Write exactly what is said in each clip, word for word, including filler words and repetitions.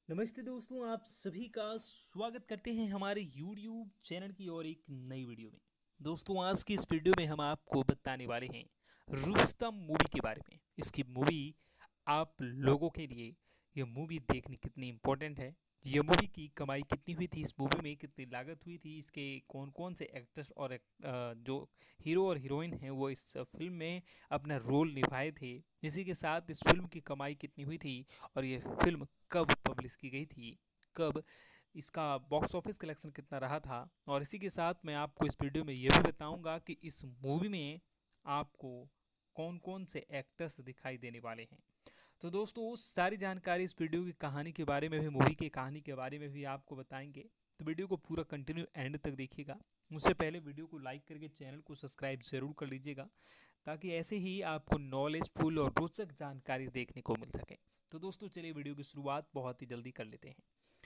नमस्ते दोस्तों, आप सभी का स्वागत करते हैं हमारे यूट्यूब चैनल की और एक नई वीडियो में। दोस्तों, आज की इस वीडियो में हम आपको बताने वाले हैं रुस्तम मूवी के बारे में। इसकी मूवी आप लोगों के लिए ये मूवी देखनी कितनी इम्पोर्टेंट है, ये मूवी की कमाई कितनी हुई थी, इस मूवी में कितनी लागत हुई थी, इसके कौन कौन से एक्टर्स और एक, अ, जो हीरो और हीरोइन हैं वो इस फिल्म में अपना रोल निभाए थे। इसी के साथ इस फिल्म की कमाई कितनी हुई थी और ये फिल्म कब पब्लिश की गई थी, कब इसका बॉक्स ऑफिस कलेक्शन कितना रहा था, और इसी के साथ मैं आपको इस वीडियो में ये भी बताऊंगा कि इस मूवी में आपको कौन कौन से एक्टर्स दिखाई देने वाले हैं। तो दोस्तों, उस सारी जानकारी इस वीडियो की कहानी के बारे में भी, मूवी की कहानी के बारे में भी आपको बताएंगे। तो वीडियो को पूरा कंटिन्यू एंड तक देखिएगा। उससे पहले वीडियो को लाइक करके चैनल को सब्सक्राइब जरूर कर लीजिएगा, ताकि ऐसे ही आपको नॉलेजफुल और रोचक जानकारी देखने को मिल सके। तो दोस्तों, चलिए वीडियो की शुरुआत बहुत ही जल्दी कर लेते हैं।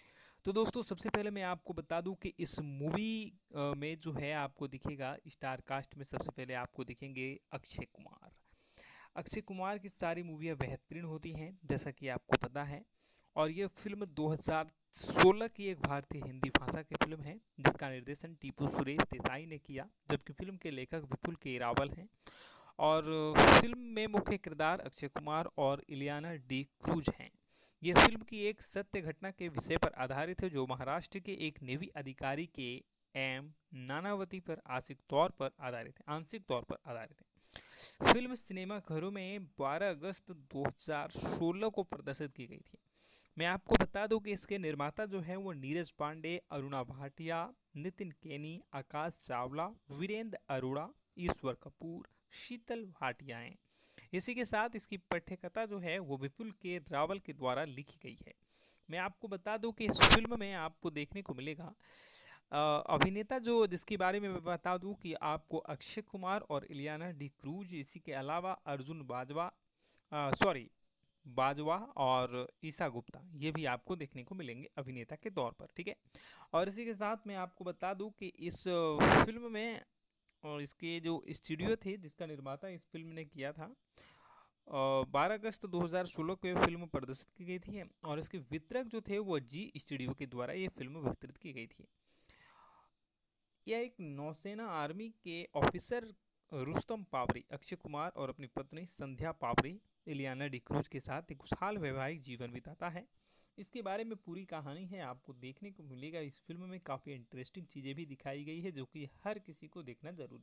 तो दोस्तों, सबसे पहले मैं आपको बता दूं कि इस मूवी में जो है आपको दिखेगा स्टार कास्ट में सबसे पहले आपको दिखेंगे अक्षय कुमार। अक्षय कुमार की सारी मूवियाँ बेहतरीन होती हैं, जैसा कि आपको पता है। और ये फिल्म दो हज़ार सोलह की एक भारतीय हिंदी भाषा की फिल्म है, जिसका निर्देशन टीपू सुरेश देसाई ने किया, जबकि फिल्म के लेखक विपुल के रावल हैं। और फिल्म में मुख्य किरदार अक्षय कुमार और इलियाना डी क्रूज हैं। यह फिल्म की एक सत्य घटना के विषय पर आधारित है, जो महाराष्ट्र के एक नेवी अधिकारी के एम नानावती पर आंशिक तौर पर आधारित है आंशिक तौर पर आधारित है। फिल्म सिनेमाघरों में बारह अगस्त दो हज़ार सोलह को प्रदर्शित की गई थी। मैं आपको बता दूं कि इसके निर्माता जो है वो नीरज पांडे, अरुणा भाटिया, नितिन केनी, आकाश चावला, वीरेंद्र अरोड़ा, ईश्वर कपूर, शीतल भाटिया हैं। इसी के साथ इसकी पटकथा जो है वो विपुल के रावल के द्वारा लिखी गई है। मैं आपको बता दूं कि इस फिल्म में आपको देखने को मिलेगा अ, अभिनेता जो जिसके बारे में मैं बता दूं कि आपको अक्षय कुमार और इलियाना डी क्रूज, इसी के अलावा अर्जुन बाजवा, सॉरी बाजवा और ईसा गुप्ता, ये भी आपको देखने को मिलेंगे अभिनेता के तौर पर। ठीक है। और इसी के साथ मैं आपको बता दूं कि इस फिल्म में और इसके जो स्टूडियो थे जिसका निर्माता इस फिल्म ने किया था, बारह अगस्त दो हज़ार सोलह को यह फिल्म प्रदर्शित की गई थी। और इसके वितरक जो थे वो जी स्टूडियो के द्वारा ये फिल्म वितरित की गई थी। यह एक नौसेना आर्मी के ऑफिसर रुस्तम पावरी, अक्षय कुमार और अपनी पत्नी संध्या पावरी, इलियाना डिक्रूज के साथ एक खुशहाल वैवाहिक जीवन बिताता है। इसके बारे में पूरी कहानी है, आपको देखने को मिलेगा। इस फिल्म में काफ़ी इंटरेस्टिंग चीज़ें भी दिखाई गई है, जो कि हर किसी को देखना जरूरी।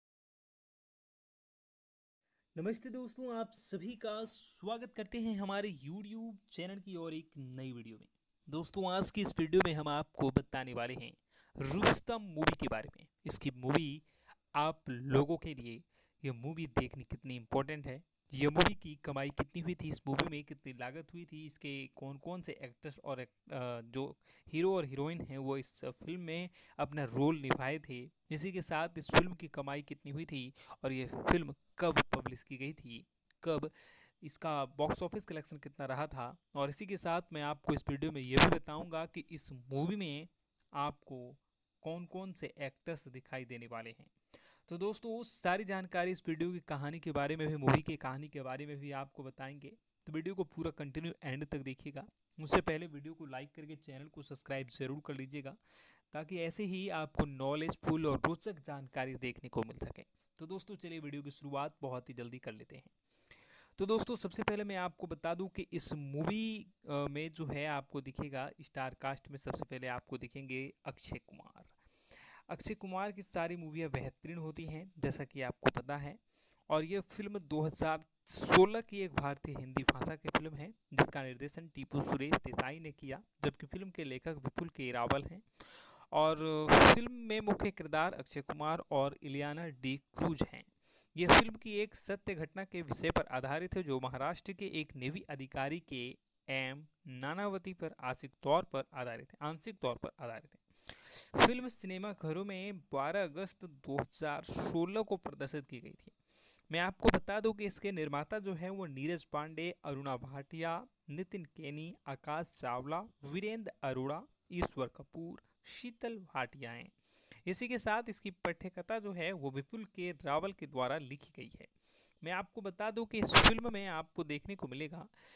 नमस्ते दोस्तों, आप सभी का स्वागत करते हैं हमारे यूट्यूब चैनल की और एक नई वीडियो में। दोस्तों, आज की इस वीडियो में हम आपको बताने वाले हैं रुस्तम मूवी के बारे में। इसकी मूवी आप लोगों के लिए ये मूवी देखनी कितनी इम्पोर्टेंट है, ये मूवी की कमाई कितनी हुई थी, इस मूवी में कितनी लागत हुई थी, इसके कौन कौन से एक्टर्स और एक, अ, जो हीरो और हीरोइन हैं वो इस फिल्म में अपना रोल निभाए थे। इसी के साथ इस फिल्म की कमाई कितनी हुई थी और ये फिल्म कब पब्लिश की गई थी, कब इसका बॉक्स ऑफिस कलेक्शन कितना रहा था, और इसी के साथ मैं आपको इस वीडियो में ये भी बताऊंगा कि इस मूवी में आपको कौन कौन से एक्टर्स दिखाई देने वाले हैं। तो दोस्तों, उस सारी जानकारी इस वीडियो की कहानी के बारे में भी, मूवी की कहानी के बारे में भी आपको बताएंगे। तो वीडियो को पूरा कंटिन्यू एंड तक देखिएगा। उससे पहले वीडियो को लाइक करके चैनल को सब्सक्राइब जरूर कर लीजिएगा, ताकि ऐसे ही आपको नॉलेजफुल और रोचक जानकारी देखने को मिल सके। तो दोस्तों, चलिए वीडियो की शुरुआत बहुत ही जल्दी कर लेते हैं। तो दोस्तों, सबसे पहले मैं आपको बता दूं कि इस मूवी में जो है आपको दिखेगा स्टार कास्ट में सबसे पहले आपको दिखेंगे अक्षय कुमार। अक्षय कुमार की सारी मूवियाँ बेहतरीन होती हैं, जैसा कि आपको पता है। और ये फिल्म दो हज़ार सोलह की एक भारतीय हिंदी भाषा की फिल्म है, जिसका निर्देशन टीपू सुरेश देसाई ने किया, जबकि फिल्म के लेखक विपुल के रावल हैं। और फिल्म में मुख्य किरदार अक्षय कुमार और इलियाना डी क्रूज हैं। यह फिल्म की एक सत्य घटना के विषय पर आधारित है, जो महाराष्ट्र के एक नेवी अधिकारी के एम नानावती पर आंशिक तौर पर आधारित है आंशिक तौर पर आधारित है। फिल्म सिनेमाघरों में बारह अगस्त दो हज़ार सोलह को प्रदर्शित की गई थी। मैं आपको बता दूं कि इसके निर्माता जो है वो नीरज पांडे, अरुणा भाटिया, नितिन केनी, आकाश चावला, वीरेंद्र अरोड़ा, ईश्वर कपूर, शीतल भाटिया हैं। इसी के साथ इसकी पटकथा जो है वो विपुल के रावल के द्वारा लिखी गई है। मैं आपको बता दूं कि इस फिल्म में आपको देखने को मिलेगा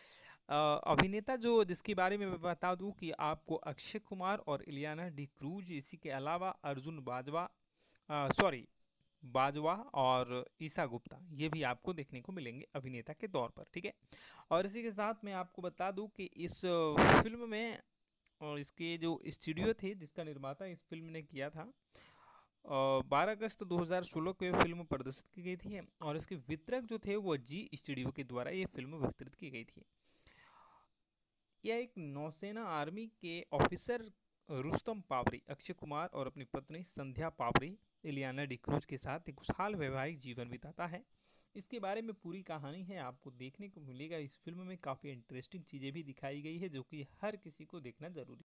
अ, अभिनेता जो जिसके बारे में मैं बता दूं कि आपको अक्षय कुमार और इलियाना डी क्रूज, इसी के अलावा अर्जुन बाजवा, सॉरी बाजवा और ईसा गुप्ता, ये भी आपको देखने को मिलेंगे अभिनेता के तौर पर, ठीक है। और इसी के साथ मैं आपको बता दूं कि इस अ, फिल्म में और इसके जो स्टूडियो थे जिसका निर्माता इस फिल्म ने किया था, बारह अगस्त दो हज़ार सोलह को यह फिल्म प्रदर्शित की गई थी और इसके वितरक जो थे वो जी स्टूडियो के द्वारा ये फिल्म वितरित की गई थी। यह एक नौसेना आर्मी के ऑफिसर रुस्तम पावरी अक्षय कुमार और अपनी पत्नी संध्या पावरी इलियाना डिक्रूज के साथ एक खुशहाल वैवाहिक जीवन बिताता है। इसके बारे में पूरी कहानी है, आपको देखने को मिलेगा। इस फिल्म में काफ़ी इंटरेस्टिंग चीज़ें भी दिखाई गई है जो कि हर किसी को देखना जरूरी।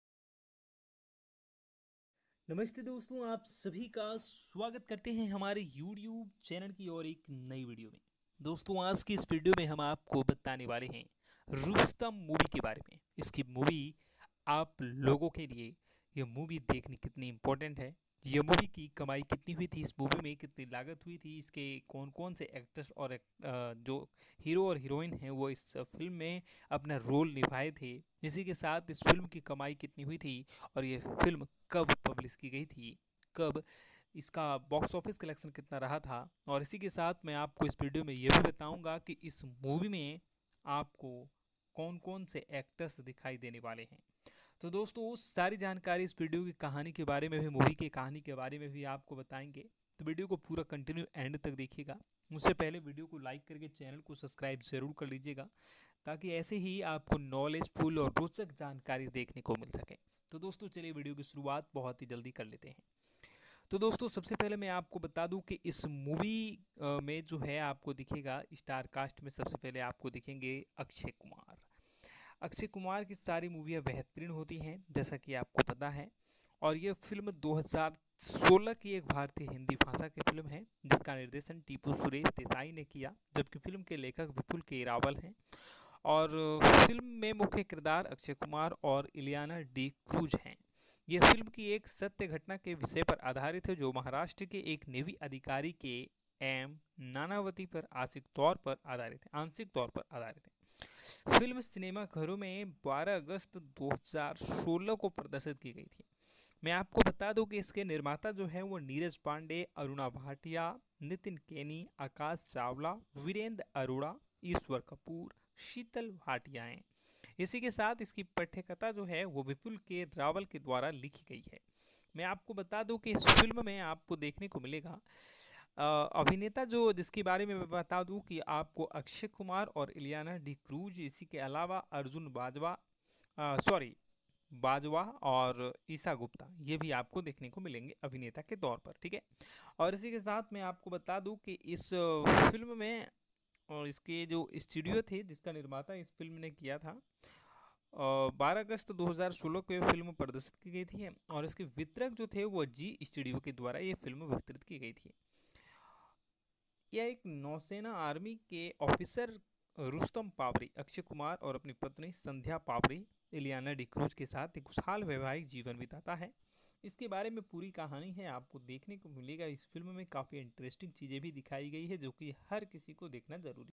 नमस्ते दोस्तों, आप सभी का स्वागत करते हैं हमारे यूट्यूब चैनल की और एक नई वीडियो में। दोस्तों, आज की इस वीडियो में हम आपको बताने वाले हैं रुस्तम मूवी के बारे में। इसकी मूवी आप लोगों के लिए ये मूवी देखनी कितनी इम्पोर्टेंट है, ये मूवी की कमाई कितनी हुई थी, इस मूवी में कितनी लागत हुई थी, इसके कौन कौन से एक्टर्स और एक, अ, जो हीरो और हीरोइन हैं वो इस फिल्म में अपना रोल निभाए थे, इसी के साथ इस फिल्म की कमाई कितनी हुई थी और ये फिल्म कब पब्लिश की गई थी, कब इसका बॉक्स ऑफिस कलेक्शन कितना रहा था, और इसी के साथ मैं आपको इस वीडियो में ये भी बताऊंगा कि इस मूवी में आपको कौन कौन से एक्टर्स दिखाई देने वाले हैं। तो दोस्तों, उस सारी जानकारी इस वीडियो की कहानी के बारे में भी, मूवी की कहानी के बारे में भी आपको बताएंगे। तो वीडियो को पूरा कंटिन्यू एंड तक देखिएगा। उससे पहले वीडियो को लाइक करके चैनल को सब्सक्राइब जरूर कर लीजिएगा ताकि ऐसे ही आपको नॉलेजफुल और रोचक जानकारी देखने को मिल सके। तो दोस्तों, चलिए वीडियो की शुरुआत बहुत ही जल्दी कर लेते हैं। तो दोस्तों, सबसे पहले मैं आपको बता दूं कि इस मूवी में जो है आपको दिखेगा स्टार कास्ट में सबसे पहले आपको दिखेंगे अक्षय कुमार। अक्षय कुमार की सारी मूवियाँ बेहतरीन होती हैं जैसा कि आपको पता है, और ये फिल्म दो हज़ार सोलह की एक भारतीय हिंदी भाषा की फिल्म है जिसका निर्देशन टीपू सुरेश देसाई ने किया, जबकि फिल्म के लेखक विपुल के रावल हैं। और फिल्म में मुख्य किरदार अक्षय कुमार और इलियाना डी क्रूज हैं। यह फिल्म की एक सत्य घटना के विषय पर आधारित है जो महाराष्ट्र के एक नेवी अधिकारी के एम नानावती पर आंशिक तौर पर आधारित है आंशिक तौर पर आधारित है। फिल्म सिनेमाघरों में बारह अगस्त दो हज़ार सोलह को प्रदर्शित की गई थी। मैं आपको बता दूं कि इसके निर्माता जो है वो नीरज पांडे, अरुणा भाटिया, नितिन केनी, आकाश चावला, वीरेंद्र अरोड़ा, ईश्वर कपूर, शीतल भाटिया हैं। इसी के साथ इसकी पटकथा जो है वो विपुल के रावल के द्वारा लिखी गई है। मैं आपको बता दूं कि इस फिल्म में आपको देखने को मिलेगा अ, अभिनेता जो जिसके बारे में मैं बता दूं कि आपको अक्षय कुमार और इलियाना डी क्रूज, इसी के अलावा अर्जुन बाजवा, सॉरी बाजवा और ईसा गुप्ता, ये भी आपको देखने को मिलेंगे अभिनेता के तौर पर, ठीक है। और इसी के साथ मैं आपको बता दूं कि इस अ, फिल्म में और इसके जो स्टूडियो थे जिसका निर्माता इस फिल्म ने किया था, बारह अगस्त दो हज़ार सोलह को यह फिल्म प्रदर्शित की गई थी और इसके वितरक जो थे वो जी स्टूडियो के द्वारा ये फिल्म वितरित की गई थी। यह एक नौसेना आर्मी के ऑफिसर रुस्तम पावरी अक्षय कुमार और अपनी पत्नी संध्या पावरी इलियाना डिक्रूज के साथ एक खुशहाल वैवाहिक जीवन बिताता है। इसके बारे में पूरी कहानी है, आपको देखने को मिलेगा। इस फिल्म में काफ़ी इंटरेस्टिंग चीज़ें भी दिखाई गई है जो कि हर किसी को देखना जरूरी।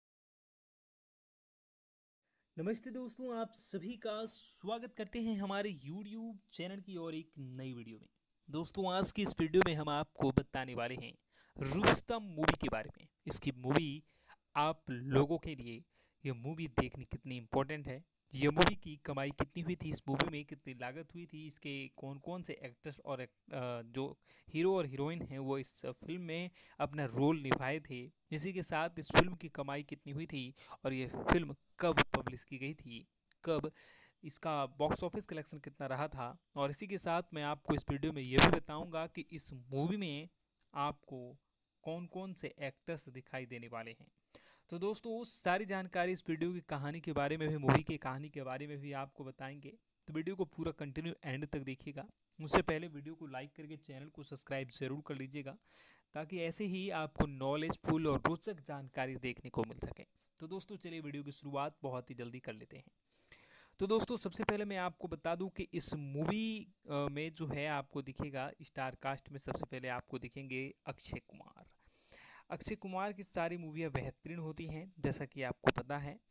नमस्ते दोस्तों, आप सभी का स्वागत करते हैं हमारे यूट्यूब चैनल की और एक नई वीडियो में। दोस्तों, आज की इस वीडियो में हम आपको बताने वाले हैं रुस्तम मूवी के बारे में। इसकी मूवी आप लोगों के लिए ये मूवी देखनी कितनी इम्पोर्टेंट है, ये मूवी की कमाई कितनी हुई थी, इस मूवी में कितनी लागत हुई थी, इसके कौन कौन से एक्टर्स और एक, अ, जो हीरो और हीरोइन हैं वो इस फिल्म में अपना रोल निभाए थे, इसी के साथ इस फिल्म की कमाई कितनी हुई थी और ये फिल्म कब पब्लिश की गई थी, कब इसका बॉक्स ऑफिस कलेक्शन कितना रहा था, और इसी के साथ मैं आपको इस वीडियो में ये भी बताऊंगा कि इस मूवी में आपको कौन कौन से एक्टर्स दिखाई देने वाले हैं। तो दोस्तों, उस सारी जानकारी इस वीडियो की कहानी के बारे में भी, मूवी की कहानी के बारे में भी आपको बताएंगे। तो वीडियो को पूरा कंटिन्यू एंड तक देखिएगा। उससे पहले वीडियो को लाइक करके चैनल को सब्सक्राइब जरूर कर लीजिएगा ताकि ऐसे ही आपको नॉलेजफुल और रोचक जानकारी देखने को मिल सके। तो दोस्तों, चलिए वीडियो की शुरुआत बहुत ही जल्दी कर लेते हैं। तो दोस्तों, सबसे पहले मैं आपको बता दूं कि इस मूवी में जो है आपको दिखेगा स्टार कास्ट में सबसे पहले आपको दिखेंगे अक्षय कुमार। अक्षय कुमार की सारी मूवियाँ बेहतरीन होती हैं जैसा कि आपको पता है,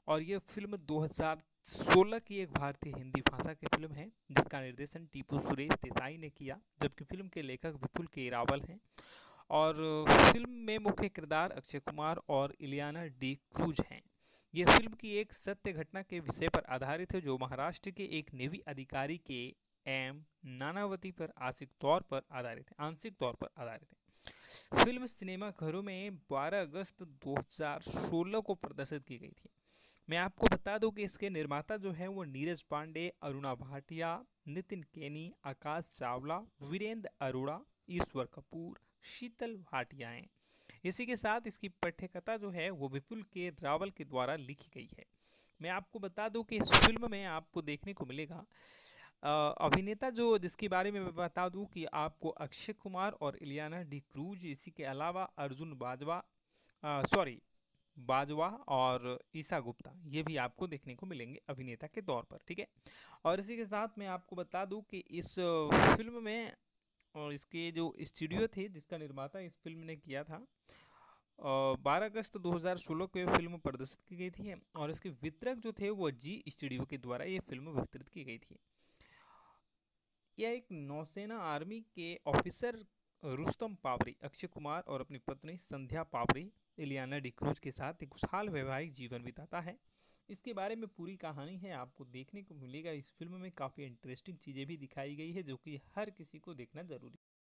और ये फिल्म दो हज़ार सोलह की एक भारतीय हिंदी भाषा की फिल्म है जिसका निर्देशन टीपू सुरेश देसाई ने किया, जबकि फिल्म के लेखक विपुल के रावल हैं। और फिल्म में मुख्य किरदार अक्षय कुमार और इलियाना डी क्रूज हैं। यह फिल्म की एक सत्य घटना के विषय पर आधारित है जो महाराष्ट्र के एक नेवी अधिकारी के एम नानावती पर आंशिक तौर पर आधारित है आंशिक तौर पर आधारित है। फिल्म सिनेमा घरों में बारह अगस्त दो हज़ार सोलह को प्रदर्शित की गई थी। मैं आपको बता दूं कि इसके निर्माता जो है वो नीरज पांडे, अरुणा भाटिया, नितिन केनी, आकाश चावला, वीरेंद्र अरोड़ा, ईश्वर कपूर, शीतल भाटिया हैं। इसी के साथ इसकी पटकथा जो है वो विपुल के रावल के द्वारा लिखी गई है। मैं आपको बता दूं कि इस फिल्म में आपको देखने को मिलेगा अभिनेता जो जिसके बारे में मैं बता दूं कि आपको अक्षय कुमार और इलियाना डी क्रूज, इसी के अलावा अर्जुन बाजवा सॉरी बाजवा और ईसा गुप्ता, ये भी आपको देखने को मिलेंगे अभिनेता के तौर पर, ठीक है। और इसी के साथ मैं आपको बता दूं कि इस फिल्म में और इसके जो स्टूडियो थे जिसका निर्माता इस फिल्म ने किया था, बारह अगस्त दो हज़ार सोलह को यह फिल्म प्रदर्शित की गई थी और इसके वितरक जो थे वो जी स्टूडियो के द्वारा ये फिल्म वितरित की गई थी। यह एक नौसेना आर्मी के ऑफिसर रुस्तम पावरी अक्षय कुमार और अपनी पत्नी संध्या पावरी इलियाना डी क्रूज के साथ एक खुशहाल वैवाहिक जीवन बिताता है। इसके बारे में पूरी कहानी है आपको देखने को मिलेगा। इस फिल्म में काफ़ी इंटरेस्टिंग चीज़ें भी दिखाई गई है जो कि हर किसी को देखना जरूरी।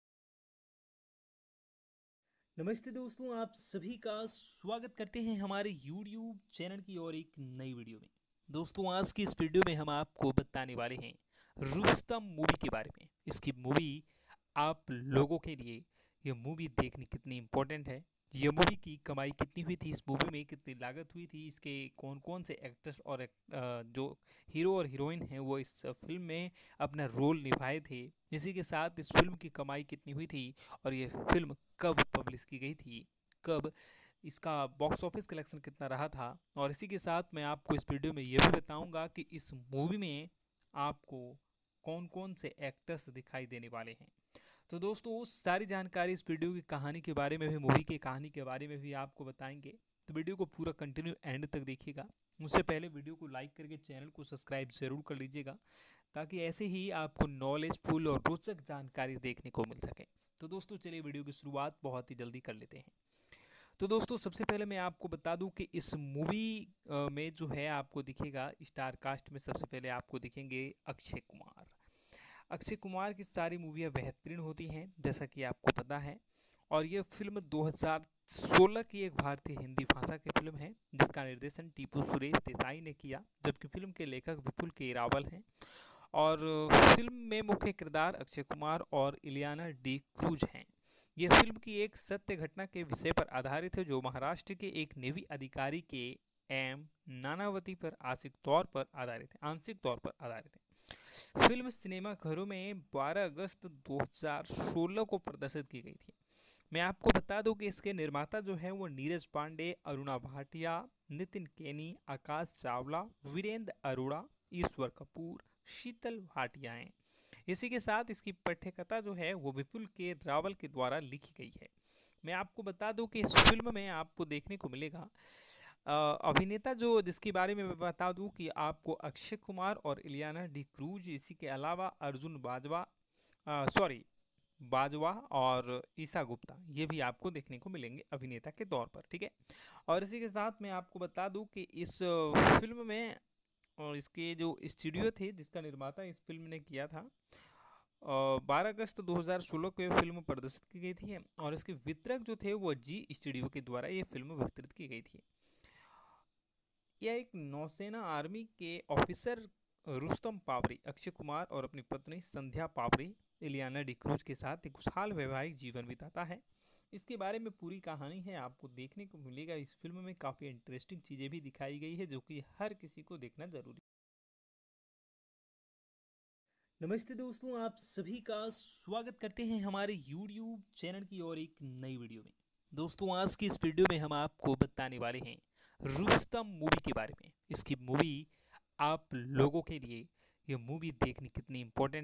नमस्ते दोस्तों, आप सभी का स्वागत करते हैं हमारे यूट्यूब चैनल की और एक नई वीडियो में। दोस्तों, आज की इस वीडियो में हम आपको बताने वाले हैं रुस्तम मूवी के बारे में। इसकी मूवी आप लोगों के लिए ये मूवी देखनी कितनी इम्पोर्टेंट है, ये मूवी की कमाई कितनी हुई थी, इस मूवी में कितनी लागत हुई थी, इसके कौन कौन से एक्टर्स और जो हीरो और हीरोइन हैं वो इस फिल्म में अपना रोल निभाए थे, इसी के साथ इस फिल्म की कमाई कितनी हुई थी और ये फिल्म कब पब्लिश की गई थी, कब इसका बॉक्स ऑफिस कलेक्शन कितना रहा था, और इसी के साथ मैं आपको इस वीडियो में ये भी बताऊँगा कि इस मूवी में आपको कौन कौन से एक्टर्स दिखाई देने वाले हैं। तो दोस्तों, उस सारी जानकारी इस वीडियो की कहानी के बारे में भी, मूवी की कहानी के बारे में भी आपको बताएंगे, तो वीडियो को पूरा कंटिन्यू एंड तक देखिएगा। उससे पहले वीडियो को लाइक करके चैनल को सब्सक्राइब जरूर कर लीजिएगा ताकि ऐसे ही आपको नॉलेजफुल और रोचक जानकारी देखने को मिल सके। तो दोस्तों, चलिए वीडियो की शुरुआत बहुत ही जल्दी कर लेते हैं। तो दोस्तों, सबसे पहले मैं आपको बता दूं कि इस मूवी में जो है आपको दिखेगा स्टार कास्ट में सबसे पहले आपको दिखेंगे अक्षय कुमार। अक्षय कुमार की सारी मूवियाँ बेहतरीन होती हैं जैसा कि आपको पता है, और ये फिल्म दो हज़ार सोलह की एक भारतीय हिंदी भाषा की फिल्म है जिसका निर्देशन टीपू सुरेश देसाई ने किया, जबकि फिल्म के लेखक विपुल के रावल हैं। और फिल्म में मुख्य किरदार अक्षय कुमार और इलियाना डी क्रूज हैं। यह फिल्म की एक सत्य घटना के विषय पर आधारित है जो महाराष्ट्र के एक नेवी अधिकारी के एम नानावती पर आंशिक तौर पर आधारित है आंशिक तौर पर आधारित है। फिल्म सिनेमा घरों में बारह अगस्त दो हज़ार सोलह को प्रदर्शित की गई थी। मैं आपको बता दूं कि इसके निर्माता जो है वो नीरज पांडे, अरुणा भाटिया, नितिन केनी, आकाश चावला, वीरेंद्र अरोड़ा, ईश्वर कपूर, शीतल भाटिया हैं। इसी के साथ इसकी पटकथा जो है वो विपुल के रावल के द्वारा लिखी गई है। मैं आपको बता दूं कि इस फिल्म में आपको देखने को मिलेगा अभिनेता जो जिसके बारे में मैं बता दूं कि आपको अक्षय कुमार और इलियाना डी क्रूज, इसी के अलावा अर्जुन बाजवा सॉरी बाजवा और ईसा गुप्ता, ये भी आपको देखने को मिलेंगे अभिनेता के तौर पर, ठीक है। और इसी के साथ मैं आपको बता दूं कि इस फिल्म में और इसके जो स्टूडियो थे जिसका निर्माता इस फिल्म ने किया था, बारह अगस्त दो हज़ार सोलह को यह फिल्म प्रदर्शित की गई थी और इसके वितरक जो थे वो जी स्टूडियो के द्वारा ये फिल्म वितरित की गई थी। यह एक नौसेना आर्मी के ऑफिसर रुस्तम पावरी अक्षय कुमार और अपनी पत्नी संध्या पावरी इलियाना डी क्रूज के साथ एक खुशहाल वैवाहिक जीवन बिताता है। इसके बारे में पूरी कहानी है आपको देखने को मिलेगा। इस फिल्म में काफ़ी इंटरेस्टिंग चीज़ें भी दिखाई गई है जो कि हर किसी को देखना जरूरी। नमस्ते दोस्तों, आप सभी का स्वागत करते हैं हमारे यूट्यूब चैनल की और एक नई वीडियो में। दोस्तों, आज की इस वीडियो में हम आपको बताने वाले हैं रुस्तम मूवी के बारे में। इसकी मूवी आप लोगों के लिए ये मूवी देखनी कितनी इम्पोर्टेंट है,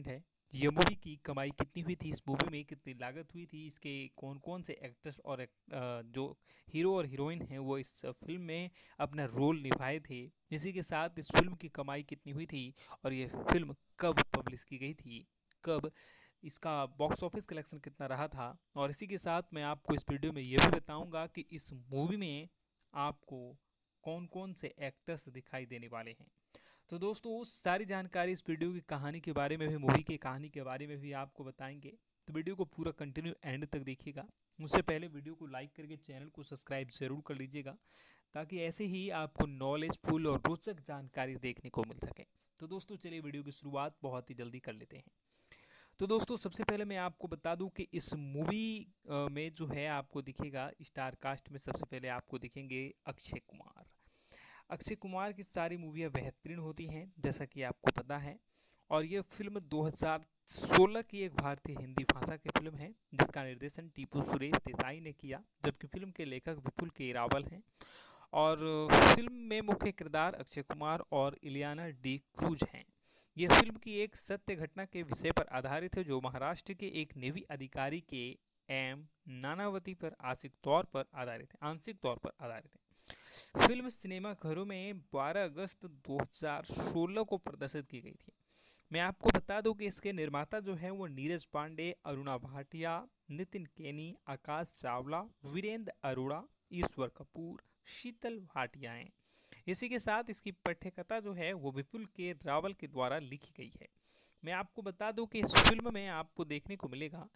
ये मूवी की कमाई कितनी हुई थी, इस मूवी में कितनी लागत हुई थी, इसके कौन कौन से एक्टर्स और एक, अ, जो हीरो और हीरोइन हैं वो इस फिल्म में अपना रोल निभाए थे। इसी के साथ इस फिल्म की कमाई कितनी हुई थी और ये फिल्म कब पब्लिश की गई थी, कब इसका बॉक्स ऑफिस कलेक्शन कितना रहा था, और इसी के साथ मैं आपको इस वीडियो में ये भी बताऊंगा कि इस मूवी में आपको कौन कौन से एक्टर्स दिखाई देने वाले हैं। तो दोस्तों उस सारी जानकारी इस वीडियो की कहानी के बारे में भी, मूवी की कहानी के बारे में भी आपको बताएंगे। तो वीडियो को पूरा कंटिन्यू एंड तक देखिएगा। उससे पहले वीडियो को लाइक करके चैनल को सब्सक्राइब जरूर कर लीजिएगा, ताकि ऐसे ही आपको नॉलेजफुल और रोचक जानकारी देखने को मिल सके। तो दोस्तों चलिए वीडियो की शुरुआत बहुत ही जल्दी कर लेते हैं। तो दोस्तों सबसे पहले मैं आपको बता दूं कि इस मूवी में जो है आपको दिखेगा स्टार कास्ट में, सबसे पहले आपको दिखेंगे अक्षय कुमार। अक्षय कुमार की सारी मूवियाँ बेहतरीन होती हैं जैसा कि आपको पता है, और ये फिल्म दो हज़ार सोलह की एक भारतीय हिंदी भाषा की फिल्म है जिसका निर्देशन टीपू सुरेश देसाई ने किया, जबकि फिल्म के लेखक विपुल के रावल हैं। और फिल्म में मुख्य किरदार अक्षय कुमार और इलियाना डी क्रूज हैं। यह फिल्म की एक सत्य घटना के विषय पर आधारित है, जो महाराष्ट्र के एक नेवी अधिकारी के एम नानावती पर आंशिक तौर पर आधारित है आंशिक तौर पर आधारित है। फिल्म सिनेमा घरों में बारह अगस्त दो हज़ार सोलह को प्रदर्शित की गई थी। मैं आपको बता दूं कि इसके निर्माता जो है वो नीरज पांडे, अरुणा भाटिया, नितिन केनी, आकाश चावला, वीरेंद्र अरोड़ा, ईश्वर कपूर, शीतल भाटिया हैं। इसी के साथ इसकी पटकथा जो है वो विपुल के रावल के द्वारा लिखी गई है। मैं आपको बता दूं कि इस फिल्म में आपको देखने को मिलेगा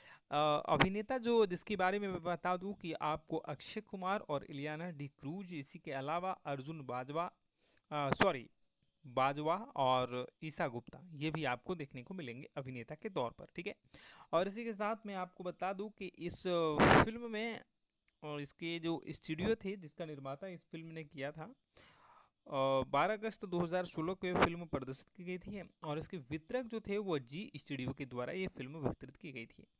अभिनेता जो जिसके बारे में मैं बता दूं कि आपको अक्षय कुमार और इलियाना डी क्रूज, इसी के अलावा अर्जुन बाजवा सॉरी बाजवा और ईसा गुप्ता, ये भी आपको देखने को मिलेंगे अभिनेता के तौर पर, ठीक है। और इसी के साथ मैं आपको बता दूं कि इस फिल्म में और इसके जो स्टूडियो थे जिसका निर्माता इस फिल्म ने किया था, बारह अगस्त दो हज़ार सोलह को यह फिल्म प्रदर्शित की गई थी, और इसके वितरक जो थे वो जी स्टूडियो के द्वारा ये फिल्म वितरित की गई थी।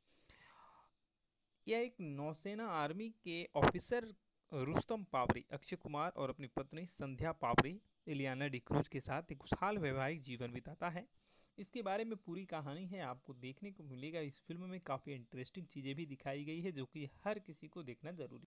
यह एक नौसेना आर्मी के ऑफिसर रुस्तम पावरी अक्षय कुमार और अपनी पत्नी संध्या पावरी इलियाना डी क्रूज के साथ एक खुशहाल वैवाहिक जीवन बिताता है। इसके बारे में पूरी कहानी है आपको देखने को मिलेगा। इस फिल्म में काफ़ी इंटरेस्टिंग चीज़ें भी दिखाई गई है जो कि हर किसी को देखना जरूरी।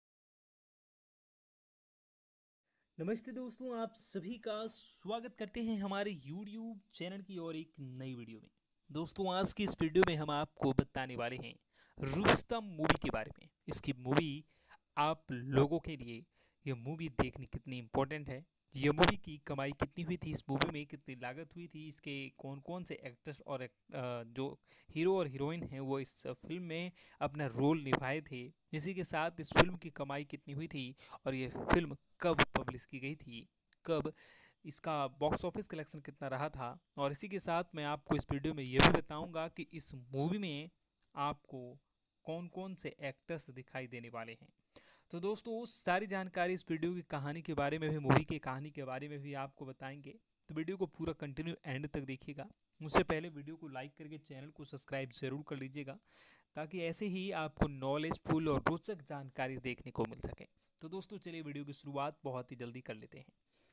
नमस्ते दोस्तों, आप सभी का स्वागत करते हैं हमारे यूट्यूब चैनल की और एक नई वीडियो में। दोस्तों आज की इस वीडियो में हम आपको बताने वाले हैं रुस्तम मूवी के बारे में। इसकी मूवी आप लोगों के लिए ये मूवी देखनी कितनी इम्पोर्टेंट है, ये मूवी की कमाई कितनी हुई थी, इस मूवी में कितनी लागत हुई थी, इसके कौन कौन से एक्टर्स और एक, जो हीरो और हीरोइन हैं वो इस फिल्म में अपना रोल निभाए थे। इसी के साथ इस फिल्म की कमाई कितनी हुई थी और ये फिल्म कब पब्लिश की गई थी, कब इसका बॉक्स ऑफिस कलेक्शन कितना रहा था, और इसी के साथ मैं आपको इस वीडियो में ये भी बताऊंगा कि इस मूवी में आपको कौन कौन से एक्टर्स दिखाई देने वाले हैं। तो दोस्तों उस सारी जानकारी इस वीडियो की कहानी के बारे में भी, मूवी की कहानी के बारे में भी आपको बताएंगे। तो वीडियो को पूरा कंटिन्यू एंड तक देखिएगा। उससे पहले वीडियो को लाइक करके चैनल को सब्सक्राइब जरूर कर लीजिएगा, ताकि ऐसे ही आपको नॉलेजफुल और रोचक जानकारी देखने को मिल सके। तो दोस्तों चलिए वीडियो की शुरुआत बहुत ही जल्दी कर लेते हैं।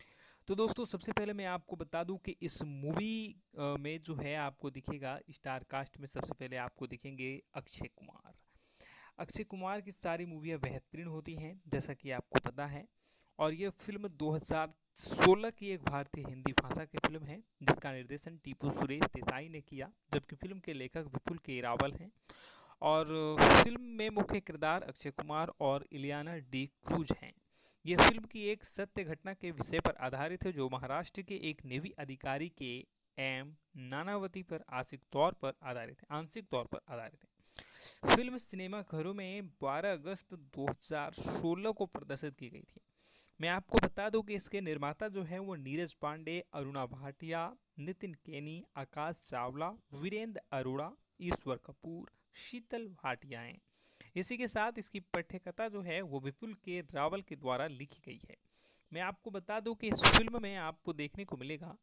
तो दोस्तों सबसे पहले मैं आपको बता दूं कि इस मूवी में जो है आपको दिखेगा स्टार कास्ट में, सबसे पहले आपको दिखेंगे अक्षय कुमार। अक्षय कुमार की सारी मूवियाँ बेहतरीन होती हैं जैसा कि आपको पता है, और ये फिल्म दो हज़ार सोलह की एक भारतीय हिंदी भाषा की फिल्म है जिसका निर्देशन टीपू सुरेश देसाई ने किया, जबकि फिल्म के लेखक विपुल के रावल हैं। और फिल्म में मुख्य किरदार अक्षय कुमार और इलियाना डी क्रूज हैं। यह फिल्म की एक सत्य घटना के विषय पर आधारित है, जो महाराष्ट्र के एक नेवी अधिकारी के एम नानावती पर आंशिक तौर पर आधारित है आंशिक तौर पर आधारित है। फिल्म सिनेमा घरों में बारह अगस्त दो हज़ार सोलह को प्रदर्शित की गई थी। मैं आपको बता दूं कि इसके निर्माता जो है वो नीरज पांडे, अरुणा भाटिया, नितिन केनी, आकाश चावला, वीरेंद्र अरोड़ा, ईश्वर कपूर, शीतल भाटिया हैं। इसी के साथ इसकी पटकथा जो है वो विपुल के रावल के द्वारा लिखी गई है। मैं आपको बता दूं कि इस फिल्म में आपको देखने को मिलेगा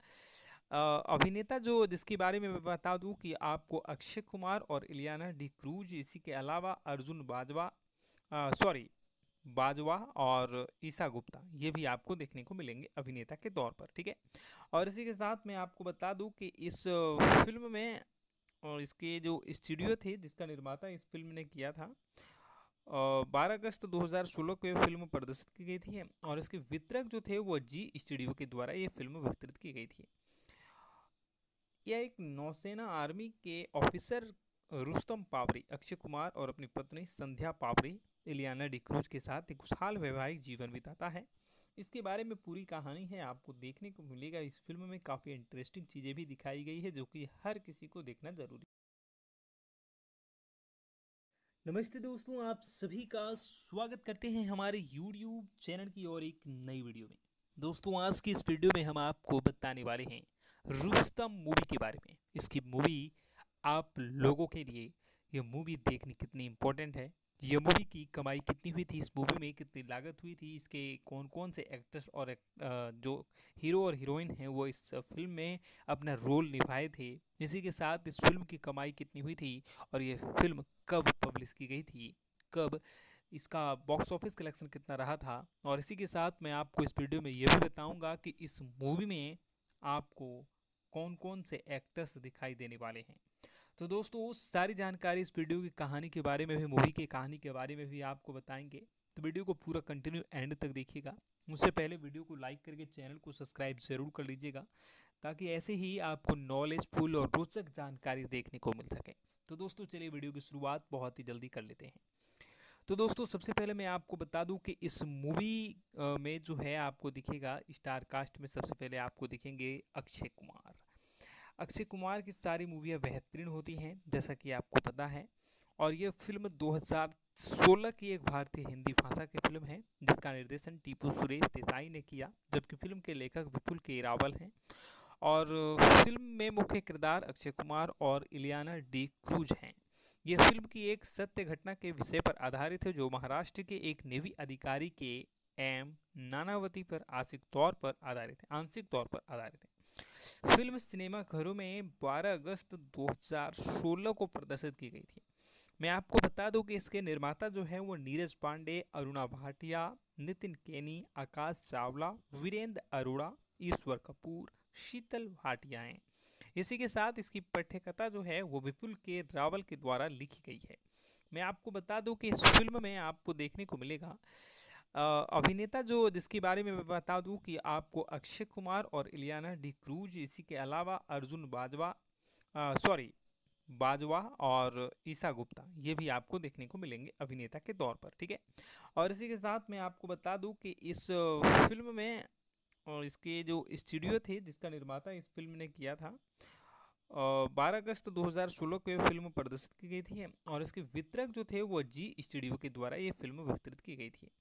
अभिनेता जो जिसके बारे में मैं बता दूं कि आपको अक्षय कुमार और इलियाना डी क्रूज, इसी के अलावा अर्जुन बाजवा सॉरी बाजवा और ईसा गुप्ता, ये भी आपको देखने को मिलेंगे अभिनेता के तौर पर, ठीक है। और इसी के साथ मैं आपको बता दूं कि इस फिल्म में और इसके जो स्टूडियो थे जिसका निर्माता इस फिल्म ने किया था, बारह अगस्त दो हज़ार सोलह को यह फिल्म प्रदर्शित की गई थी और इसके वितरक जो थे वो जी स्टूडियो के द्वारा ये फिल्म वितरित की गई थी। यह एक नौसेना आर्मी के ऑफिसर रुस्तम पावरी अक्षय कुमार और अपनी पत्नी संध्या पावरी इलियाना डिक्रूज के साथ एक खुशहाल वैवाहिक जीवन बिताता है। इसके बारे में पूरी कहानी है, आपको देखने को मिलेगा। इस फिल्म में काफ़ी इंटरेस्टिंग चीज़ें भी दिखाई गई है जो कि हर किसी को देखना जरूरी। नमस्ते दोस्तों, आप सभी का स्वागत करते हैं हमारे यूट्यूब चैनल की और एक नई वीडियो में। दोस्तों, आज की इस वीडियो में हम आपको बताने वाले हैं रुस्तम मूवी के बारे में। इसकी मूवी आप लोगों के लिए ये मूवी देखनी कितनी इम्पोर्टेंट है, ये मूवी की कमाई कितनी हुई थी, इस मूवी में कितनी लागत हुई थी, इसके कौन कौन से एक्टर्स और एक, जो हीरो और हीरोइन हैं वो इस फिल्म में अपना रोल निभाए थे, इसी के साथ इस फिल्म की कमाई कितनी हुई थी और ये फिल्म कब पब्लिश की गई थी, कब इसका बॉक्स ऑफिस कलेक्शन कितना रहा था, और इसी के साथ मैं आपको इस वीडियो में ये भी बताऊंगा कि इस मूवी में आपको कौन कौन से एक्टर्स दिखाई देने वाले हैं। तो दोस्तों, उस सारी जानकारी इस वीडियो की कहानी के बारे में भी, मूवी की कहानी के बारे में भी आपको बताएंगे। तो वीडियो को पूरा कंटिन्यू एंड तक देखिएगा। उससे पहले वीडियो को लाइक करके चैनल को सब्सक्राइब जरूर कर लीजिएगा, ताकि ऐसे ही आपको नॉलेजफुल और रोचक जानकारी देखने को मिल सके। तो दोस्तों, चलिए वीडियो की शुरुआत बहुत ही जल्दी कर लेते हैं। तो दोस्तों, सबसे पहले मैं आपको बता दूं कि इस मूवी में जो है आपको दिखेगा स्टार कास्ट में सबसे पहले आपको दिखेंगे अक्षय कुमार। अक्षय कुमार की सारी मूवियाँ बेहतरीन होती हैं, जैसा कि आपको पता है। और ये फिल्म दो हज़ार सोलह की एक भारतीय हिंदी भाषा की फिल्म है, जिसका निर्देशन टीपू सुरेश देसाई ने किया, जबकि फिल्म के लेखक विपुल के रावल हैं। और फिल्म में मुख्य किरदार अक्षय कुमार और इलियाना डी क्रूज हैं। यह फिल्म की एक सत्य घटना के विषय पर आधारित है, जो महाराष्ट्र के एक नेवी अधिकारी के एम नानावती पर आंशिक तौर पर आधारित है आंशिक तौर पर आधारित है। फिल्म सिनेमा घरों में बारह अगस्त दो हज़ार सोलह को प्रदर्शित की गई थी। मैं आपको बता दूं कि इसके निर्माता जो है वो नीरज पांडे, अरुणा भाटिया, नितिन केनी, आकाश चावला, वीरेंद्र अरोड़ा, ईश्वर कपूर, शीतल भाटिया हैं। इसी के साथ इसकी पटकथा जो है वो विपुल के रावल के द्वारा लिखी गई है। मैं आपको बता दूं कि इस फिल्म में आपको देखने को मिलेगा अभिनेता जो जिसके बारे में मैं बता दूं कि आपको अक्षय कुमार और इलियाना डी क्रूज, इसी के अलावा अर्जुन बाजवा सॉरी बाजवा और ईसा गुप्ता, ये भी आपको देखने को मिलेंगे अभिनेता के तौर पर, ठीक है। और इसी के साथ मैं आपको बता दूं कि इस फिल्म में और इसके जो स्टूडियो थे जिसका निर्माता इस फिल्म ने किया था, बारह अगस्त दो हज़ार सोलह को यह फिल्म प्रदर्शित की गई थी और इसके वितरक जो थे वो जी स्टूडियो के द्वारा ये फिल्म वितरित की गई थी।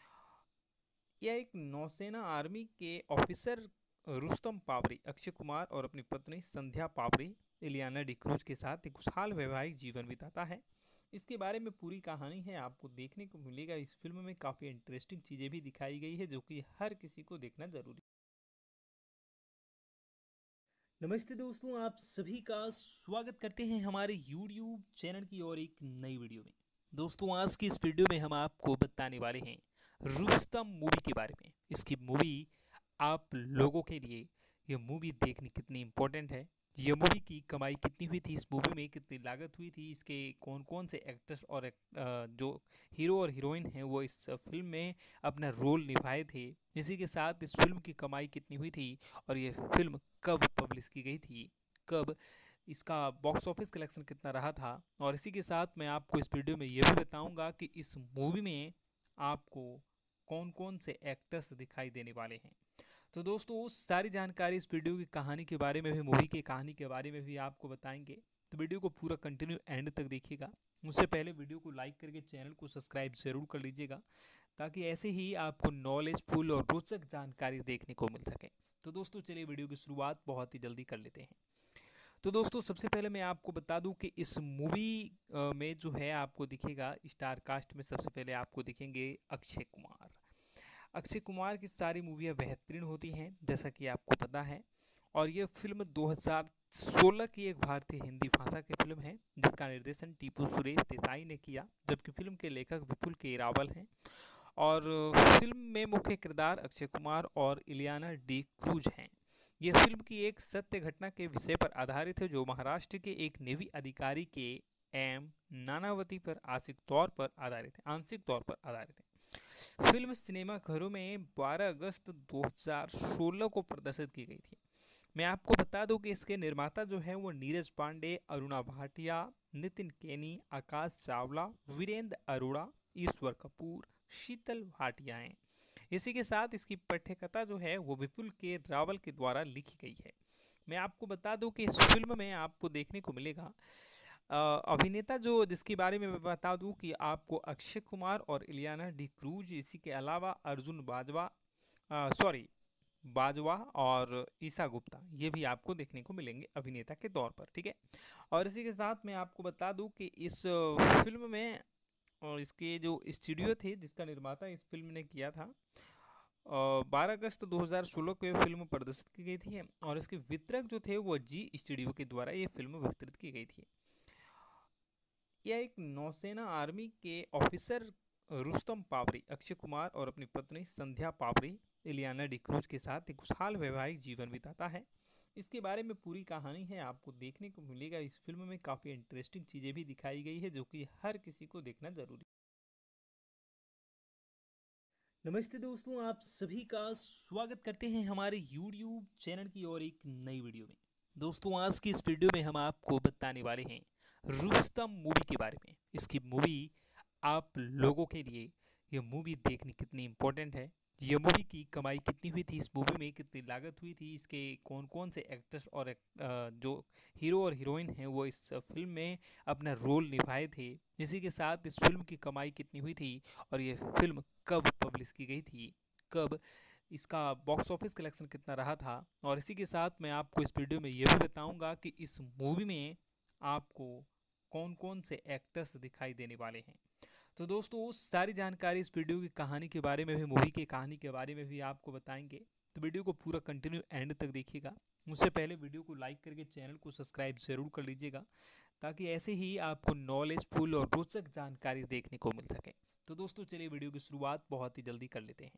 यह एक नौसेना आर्मी के ऑफिसर रुस्तम पावरी अक्षय कुमार और अपनी पत्नी संध्या पावरी इलियाना डिक्रूज के साथ एक खुशहाल वैवाहिक जीवन बिताता है। इसके बारे में पूरी कहानी है, आपको देखने को मिलेगा। इस फिल्म में काफ़ी इंटरेस्टिंग चीज़ें भी दिखाई गई है जो कि हर किसी को देखना जरूरी। नमस्ते दोस्तों, आप सभी का स्वागत करते हैं हमारे यूट्यूब चैनल की और एक नई वीडियो में। दोस्तों, आज की इस वीडियो में हम आपको बताने वाले हैं रुस्तम मूवी के बारे में। इसकी मूवी आप लोगों के लिए ये मूवी देखनी कितनी इम्पोर्टेंट है, ये मूवी की कमाई कितनी हुई थी, इस मूवी में कितनी लागत हुई थी, इसके कौन कौन से एक्टर्स और एक, जो हीरो और हीरोइन हैं वो इस फिल्म में अपना रोल निभाए थे, इसी के साथ इस फिल्म की कमाई कितनी हुई थी और ये फिल्म कब पब्लिश की गई थी, कब इसका बॉक्स ऑफिस कलेक्शन कितना रहा था, और इसी के साथ मैं आपको इस वीडियो में ये भी बताऊंगा कि इस मूवी में आपको कौन कौन से एक्टर्स दिखाई देने वाले हैं। तो दोस्तों, उस सारी जानकारी इस वीडियो की कहानी के बारे में भी, मूवी की कहानी के बारे में भी आपको बताएंगे। तो वीडियो को पूरा कंटिन्यू एंड तक देखिएगा। उससे पहले वीडियो को लाइक करके चैनल को सब्सक्राइब जरूर कर लीजिएगा, ताकि ऐसे ही आपको नॉलेजफुल और रोचक जानकारी देखने को मिल सके। तो दोस्तों, चलिए वीडियो की शुरुआत बहुत ही जल्दी कर लेते हैं। तो दोस्तों, सबसे पहले मैं आपको बता दूं कि इस मूवी में जो है आपको दिखेगा स्टार कास्ट में सबसे पहले आपको दिखेंगे अक्षय कुमार। अक्षय कुमार की सारी मूवियाँ बेहतरीन होती हैं, जैसा कि आपको पता है। और ये फिल्म दो हज़ार सोलह की एक भारतीय हिंदी भाषा की फिल्म है, जिसका निर्देशन टीपू सुरेश देसाई ने किया, जबकि फिल्म के लेखक विपुल के रावल हैं। और फिल्म में मुख्य किरदार अक्षय कुमार और इलियाना डी क्रूज हैं। यह फिल्म की एक सत्य घटना के विषय पर आधारित है जो महाराष्ट्र के एक नेवी अधिकारी के एम नानावती पर आंशिक तौर पर आधारित है आंशिक तौर पर आधारित है। फिल्म सिनेमा घरों में बारह अगस्त दो हज़ार सोलह को प्रदर्शित की गई थी। मैं आपको बता दूं कि इसके निर्माता जो है वो नीरज पांडे, अरुणा भाटिया, नितिन केनी, आकाश चावला, वीरेंद्र अरोड़ा, ईश्वर कपूर, शीतल भाटिया हैं। इसी के साथ इसकी पटकथा जो है वो विपुल के रावल के द्वारा लिखी गई है। मैं आपको बता दूं कि इस फिल्म में आपको देखने को मिलेगा अ, अभिनेता जो जिसके बारे में मैं बता दूं कि आपको अक्षय कुमार और इलियाना डी क्रूज, इसी के अलावा अर्जुन बाजवा, सॉरी बाजवा और ईसा गुप्ता, ये भी आपको देखने को मिलेंगे अभिनेता के तौर पर, ठीक है। और इसी के साथ मैं आपको बता दूं कि इस अ, फिल्म में और इसके जो स्टूडियो थे जिसका निर्माता इस फिल्म ने किया था, बारह अगस्त दो हज़ार सोलह को यह फिल्म प्रदर्शित की गई थी और इसके वितरक जो थे वो जी स्टूडियो के द्वारा ये फिल्म वितरित की गई थी। यह एक नौसेना आर्मी के ऑफिसर रुस्तम पावरी, अक्षय कुमार और अपनी पत्नी संध्या पावरी, इलियाना डिक्रूज के साथ एक खुशहाल वैवाहिक जीवन बिताता है। इसके बारे में पूरी कहानी है आपको देखने को मिलेगा। इस फिल्म में काफ़ी इंटरेस्टिंग चीज़ें भी दिखाई गई है जो कि हर किसी को देखना जरूरी। नमस्ते दोस्तों, आप सभी का स्वागत करते हैं हमारे यूट्यूब चैनल की और एक नई वीडियो में। दोस्तों, आज की इस वीडियो में हम आपको बताने वाले हैं रुस्तम मूवी के बारे में। इसकी मूवी आप लोगों के लिए ये मूवी देखनी कितनी इम्पोर्टेंट है, ये मूवी की कमाई कितनी हुई थी, इस मूवी में कितनी लागत हुई थी, इसके कौन कौन से एक्टर्स और एक, जो हीरो और हीरोइन हैं वो इस फिल्म में अपना रोल निभाए थे, इसी के साथ इस फिल्म की कमाई कितनी हुई थी और ये फिल्म कब पब्लिश की गई थी, कब इसका बॉक्स ऑफिस कलेक्शन कितना रहा था, और इसी के साथ मैं आपको इस वीडियो में ये भी बताऊंगा कि इस मूवी में आपको कौन कौन से एक्टर्स दिखाई देने वाले हैं। तो दोस्तों, उस सारी जानकारी इस वीडियो की कहानी के बारे में भी, मूवी की कहानी के बारे में भी आपको बताएंगे। तो वीडियो को पूरा कंटिन्यू एंड तक देखिएगा। उससे पहले वीडियो को लाइक करके चैनल को सब्सक्राइब जरूर कर लीजिएगा ताकि ऐसे ही आपको नॉलेजफुल और रोचक जानकारी देखने को मिल सके। तो दोस्तों, चलिए वीडियो की शुरुआत बहुत ही जल्दी कर लेते हैं।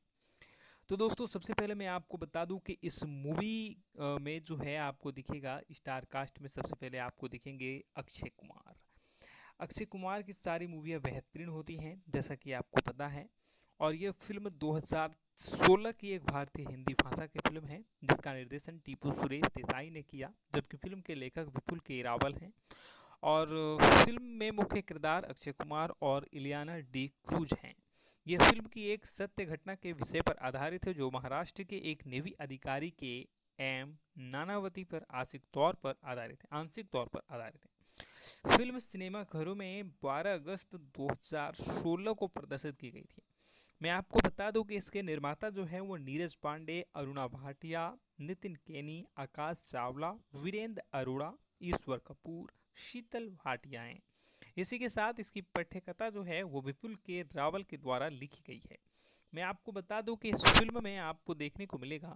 तो दोस्तों, सबसे पहले मैं आपको बता दूं कि इस मूवी में जो है आपको दिखेगा स्टार कास्ट में सबसे पहले आपको दिखेंगे अक्षय कुमार। अक्षय कुमार की सारी मूवियाँ बेहतरीन होती हैं जैसा कि आपको पता है, और यह फिल्म दो हज़ार सोलह की एक भारतीय हिंदी भाषा की फिल्म है जिसका निर्देशन टीपू सुरेश देसाई ने किया, जबकि फिल्म के लेखक विपुल के रावल हैं। और फिल्म में मुख्य किरदार अक्षय कुमार और इलियाना डी क्रूज हैं। यह फिल्म की एक सत्य घटना के विषय पर आधारित है जो महाराष्ट्र के एक नेवी अधिकारी के एम नानावती पर आंशिक तौर पर आधारित है आंशिक तौर पर आधारित है। फिल्म सिनेमा घरों में बारह अगस्त दो हज़ार सोलह को प्रदर्शित की गई थी। मैं आपको बता दूं कि इसके निर्माता जो है वो नीरज पांडे, अरुणा भाटिया, नितिन केनी, आकाश चावला, वीरेंद्र अरोड़ा, ईश्वर कपूर, शीतल भाटिया हैं। इसी के साथ इसकी पटकथा जो है वो विपुल के रावल के द्वारा लिखी गई है। मैं आपको बता दूं कि इस फिल्म में आपको देखने को मिलेगा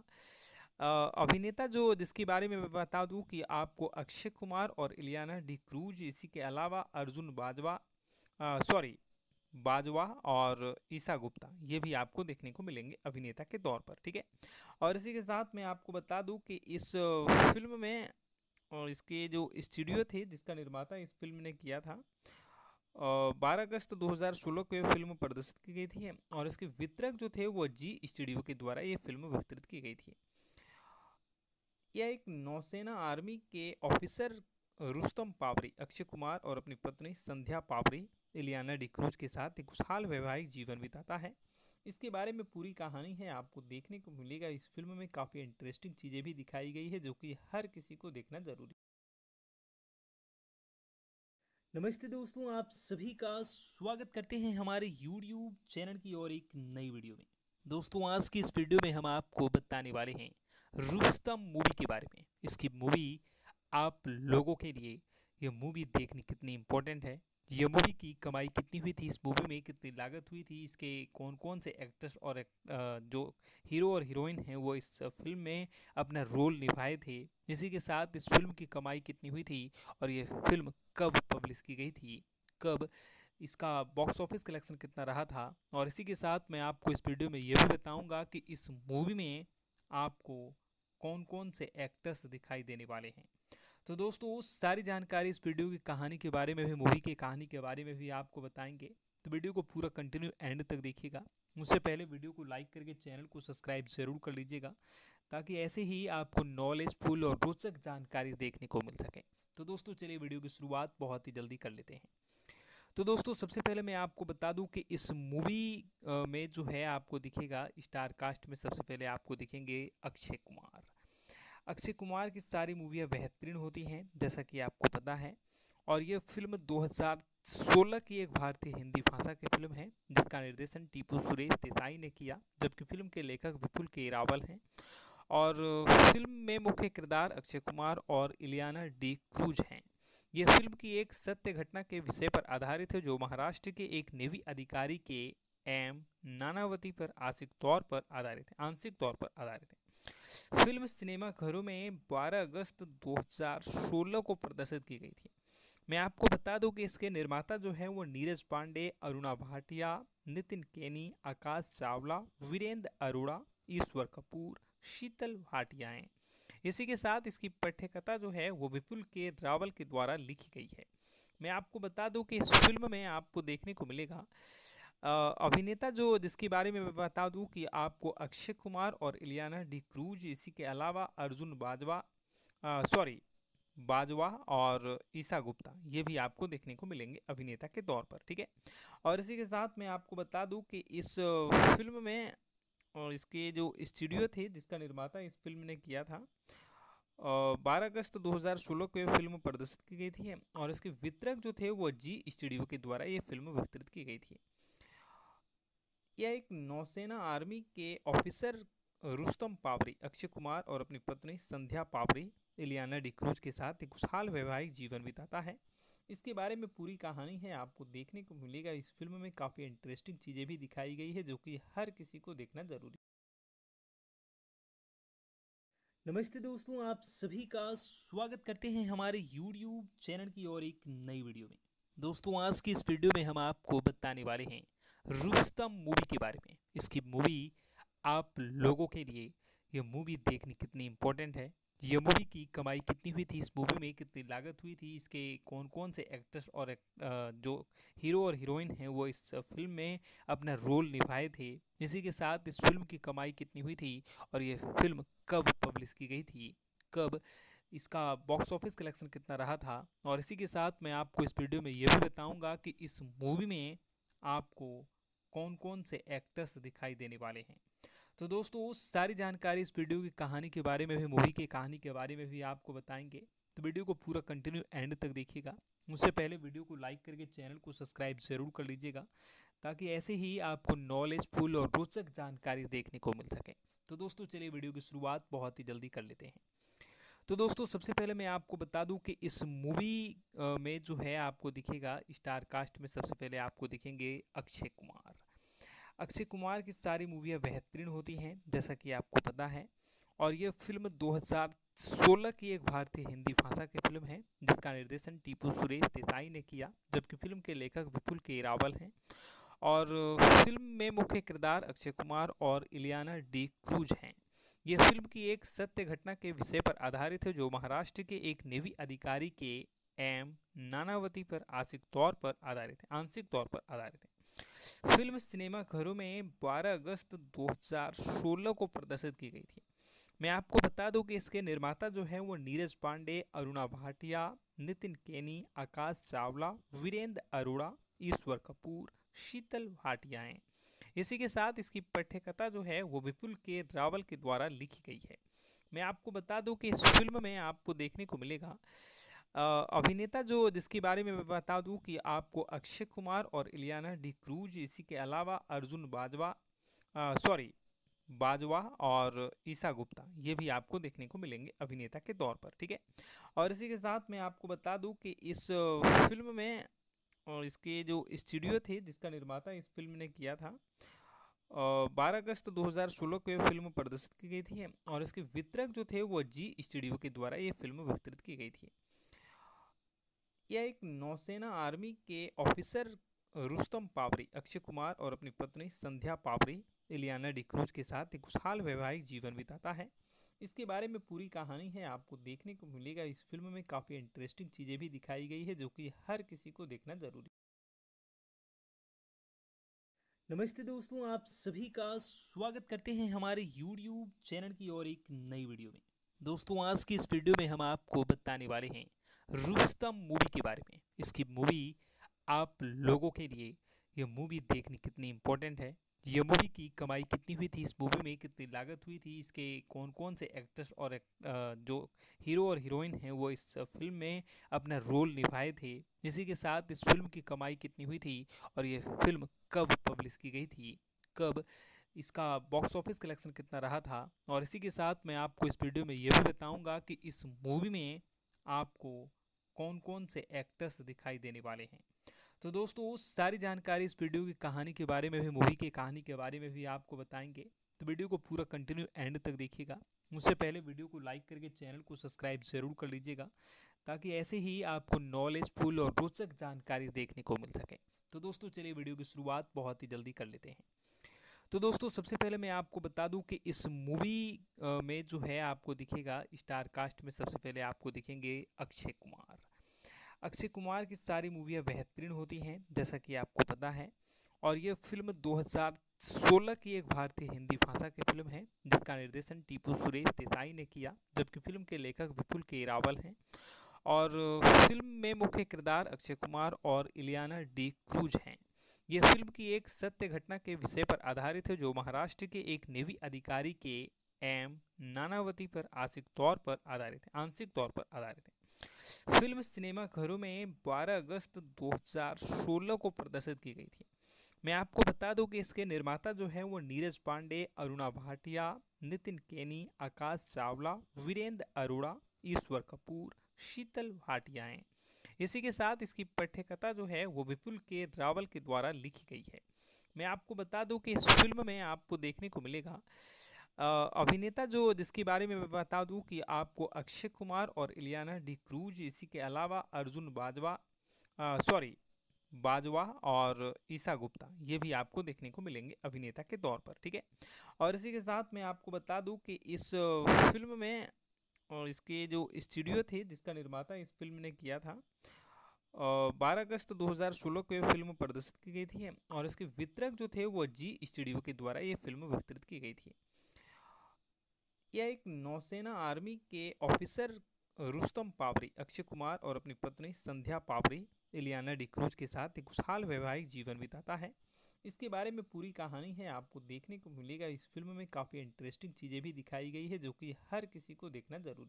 अभिनेता जो जिसके बारे में मैं बता दूं कि आपको अक्षय कुमार और इलियाना डी क्रूज, इसी के अलावा अर्जुन बाजवा, सॉरी बाजवा और ईसा गुप्ता, ये भी आपको देखने को मिलेंगे अभिनेता के तौर पर, ठीक है। और इसी के साथ मैं आपको बता दूं कि इस फिल्म में और इसके जो स्टूडियो थे जिसका निर्माता इस फिल्म ने किया था, बारह अगस्त दो हज़ार सोलह को यह फिल्म प्रदर्शित की गई थी और इसके वितरक जो थे वो जी स्टूडियो के द्वारा ये फिल्म वितरित की गई थी। यह एक नौसेना आर्मी के ऑफिसर रुस्तम पावरी, अक्षय कुमार और अपनी पत्नी संध्या पावरी, इलियाना डिक्रूज के साथ एक खुशहाल वैवाहिक जीवन बिताता है। इसके बारे में पूरी कहानी है आपको देखने को मिलेगा। इस फिल्म में काफ़ी इंटरेस्टिंग चीज़ें भी दिखाई गई है जो कि हर किसी को देखना जरूरी। नमस्ते दोस्तों, आप सभी का स्वागत करते हैं हमारे यूट्यूब चैनल की और एक नई वीडियो में। दोस्तों, आज की इस वीडियो में हम आपको बताने वाले हैं रुस्तम मूवी के बारे में। इसकी मूवी आप लोगों के लिए ये मूवी देखनी कितनी इम्पोर्टेंट है, ये मूवी की कमाई कितनी हुई थी, इस मूवी में कितनी लागत हुई थी, इसके कौन कौन से एक्टर्स और एक, जो हीरो और हीरोइन हैं वो इस फिल्म में अपना रोल निभाए थे, इसी के साथ इस फिल्म की कमाई कितनी हुई थी और ये फिल्म कब पब्लिश की गई थी, कब इसका बॉक्स ऑफिस कलेक्शन कितना रहा था, और इसी के साथ मैं आपको इस वीडियो में ये भी बताऊंगा कि इस मूवी में आपको कौन कौन से एक्टर्स दिखाई देने वाले हैं। तो दोस्तों सारी जानकारी इस वीडियो की कहानी के बारे में भी, मूवी की कहानी के बारे में भी आपको बताएंगे, तो वीडियो को पूरा कंटिन्यू एंड तक देखिएगा। उससे पहले वीडियो को लाइक करके चैनल को सब्सक्राइब जरूर कर लीजिएगा, ताकि ऐसे ही आपको नॉलेजफुल और रोचक जानकारी देखने को मिल सके। तो दोस्तों चलिए वीडियो की शुरुआत बहुत ही जल्दी कर लेते हैं। तो दोस्तों सबसे पहले मैं आपको बता दूं कि इस मूवी में जो है आपको दिखेगा स्टार कास्ट में सबसे पहले आपको दिखेंगे अक्षय कुमार। अक्षय कुमार की सारी मूवियाँ बेहतरीन होती हैं जैसा कि आपको पता है, और ये फिल्म दो हज़ार सोलह की एक भारतीय हिंदी भाषा की फिल्म है जिसका निर्देशन टीपू सुरेश देसाई ने किया, जबकि फिल्म के लेखक विपुल के रावल हैं। और फिल्म में मुख्य किरदार अक्षय कुमार और इलियाना डी क्रूज हैं। यह फिल्म की एक सत्य घटना के विषय पर आधारित है, जो महाराष्ट्र के एक नेवी अधिकारी के एम नानावती पर आंशिक तौर पर आधारित है आंशिक तौर पर आधारित है। फिल्म सिनेमा घरों में बारह अगस्त दो हज़ार सोलह को प्रदर्शित की गई थी। मैं आपको बता दूं कि इसके निर्माता जो है वो नीरज पांडे, अरुणा भाटिया, नितिन केनी, आकाश चावला, वीरेंद्र अरोड़ा, ईश्वर कपूर, शीतल भाटिया हैं। इसी के साथ इसकी पटकथा जो है वो विपुल के रावल के द्वारा लिखी गई है। मैं आपको बता दूं कि इस फिल्म में आपको देखने को मिलेगा अभिनेता जो जिसके बारे में मैं बता दूं कि आपको अक्षय कुमार और इलियाना डी क्रूज, इसी के अलावा अर्जुन बाजवा सॉरी बाजवा और ईसा गुप्ता, ये भी आपको देखने को मिलेंगे अभिनेता के तौर पर, ठीक है। और इसी के साथ मैं आपको बता दूं कि इस फिल्म में और इसके जो स्टूडियो थे जिसका निर्माता इस फिल्म ने किया था, बारह अगस्त दो हज़ार सोलह को यह फिल्म प्रदर्शित की गई थी, और इसके वितरक जो थे वो जी स्टूडियो के द्वारा ये फिल्म वितरित की गई थी। यह एक नौसेना आर्मी के ऑफिसर रुस्तम पावरी अक्षय कुमार और अपनी पत्नी संध्या पावरी इलियाना डी क्रूज के साथ एक खुशहाल वैवाहिक जीवन बिताता है। इसके बारे में पूरी कहानी है आपको देखने को मिलेगा। इस फिल्म में काफ़ी इंटरेस्टिंग चीज़ें भी दिखाई गई है जो कि हर किसी को देखना जरूरी। नमस्ते दोस्तों, आप सभी का स्वागत करते हैं हमारे यूट्यूब चैनल की और एक नई वीडियो में। दोस्तों आज की इस वीडियो में हम आपको बताने वाले हैं रुस्तम मूवी के बारे में। इसकी मूवी आप लोगों के लिए ये मूवी देखनी कितनी इम्पोर्टेंट है, ये मूवी की कमाई कितनी हुई थी, इस मूवी में कितनी लागत हुई थी, इसके कौन कौन से एक्टर्स और जो हीरो और हीरोइन हैं वो इस फिल्म में अपना रोल निभाए थे, इसी के साथ इस फिल्म की कमाई कितनी हुई थी और ये फिल्म कब पब्लिश की गई थी, कब इसका बॉक्स ऑफिस कलेक्शन कितना रहा था, और इसी के साथ मैं आपको इस वीडियो में ये भी बताऊँगा कि इस मूवी में आपको कौन कौन से एक्टर्स दिखाई देने वाले हैं। तो दोस्तों सारी जानकारी इस वीडियो की कहानी के बारे में भी, मूवी की कहानी के बारे में भी आपको बताएंगे, तो वीडियो को पूरा कंटिन्यू एंड तक देखिएगा। उससे पहले वीडियो को लाइक करके चैनल को सब्सक्राइब जरूर कर लीजिएगा, ताकि ऐसे ही आपको नॉलेजफुल और रोचक जानकारी देखने को मिल सके। तो दोस्तों चलिए वीडियो की शुरुआत बहुत ही जल्दी कर लेते हैं। तो दोस्तों सबसे पहले मैं आपको बता दूं कि इस मूवी में जो है आपको दिखेगा स्टार कास्ट में सबसे पहले आपको दिखेंगे अक्षय कुमार। अक्षय कुमार की सारी मूवियाँ बेहतरीन होती हैं जैसा कि आपको पता है, और यह फिल्म दो हज़ार सोलह की एक भारतीय हिंदी भाषा की फिल्म है जिसका निर्देशन टीपू सुरेश देसाई ने किया, जबकि फिल्म के लेखक विपुल के रावल हैं। और फिल्म में मुख्य किरदार अक्षय कुमार और इलियाना डी क्रूज हैं। यह फिल्म की एक सत्य घटना के विषय पर आधारित है, जो महाराष्ट्र के एक नेवी अधिकारी के एम नानावती पर आंशिक तौर पर आधारित है आंशिक तौर पर आधारित है। फिल्म सिनेमा घरों में बारह अगस्त दो हज़ार सोलह को प्रदर्शित की गई थी। मैं आपको बता दूं कि इसके निर्माता जो है वो नीरज पांडे, अरुणा भाटिया, नितिन केनी, आकाश चावला, वीरेंद्र अरोड़ा, ईश्वर कपूर, शीतल भाटिया हैं। इसी के साथ इसकी पटकथा जो है वो विपुल के रावल के द्वारा लिखी गई है। मैं आपको बता दूं कि इस फिल्म में आपको देखने को मिलेगा अभिनेता जो जिसके बारे में मैं बता दूं कि आपको अक्षय कुमार और इलियाना डी क्रूज, इसी के अलावा अर्जुन बाजवा सॉरी बाजवा और ईसा गुप्ता, ये भी आपको देखने को मिलेंगे अभिनेता के तौर पर, ठीक है। और इसी के साथ मैं आपको बता दूं कि इस फिल्म में और इसके जो स्टूडियो थे जिसका निर्माता इस फिल्म ने किया था, बारह अगस्त दो हज़ार सोलह को यह फिल्म प्रदर्शित की गई थी, और इसके वितरक जो थे वो जी स्टूडियो के द्वारा ये फिल्म वितरित की गई थी। यह एक नौसेना आर्मी के ऑफिसर रुस्तम पावरी अक्षय कुमार और अपनी पत्नी संध्या पावरी इलियाना डी क्रूज के साथ एक खुशहाल वैवाहिक जीवन बिताता है। इसके बारे में पूरी कहानी है, आपको देखने को मिलेगा। इस फिल्म में काफ़ी इंटरेस्टिंग चीज़ें भी दिखाई गई है जो कि हर किसी को देखना ज़रूरी। नमस्ते दोस्तों, आप सभी का स्वागत करते हैं हमारे यूट्यूब चैनल की और एक नई वीडियो में। दोस्तों, आज की इस वीडियो में हम आपको बताने वाले हैं रुस्तम मूवी के बारे में। इसकी मूवी आप लोगों के लिए ये मूवी देखनी कितनी इम्पोर्टेंट है, ये मूवी की कमाई कितनी हुई थी, इस मूवी में कितनी लागत हुई थी, इसके कौन कौन से एक्टर्स और एक, अ, जो हीरो और हीरोइन हैं वो इस फिल्म में अपना रोल निभाए थे, इसी के साथ इस फिल्म की कमाई कितनी हुई थी और ये फिल्म कब पब्लिश की गई थी, कब इसका बॉक्स ऑफिस कलेक्शन कितना रहा था, और इसी के साथ मैं आपको इस वीडियो में ये भी बताऊंगा कि इस मूवी में आपको कौन कौन से एक्टर्स दिखाई देने वाले हैं। तो दोस्तों, उस सारी जानकारी इस वीडियो की कहानी के बारे में भी, मूवी की कहानी के बारे में भी आपको बताएंगे। तो वीडियो को पूरा कंटिन्यू एंड तक देखिएगा। उससे पहले वीडियो को लाइक करके चैनल को सब्सक्राइब जरूर कर लीजिएगा, ताकि ऐसे ही आपको नॉलेजफुल और रोचक जानकारी देखने को मिल सके। तो दोस्तों, चलिए वीडियो की शुरुआत बहुत ही जल्दी कर लेते हैं। तो दोस्तों, सबसे पहले मैं आपको बता दूं कि इस मूवी में जो है आपको दिखेगा स्टार कास्ट में सबसे पहले आपको दिखेंगे अक्षय कुमार। अक्षय कुमार की सारी मूवियाँ बेहतरीन होती हैं, जैसा कि आपको पता है। और ये फिल्म दो हज़ार सोलह की एक भारतीय हिंदी भाषा की फिल्म है, जिसका निर्देशन टीपू सुरेश देसाई ने किया, जबकि फिल्म के लेखक विपुल के रावल हैं। और फिल्म में मुख्य किरदार अक्षय कुमार और इलियाना डी क्रूज हैं। यह फिल्म की एक सत्य घटना के विषय पर आधारित है, जो महाराष्ट्र के एक नेवी अधिकारी के एम नानावती पर आंशिक तौर पर आधारित है आंशिक तौर पर आधारित है। फिल्म सिनेमाघरों में बारह अगस्त दो हज़ार सोलह को प्रदर्शित की गई थी। मैं आपको बता दूं कि इसके निर्माता जो है वो नीरज पांडे, अरुणा भाटिया, नितिन केनी, आकाश चावला, वीरेंद्र अरोड़ा, ईश्वर कपूर, शीतल भाटिया हैं। इसी के साथ इसकी पटकथा जो है वो विपुल के रावल के द्वारा लिखी गई है। मैं आपको बता दूं कि इस फिल्म में आपको देखने को मिलेगा अभिनेता जो जिसके बारे में मैं बता दूं कि आपको अक्षय कुमार और इलियाना डी क्रूज, इसी के अलावा अर्जुन बाजवा सॉरी बाजवा और ईसा गुप्ता, ये भी आपको देखने को मिलेंगे अभिनेता के तौर पर, ठीक है। और इसी के साथ मैं आपको बता दूं कि इस फिल्म में और इसके जो स्टूडियो थे जिसका निर्माता इस फिल्म ने किया था, बारह अगस्त दो हज़ार सोलह को यह फिल्म प्रदर्शित की गई थी। और इसके वितरक जो थे वो जी स्टूडियो के द्वारा ये फिल्म वितरित की गई थी। यह एक नौसेना आर्मी के ऑफिसर रुस्तम पावरी, अक्षय कुमार और अपनी पत्नी संध्या पावरी, इलियाना डी क्रूज के साथ एक खुशहाल वैवाहिक जीवन बिताता है। इसके बारे में पूरी कहानी है, आपको देखने को मिलेगा। इस फिल्म में काफ़ी इंटरेस्टिंग चीज़ें भी दिखाई गई है जो कि हर किसी को देखना जरूरी।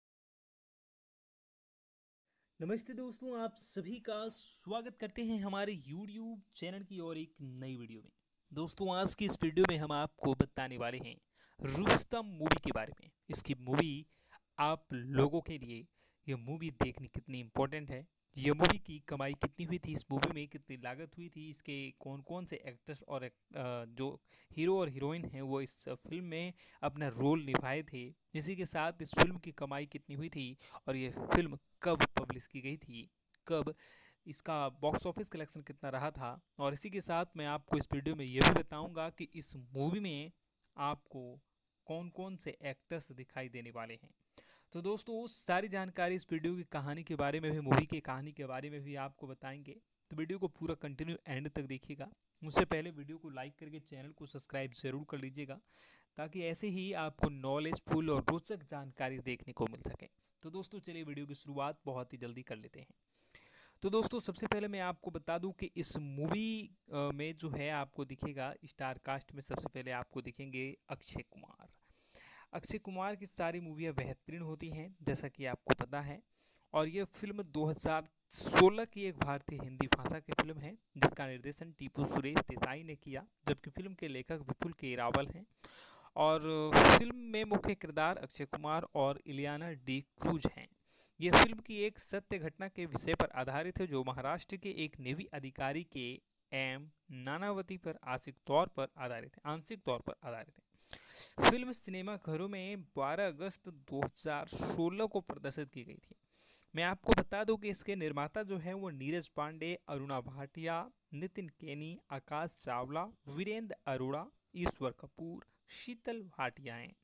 नमस्ते दोस्तों, आप सभी का स्वागत करते हैं हमारे यूट्यूब चैनल की और एक नई वीडियो में। दोस्तों, आज की इस वीडियो में हम आपको बताने वाले हैं रुस्तम मूवी के बारे में। इसकी मूवी आप लोगों के लिए ये मूवी देखनी कितनी इम्पोर्टेंट है, ये मूवी की कमाई कितनी हुई थी, इस मूवी में कितनी लागत हुई थी, इसके कौन कौन से एक्टर्स और एक, अ, जो हीरो और हीरोइन हैं वो इस फिल्म में अपना रोल निभाए थे, इसी के साथ इस फिल्म की कमाई कितनी हुई थी और ये फिल्म कब पब्लिश की गई थी, कब इसका बॉक्स ऑफिस कलेक्शन कितना रहा था। और इसी के साथ मैं आपको इस वीडियो में ये भी बताऊंगा कि इस मूवी में आपको कौन कौन से एक्टर्स दिखाई देने वाले हैं। तो दोस्तों, उस सारी जानकारी इस वीडियो की कहानी के बारे में भी, मूवी की कहानी के बारे में भी आपको बताएंगे। तो वीडियो को पूरा कंटिन्यू एंड तक देखिएगा। उससे पहले वीडियो को लाइक करके चैनल को सब्सक्राइब जरूर कर लीजिएगा, ताकि ऐसे ही आपको नॉलेजफुल और रोचक जानकारी देखने को मिल सके। तो दोस्तों, चलिए वीडियो की शुरुआत बहुत ही जल्दी कर लेते हैं। तो दोस्तों, सबसे पहले मैं आपको बता दूं कि इस मूवी में जो है आपको दिखेगा स्टार कास्ट में सबसे पहले आपको दिखेंगे अक्षय कुमार। अक्षय कुमार की सारी मूवियाँ बेहतरीन होती हैं, जैसा कि आपको पता है। और ये फिल्म दो हज़ार सोलह की एक भारतीय हिंदी भाषा की फिल्म है, जिसका निर्देशन टीपू सुरेश देसाई ने किया, जबकि फिल्म के लेखक विपुल के रावल हैं। और फिल्म में मुख्य किरदार अक्षय कुमार और इलियाना डी क्रूज हैं। यह फिल्म की एक सत्य घटना के विषय पर आधारित है, जो महाराष्ट्र के एक नेवी अधिकारी के एम नानावती पर आंशिक तौर पर आधारित है आंशिक तौर पर आधारित है। फिल्म सिनेमाघरों में बारह अगस्त दो हज़ार सोलह को प्रदर्शित की गई थी। मैं आपको बता दूं कि इसके निर्माता जो है वो नीरज पांडे, अरुणा भाटिया, नितिन केनी, आकाश चावला, वीरेंद्र अरोड़ा, ईश्वर कपूर, शीतल भाटिया हैं।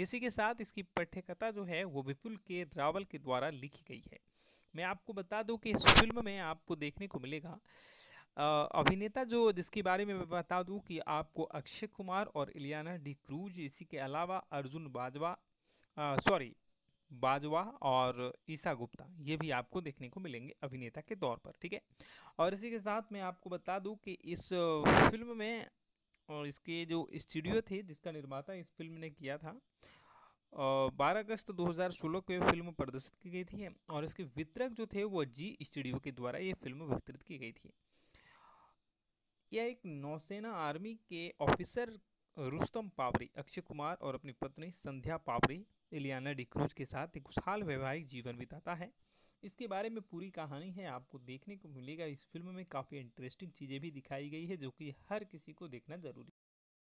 इसी के साथ इसकी पटकथा जो है वो विपुल के रावल के द्वारा लिखी गई है। मैं आपको बता दूं कि इस फिल्म में आपको देखने को मिलेगा अ, अभिनेता जो जिसके बारे में मैं बता दूं कि आपको अक्षय कुमार और इलियाना डी क्रूज, इसी के अलावा अर्जुन बाजवा, सॉरी बाजवा और ईसा गुप्ता, ये भी आपको देखने को मिलेंगे अभिनेता के तौर पर, ठीक है। और इसी के साथ मैं आपको बता दूं कि इस अ, फिल्म में और इसके जो स्टूडियो थे जिसका निर्माता इस फिल्म ने किया था, बारह अगस्त दो हज़ार सोलह को यह फिल्म प्रदर्शित की गई थी और इसके वितरक जो थे वो जी स्टूडियो के द्वारा ये फिल्म वितरित की गई थी। यह एक नौसेना आर्मी के ऑफिसर रुस्तम पावरी अक्षय कुमार और अपनी पत्नी संध्या पावरी इलियाना डी क्रूज के साथ एक खुशहाल वैवाहिक जीवन बिताता है। इसके बारे में पूरी कहानी है आपको देखने को मिलेगा। इस फिल्म में काफ़ी इंटरेस्टिंग चीज़ें भी दिखाई गई है जो कि हर किसी को देखना जरूरी।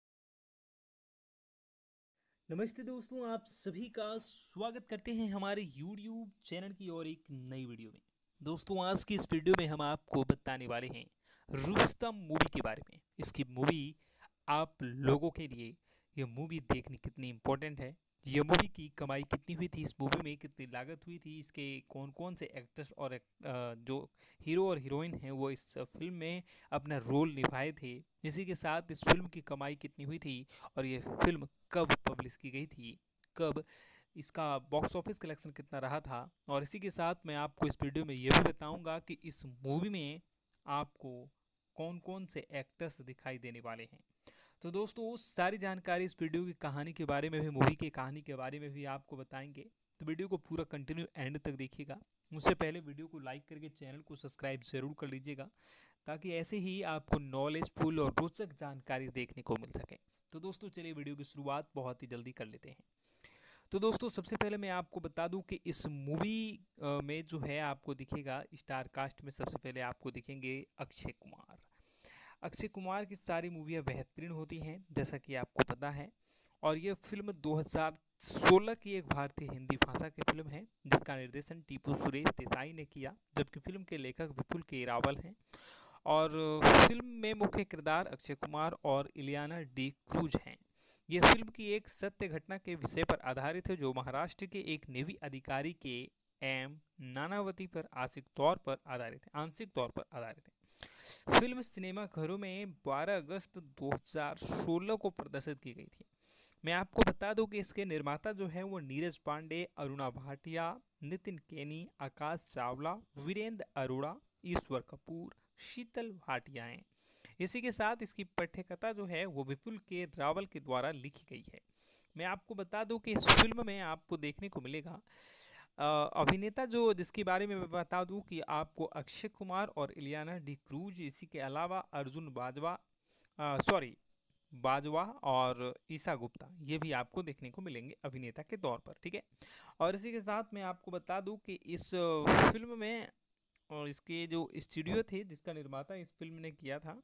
नमस्ते दोस्तों, आप सभी का स्वागत करते हैं हमारे यूट्यूब चैनल की और एक नई वीडियो में। दोस्तों, आज की इस वीडियो में हम आपको बताने वाले हैं रुस्तम मूवी के बारे में। इसकी मूवी आप लोगों के लिए ये मूवी देखनी कितनी इम्पोर्टेंट है, ये मूवी की कमाई कितनी हुई थी, इस मूवी में कितनी लागत हुई थी, इसके कौन कौन से एक्टर्स और एक, जो हीरो और हीरोइन हैं वो इस फिल्म में अपना रोल निभाए थे, इसी के साथ इस फिल्म की कमाई कितनी हुई थी और ये फिल्म कब पब्लिश की गई थी, कब इसका बॉक्स ऑफिस कलेक्शन कितना रहा था, और इसी के साथ मैं आपको इस वीडियो में ये भी बताऊंगा कि इस मूवी में आपको कौन कौन से एक्टर्स दिखाई देने वाले हैं। तो दोस्तों, सारी जानकारी इस वीडियो की कहानी के बारे में भी, मूवी की कहानी के बारे में भी आपको बताएंगे, तो वीडियो को पूरा कंटिन्यू एंड तक देखिएगा। उससे पहले वीडियो को लाइक करके चैनल को सब्सक्राइब जरूर कर लीजिएगा ताकि ऐसे ही आपको नॉलेजफुल और रोचक जानकारी देखने को मिल सके। तो दोस्तों, चलिए वीडियो की शुरुआत बहुत ही जल्दी कर लेते हैं। तो दोस्तों, सबसे पहले मैं आपको बता दूं कि इस मूवी में जो है आपको दिखेगा स्टार कास्ट में सबसे पहले आपको दिखेंगे अक्षय कुमार। अक्षय कुमार की सारी मूवियाँ बेहतरीन होती हैं जैसा कि आपको पता है, और ये फिल्म दो हज़ार सोलह की एक भारतीय हिंदी भाषा की फिल्म है जिसका निर्देशन टीपू सुरेश देसाई ने किया, जबकि फिल्म के लेखक विपुल के रावल हैं। और फिल्म में मुख्य किरदार अक्षय कुमार और इलियाना डी क्रूज हैं। यह फिल्म की एक सत्य घटना के विषय पर आधारित है जो महाराष्ट्र के एक नेवी अधिकारी के एम नानावती पर आंशिक तौर पर आधारित है आंशिक तौर पर आधारित है। फिल्म सिनेमा घरों में बारह अगस्त दो हज़ार सोलह को प्रदर्शित की गई थी। मैं आपको बता दूं कि इसके निर्माता जो है वो नीरज पांडे, अरुणा भाटिया, नितिन केनी, आकाश चावला, वीरेंद्र अरोड़ा, ईश्वर कपूर, शीतल भाटिया हैं। इसी के साथ इसकी पटकथा जो है वो विपुल के रावल के द्वारा लिखी गई है। मैं आपको बता दूं कि इस फिल्म में आपको देखने को मिलेगा अभिनेता जो जिसके बारे में मैं बता दूं कि आपको अक्षय कुमार और इलियाना डी क्रूज, इसी के अलावा अर्जुन बाजवा, सॉरी बाजवा और ईसा गुप्ता, ये भी आपको देखने को मिलेंगे अभिनेता के तौर पर, ठीक है। और इसी के साथ मैं आपको बता दूं कि इस फिल्म में और इसके जो स्टूडियो थे जिसका निर्माता इस फिल्म ने किया था,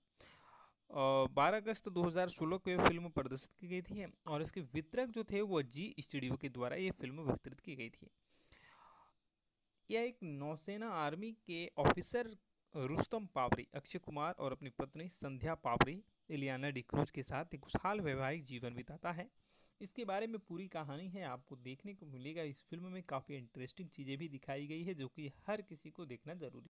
बारह अगस्त दो हज़ार सोलह को यह फिल्म प्रदर्शित की गई थी और इसके वितरक जो थे वो जी स्टूडियो के द्वारा ये फिल्म वितरित की गई थी। यह एक नौसेना आर्मी के ऑफिसर रुस्तम पावरी अक्षय कुमार और अपनी पत्नी संध्या पावरी इलियाना डी क्रूज के साथ एक खुशहाल वैवाहिक जीवन बिताता है। इसके बारे में पूरी कहानी है आपको देखने को मिलेगा। इस फिल्म में काफ़ी इंटरेस्टिंग चीज़ें भी दिखाई गई है जो कि हर किसी को देखना जरूरी।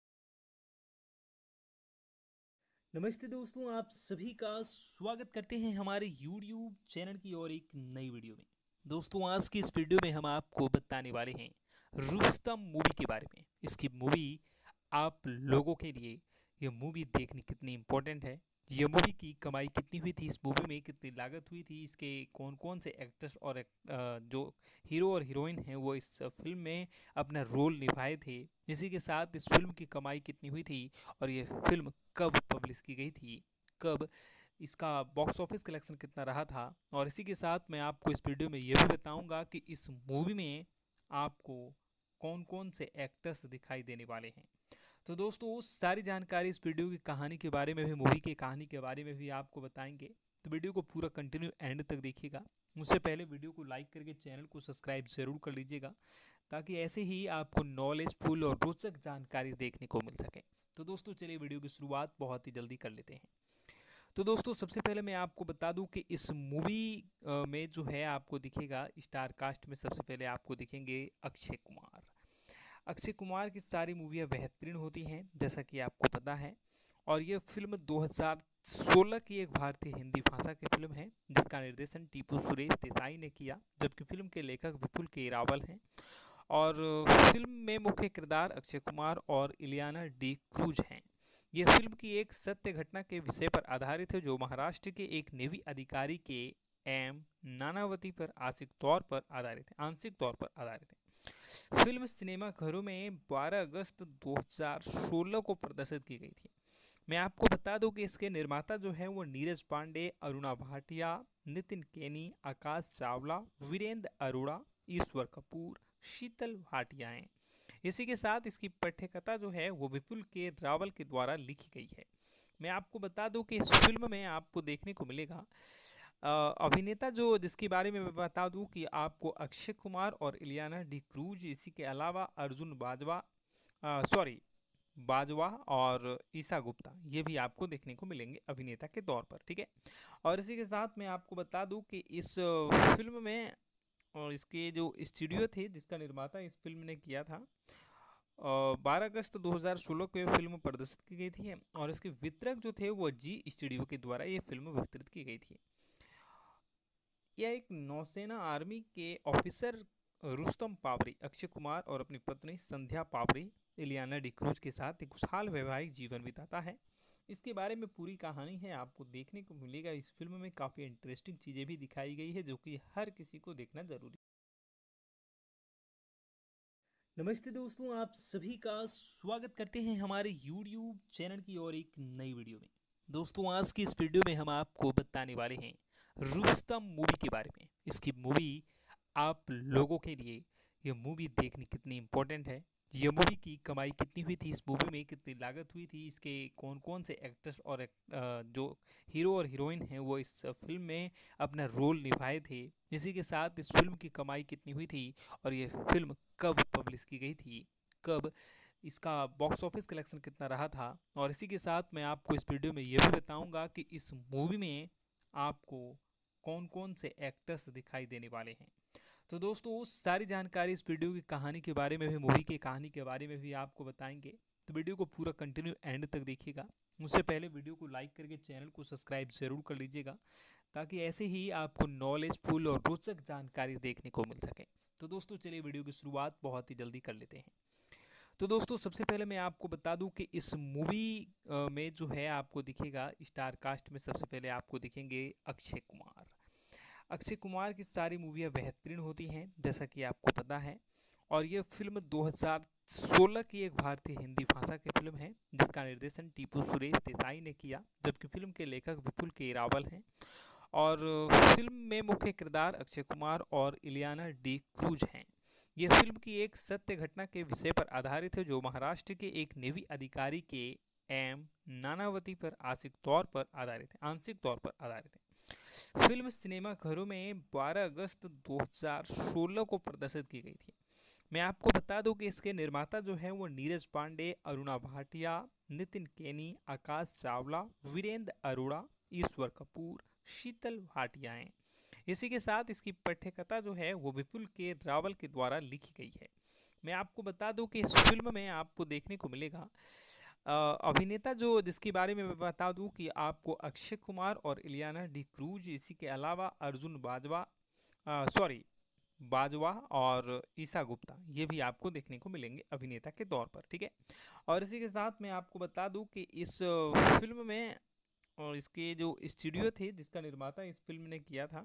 नमस्ते दोस्तों, आप सभी का स्वागत करते हैं हमारे यूट्यूब चैनल की और एक नई वीडियो में। दोस्तों, आज की इस वीडियो में हम आपको बताने वाले हैं रुस्तम मूवी के बारे में। इसकी मूवी आप लोगों के लिए ये मूवी देखनी कितनी इम्पोर्टेंट है, ये मूवी की कमाई कितनी हुई थी, इस मूवी में कितनी लागत हुई थी, इसके कौन कौन से एक्टर्स और एक, जो हीरो और हीरोइन हैं वो इस फिल्म में अपना रोल निभाए थे, इसी के साथ इस फिल्म की कमाई कितनी हुई थी और ये फिल्म कब पब्लिश की गई थी, कब इसका बॉक्स ऑफिस कलेक्शन कितना रहा था, और इसी के साथ मैं आपको इस वीडियो में ये भी बताऊंगा कि इस मूवी में आपको कौन कौन से एक्टर्स दिखाई देने वाले हैं। तो दोस्तों, सारी जानकारी इस वीडियो की कहानी के बारे में भी, मूवी की कहानी के बारे में भी आपको बताएंगे, तो वीडियो को पूरा कंटिन्यू एंड तक देखिएगा। उससे पहले वीडियो को लाइक करके चैनल को सब्सक्राइब जरूर कर लीजिएगा ताकि ऐसे ही आपको नॉलेजफुल और रोचक जानकारी देखने को मिल सके। तो दोस्तों, चलिए वीडियो की शुरुआत बहुत ही जल्दी कर लेते हैं। तो दोस्तों सबसे पहले मैं आपको बता दूं कि इस मूवी में जो है आपको दिखेगा स्टार कास्ट में सबसे पहले आपको दिखेंगे अक्षय कुमार। अक्षय कुमार की सारी मूवियाँ बेहतरीन होती हैं जैसा कि आपको पता है। और ये फिल्म दो हज़ार सोलह की एक भारतीय हिंदी भाषा की फिल्म है जिसका निर्देशन टीपू सुरेश देसाई ने किया, जबकि फिल्म के लेखक विपुल के रावल हैं। और फिल्म में मुख्य किरदार अक्षय कुमार और इलियाना डी क्रूज हैं। यह फिल्म की एक सत्य घटना के विषय पर आधारित है जो महाराष्ट्र के एक नेवी अधिकारी के एम नानावती पर आंशिक तौर पर आधारित है आंशिक तौर पर आधारित है। फिल्म सिनेमाघरों में बारह अगस्त दो हज़ार सोलह को प्रदर्शित की गई थी। मैं आपको बता दूं कि इसके निर्माता जो है वो नीरज पांडे, अरुणा भाटिया, नितिन केनी, आकाश चावला, वीरेंद्र अरोड़ा, ईश्वर कपूर, शीतल भाटिया हैं। इसी के साथ इसकी पटकथा जो है वो विपुल के रावल के द्वारा लिखी गई है। मैं आपको बता दूं कि इस फिल्म में आपको देखने को मिलेगा अभिनेता जो जिसके बारे में मैं बता दूं कि आपको अक्षय कुमार और इलियाना डी क्रूज, इसी के अलावा अर्जुन बाजवा सॉरी बाजवा और ईसा गुप्ता, ये भी आपको देखने को मिलेंगे अभिनेता के तौर पर, ठीक है। और इसी के साथ मैं आपको बता दूं कि इस फिल्म में और इसके जो स्टूडियो थे जिसका निर्माता इस फिल्म ने किया था, बारह अगस्त दो हज़ार सोलह को यह फिल्म प्रदर्शित की गई थी और इसके वितरक जो थे वो जी स्टूडियो के द्वारा ये फिल्म वितरित की गई थी। यह एक नौसेना आर्मी के ऑफिसर रुस्तम पावरी अक्षय कुमार और अपनी पत्नी संध्या पावरी इलियाना डी क्रूज के साथ एक खुशहाल वैवाहिक जीवन बिताता है। इसके बारे में पूरी कहानी है आपको देखने को मिलेगा। इस फिल्म में काफ़ी इंटरेस्टिंग चीज़ें भी दिखाई गई है जो कि हर किसी को देखना जरूरी। नमस्ते दोस्तों, आप सभी का स्वागत करते हैं हमारे यूट्यूब चैनल की और एक नई वीडियो में। दोस्तों आज की इस वीडियो में हम आपको बताने वाले हैं रुस्तम मूवी के बारे में। इसकी मूवी आप लोगों के लिए ये मूवी देखनी कितनी इम्पोर्टेंट है, ये मूवी की कमाई कितनी हुई थी, इस मूवी में कितनी लागत हुई थी, इसके कौन कौन से एक्टर्स और जो हीरो और हीरोइन हैं वो इस फिल्म में अपना रोल निभाए थे, इसी के साथ इस फिल्म की कमाई कितनी हुई थी और ये फिल्म कब पब्लिश की गई थी, कब इसका बॉक्स ऑफिस कलेक्शन कितना रहा था। और इसी के साथ मैं आपको इस वीडियो में ये भी बताऊँगा कि इस मूवी में आपको कौन कौन से एक्टर्स दिखाई देने वाले हैं। तो दोस्तों उस सारी जानकारी इस वीडियो की कहानी के बारे में भी, मूवी की कहानी के बारे में भी आपको बताएंगे, तो वीडियो को पूरा कंटिन्यू एंड तक देखिएगा। उससे पहले वीडियो को लाइक करके चैनल को सब्सक्राइब जरूर कर लीजिएगा ताकि ऐसे ही आपको नॉलेजफुल और रोचक जानकारी देखने को मिल सके। तो दोस्तों चलिए वीडियो की शुरुआत बहुत ही जल्दी कर लेते हैं। तो दोस्तों सबसे पहले मैं आपको बता दूं कि इस मूवी में जो है आपको दिखेगा स्टार कास्ट में सबसे पहले आपको दिखेंगे अक्षय कुमार। अक्षय कुमार की सारी मूवियाँ बेहतरीन होती हैं जैसा कि आपको पता है। और ये फिल्म दो हज़ार सोलह की एक भारतीय हिंदी भाषा की फिल्म है जिसका निर्देशन टीपू सुरेश देसाई ने किया, जबकि फिल्म के लेखक विपुल के रावल हैं। और फिल्म में मुख्य किरदार अक्षय कुमार और इलियाना डी क्रूज हैं। यह फिल्म की एक सत्य घटना के विषय पर आधारित है जो महाराष्ट्र के एक नेवी अधिकारी के एम नानावती पर आंशिक तौर पर आधारित है आंशिक तौर पर आधारित है। फिल्म सिनेमाघरों में बारह अगस्त दो हज़ार सोलह को प्रदर्शित की गई थी। मैं आपको बता दूं कि इसके निर्माता जो है वो नीरज पांडे, अरुणा भाटिया, नितिन केनी, आकाश चावला, वीरेंद्र अरोड़ा, ईश्वर कपूर, शीतल भाटिया हैं। इसी के साथ इसकी पटकथा जो है वो विपुल के रावल के द्वारा लिखी गई है। मैं आपको बता दूं कि इस फिल्म में आपको देखने को मिलेगा अभिनेता जो जिसके बारे में मैं बता दूं कि आपको अक्षय कुमार और इलियाना डी क्रूज, इसी के अलावा अर्जुन बाजवा सॉरी बाजवा और ईसा गुप्ता, ये भी आपको देखने को मिलेंगे अभिनेता के तौर पर, ठीक है। और इसी के साथ मैं आपको बता दूं कि इस फिल्म में और इसके जो स्टूडियो थे जिसका निर्माता इस फिल्म ने किया था,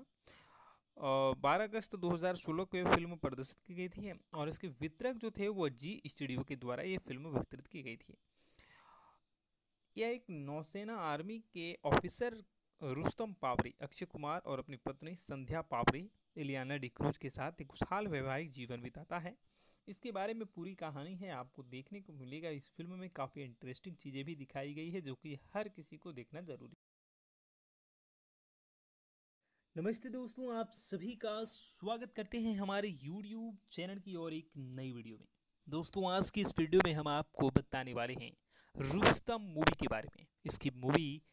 बारह अगस्त दो हज़ार सोलह को यह फिल्म प्रदर्शित की गई थी और इसके वितरक जो थे वो जी स्टूडियो के द्वारा ये फिल्म वितरित की गई थी। यह एक नौसेना आर्मी के ऑफिसर रुस्तम पावरी अक्षय कुमार और अपनी पत्नी संध्या पावरी इलियाना डी क्रूज के साथ एक खुशहाल वैवाहिक जीवन बिताता है। इसके बारे में पूरी कहानी है आपको देखने को मिलेगा। इस फिल्म में काफ़ी इंटरेस्टिंग चीज़ें भी दिखाई गई है जो कि हर किसी को देखना जरूरी। नमस्ते दोस्तों, आप सभी का स्वागत करते हैं हमारे यूट्यूब चैनल की और एक नई वीडियो में। दोस्तों आज की इस वीडियो में हम आपको बताने वाले हैं रुस्तम मूवी के बारे में। इसकी मूवी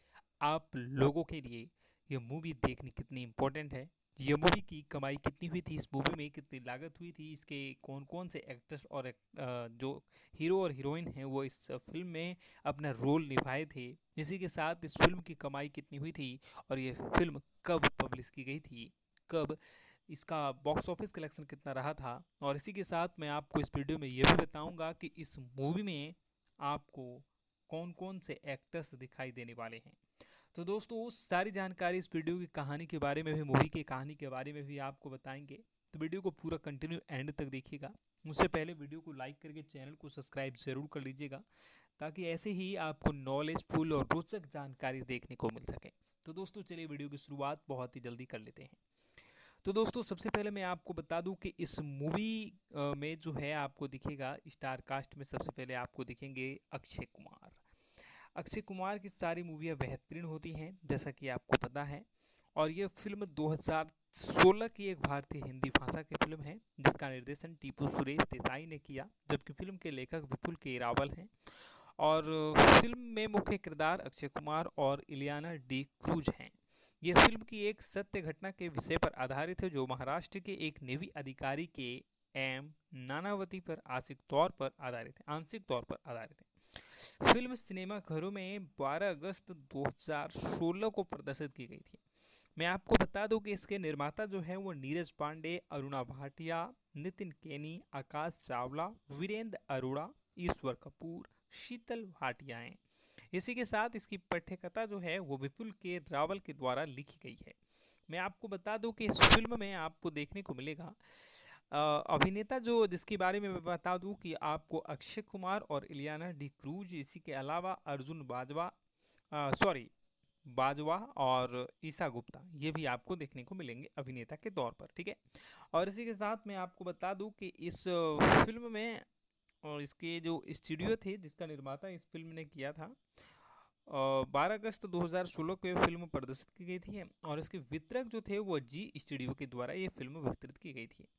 आप लोगों के लिए ये मूवी देखनी कितनी इम्पोर्टेंट है, ये मूवी की कमाई कितनी हुई थी, इस मूवी में कितनी लागत हुई थी, इसके कौन कौन से एक्टर्स और एक, अ, जो हीरो और हीरोइन हैं वो इस फिल्म में अपना रोल निभाए थे, इसी के साथ इस फिल्म की कमाई कितनी हुई थी और ये फिल्म कब पब्लिश की गई थी, कब इसका बॉक्स ऑफिस कलेक्शन कितना रहा था, और इसी के साथ मैं आपको इस वीडियो में ये भी बताऊंगा कि इस मूवी में आपको कौन कौन से एक्टर्स दिखाई देने वाले हैं। तो दोस्तों उस सारी जानकारी इस वीडियो की कहानी के बारे में भी, मूवी की कहानी के बारे में भी आपको बताएंगे, तो वीडियो को पूरा कंटिन्यू एंड तक देखिएगा। उससे पहले वीडियो को लाइक करके चैनल को सब्सक्राइब जरूर कर लीजिएगा, ताकि ऐसे ही आपको नॉलेजफुल और रोचक जानकारी देखने को मिल सके। तो दोस्तों चलिए वीडियो की शुरुआत बहुत ही जल्दी कर लेते हैं। तो दोस्तों सबसे पहले मैं आपको बता दूं कि इस मूवी में जो है आपको दिखेगा स्टार कास्ट में, सबसे पहले आपको दिखेंगे अक्षय कुमार। अक्षय कुमार की सारी मूवियाँ बेहतरीन होती हैं जैसा कि आपको पता है, और ये फिल्म दो हज़ार सोलह की एक भारतीय हिंदी भाषा की फिल्म है जिसका निर्देशन टीपू सुरेश देसाई ने किया, जबकि फिल्म के लेखक विपुल के रावल हैं। और फिल्म में मुख्य किरदार अक्षय कुमार और इलियाना डी क्रूज हैं। यह फिल्म की एक सत्य घटना के विषय पर आधारित है जो महाराष्ट्र के एक नेवी अधिकारी के एम नानावती पर आंशिक तौर पर आधारित है आंशिक तौर पर आधारित है। फिल्म सिनेमा घरों में बारह अगस्त दो हज़ार सोलह को प्रदर्शित की गई थी। मैं आपको बता दूं कि इसके निर्माता जो है वो नीरज पांडे, अरुणा भाटिया, नितिन केनी, आकाश चावला, वीरेंद्र अरोड़ा, ईश्वर कपूर, शीतल भाटिया हैं। इसी के साथ इसकी पटकथा जो है वो विपुल के रावल के द्वारा लिखी गई है। मैं आपको बता दूं कि इस फिल्म में आपको देखने को मिलेगा अभिनेता जो जिसके बारे में मैं बता दूं कि आपको अक्षय कुमार और इलियाना डी क्रूज, इसी के अलावा अर्जुन बाजवा सॉरी बाजवा और ईसा गुप्ता, ये भी आपको देखने को मिलेंगे अभिनेता के तौर पर, ठीक है। और इसी के साथ मैं आपको बता दूं कि इस फिल्म में और इसके जो स्टूडियो थे जिसका निर्माता इस फिल्म ने किया था, बारह अगस्त दो हज़ार सोलह को यह फिल्म प्रदर्शित की गई थी, और इसके वितरक जो थे वो जी स्टूडियो के द्वारा ये फिल्म वितरित की गई थी।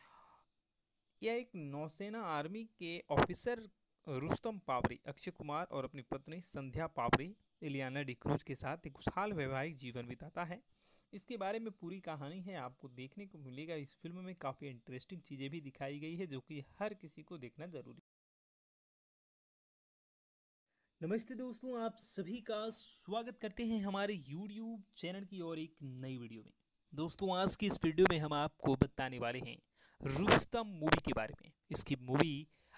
यह एक नौसेना आर्मी के ऑफिसर रुस्तम पावरी अक्षय कुमार और अपनी पत्नी संध्या पावरी इलियाना डी क्रूज के साथ एक खुशहाल वैवाहिक जीवन बिताता है। इसके बारे में पूरी कहानी है आपको देखने को मिलेगा। इस फिल्म में काफ़ी इंटरेस्टिंग चीज़ें भी दिखाई गई है जो कि हर किसी को देखना जरूरी। नमस्ते दोस्तों, आप सभी का स्वागत करते हैं हमारे यूट्यूब चैनल की और एक नई वीडियो में। दोस्तों आज की इस वीडियो में हम आपको बताने वाले हैं रुस्तम मूवी के बारे में। इसकी मूवी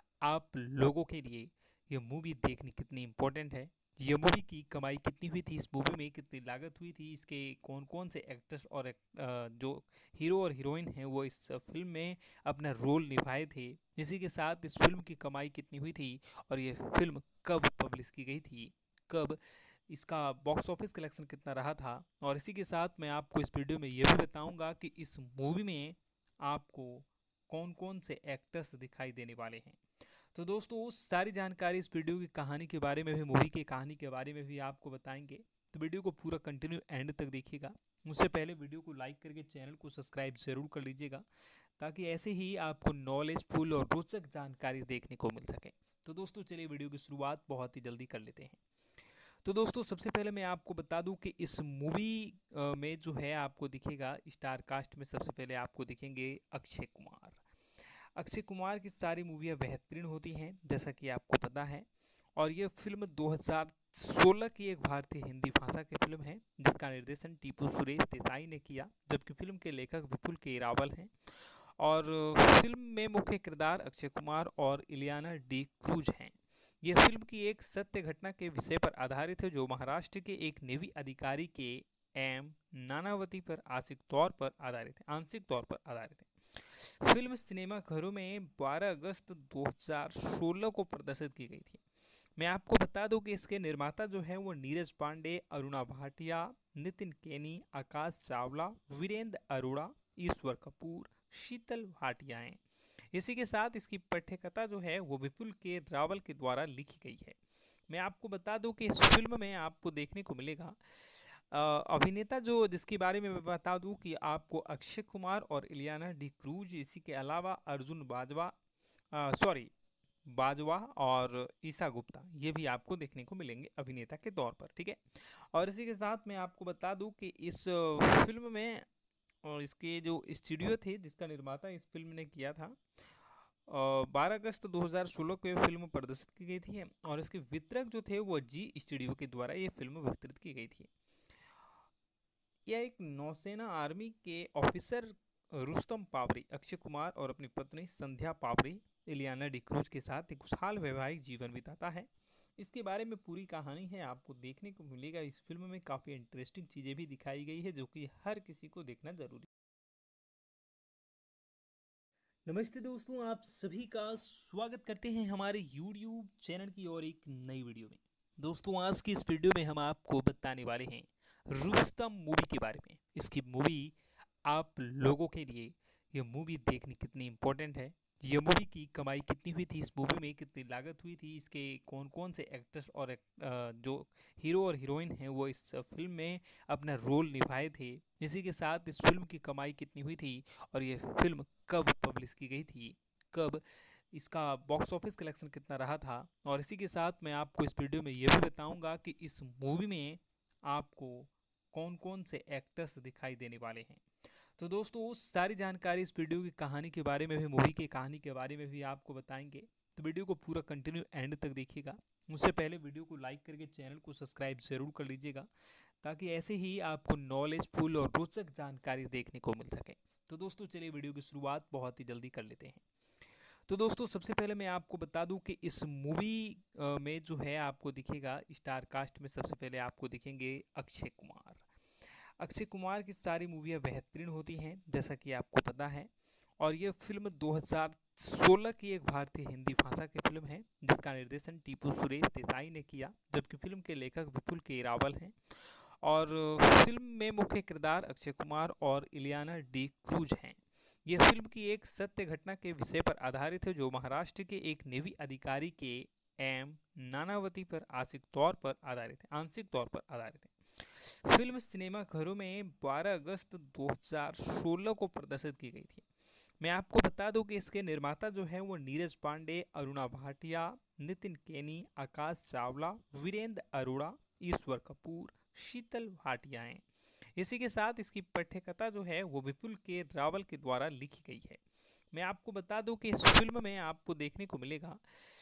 आप लोगों के लिए ये मूवी देखनी कितनी इम्पोर्टेंट है, ये मूवी की कमाई कितनी हुई थी, इस मूवी में कितनी लागत हुई थी, इसके कौन कौन से एक्टर्स और एक, जो हीरो और हीरोइन हैं वो इस फिल्म में अपना रोल निभाए थे, इसी के साथ इस फिल्म की कमाई कितनी हुई थी और ये फिल्म कब पब्लिश की गई थी, कब इसका बॉक्स ऑफिस कलेक्शन कितना रहा था, और इसी के साथ मैं आपको इस वीडियो में ये भी बताऊंगा कि इस मूवी में आपको कौन कौन से एक्टर्स दिखाई देने वाले हैं। तो दोस्तों उस सारी जानकारी इस वीडियो की कहानी के बारे में भी, मूवी की कहानी के बारे में भी आपको बताएंगे, तो वीडियो को पूरा कंटिन्यू एंड तक देखिएगा। उससे पहले वीडियो को लाइक करके चैनल को सब्सक्राइब जरूर कर लीजिएगा, ताकि ऐसे ही आपको नॉलेजफुल और रोचक जानकारी देखने को मिल सके। तो दोस्तों चलिए वीडियो की शुरुआत बहुत ही जल्दी कर लेते हैं। तो दोस्तों सबसे पहले मैं आपको बता दूं कि इस मूवी में जो है आपको दिखेगा स्टार कास्ट में, सबसे पहले आपको दिखेंगे अक्षय कुमार। अक्षय कुमार की सारी मूवियाँ बेहतरीन होती हैं जैसा कि आपको पता है, और यह फिल्म दो हज़ार सोलह की एक भारतीय हिंदी भाषा की फिल्म है जिसका निर्देशन टीपू सुरेश देसाई ने किया, जबकि फिल्म के लेखक विपुल के रावल हैं। और फिल्म में मुख्य किरदार अक्षय कुमार और इलियाना डी क्रूज हैं। यह फिल्म की एक सत्य घटना के विषय पर आधारित है जो महाराष्ट्र के एक नेवी अधिकारी के एम नानावती पर आंशिक तौर पर आधारित है आंशिक तौर पर आधारित है। फिल्म सिनेमा घरों में बारह अगस्त दो हज़ार सोलह को प्रदर्शित की गई थी। मैं आपको बता दूं कि इसके निर्माता जो है वो नीरज पांडे, अरुणा भाटिया, नितिन केनी, आकाश चावला, वीरेंद्र अरोड़ा, ईश्वर कपूर, शीतल भाटिया हैं। इसी के साथ इसकी पटकथा जो है वो विपुल के रावल के द्वारा लिखी गई है। मैं आपको बता दूं कि इस फिल्म में आपको देखने को मिलेगा अभिनेता जो जिसके बारे में मैं बता दूं कि आपको अक्षय कुमार और इलियाना डी क्रूज, इसी के अलावा अर्जुन बाजवा सॉरी बाजवा और ईसा गुप्ता, ये भी आपको देखने को मिलेंगे अभिनेता के तौर पर, ठीक है। और इसी के साथ मैं आपको बता दूं कि इस फिल्म में और इसके जो स्टूडियो थे जिसका निर्माता इस फिल्म ने किया था, बारह अगस्त दो हज़ार सोलह को ये फिल्म प्रदर्शित की गई थी और इसके वितरक जो थे वो जी स्टूडियो के द्वारा ये फिल्म वितरित की गई थी। यह एक नौसेना आर्मी के ऑफिसर रुस्तम पावरी अक्षय कुमार और अपनी पत्नी संध्या पावरी इलियाना डिक्रूज के साथ एक खुशहाल वैवाहिक जीवन बिताता है। इसके बारे में पूरी कहानी है, आपको देखने को मिलेगा। इस फिल्म में काफ़ी इंटरेस्टिंग चीज़ें भी दिखाई गई है जो कि हर किसी को देखना जरूरी। नमस्ते दोस्तों, आप सभी का स्वागत करते हैं हमारे YouTube चैनल की और एक नई वीडियो में। दोस्तों, आज की इस वीडियो में हम आपको बताने वाले हैं रुस्तम मूवी के बारे में। इसकी मूवी आप लोगों के लिए ये मूवी देखनी कितनी इम्पोर्टेंट है, ये मूवी की कमाई कितनी हुई थी, इस मूवी में कितनी लागत हुई थी, इसके कौन कौन से एक्टर्स और एक, जो हीरो और हीरोइन हैं वो इस फिल्म में अपना रोल निभाए थे, इसी के साथ इस फिल्म की कमाई कितनी हुई थी और ये फिल्म कब पब्लिश की गई थी, कब इसका बॉक्स ऑफिस कलेक्शन कितना रहा था, और इसी के साथ मैं आपको इस वीडियो में ये भी बताऊंगा कि इस मूवी में आपको कौन कौन से एक्टर्स दिखाई देने वाले हैं। तो दोस्तों, उस सारी जानकारी इस वीडियो की कहानी के बारे में भी, मूवी की कहानी के बारे में भी आपको बताएंगे। तो वीडियो को पूरा कंटिन्यू एंड तक देखिएगा। उससे पहले वीडियो को लाइक करके चैनल को सब्सक्राइब जरूर कर लीजिएगा ताकि ऐसे ही आपको नॉलेजफुल और रोचक जानकारी देखने को मिल सके। तो दोस्तों, चलिए वीडियो की शुरुआत बहुत ही जल्दी कर लेते हैं। तो दोस्तों, सबसे पहले मैं आपको बता दूं कि इस मूवी में जो है आपको दिखेगा स्टार कास्ट में सबसे पहले आपको दिखेंगे अक्षय कुमार। अक्षय कुमार की सारी मूवियाँ बेहतरीन होती हैं जैसा कि आपको पता है, और ये फिल्म दो हज़ार सोलह की एक भारतीय हिंदी भाषा की फिल्म है जिसका निर्देशन टीपू सुरेश देसाई ने किया, जबकि फिल्म के लेखक विपुल के रावल हैं। और फिल्म में मुख्य किरदार अक्षय कुमार और इलियाना डी क्रूज हैं। यह फिल्म की एक सत्य घटना के विषय पर आधारित है जो महाराष्ट्र के एक नेवी अधिकारी के एम नानावती पर आंशिक तौर पर आधारित है आंशिक तौर पर आधारित है। फिल्म सिनेमा घरों में बारह अगस्त दो हज़ार सोलह को प्रदर्शित की गई थी। मैं आपको बता दूं कि इसके निर्माता जो है वो नीरज पांडे, अरुणा भाटिया, नितिन केनी, आकाश चावला, वीरेंद्र अरोड़ा, ईश्वर कपूर, शीतल भाटिया हैं। इसी के साथ इसकी पटकथा जो है वो विपुल के रावल के द्वारा लिखी गई है। मैं आपको बता दूं कि इस फिल्म में आपको देखने को मिलेगा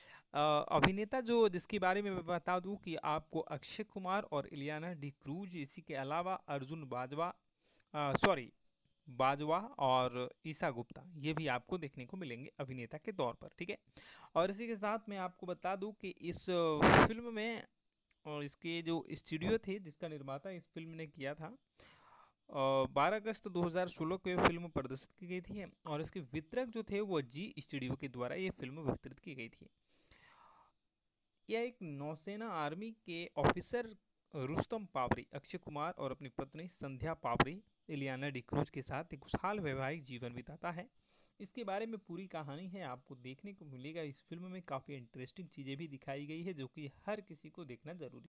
अभिनेता जो जिसके बारे में मैं बता दूं कि आपको अक्षय कुमार और इलियाना डी क्रूज, इसी के अलावा अर्जुन बाजवा सॉरी बाजवा और ईसा गुप्ता, ये भी आपको देखने को मिलेंगे अभिनेता के तौर पर, ठीक है। और इसी के साथ मैं आपको बता दूं कि इस फिल्म में और इसके जो स्टूडियो थे जिसका निर्माता इस फिल्म ने किया था, बारह अगस्त दो हज़ार सोलह को यह फिल्म प्रदर्शित की गई थी और इसके वितरक जो थे वो जी स्टूडियो के द्वारा ये फिल्म वितरित की गई थी। यह एक नौसेना आर्मी के ऑफिसर रुस्तम पावरी अक्षय कुमार और अपनी पत्नी संध्या पावरी इलियाना डिक्रूज के साथ एक खुशहाल वैवाहिक जीवन बिताता है। इसके बारे में पूरी कहानी है, आपको देखने को मिलेगा। इस फिल्म में काफ़ी इंटरेस्टिंग चीज़ें भी दिखाई गई है जो कि हर किसी को देखना जरूरी।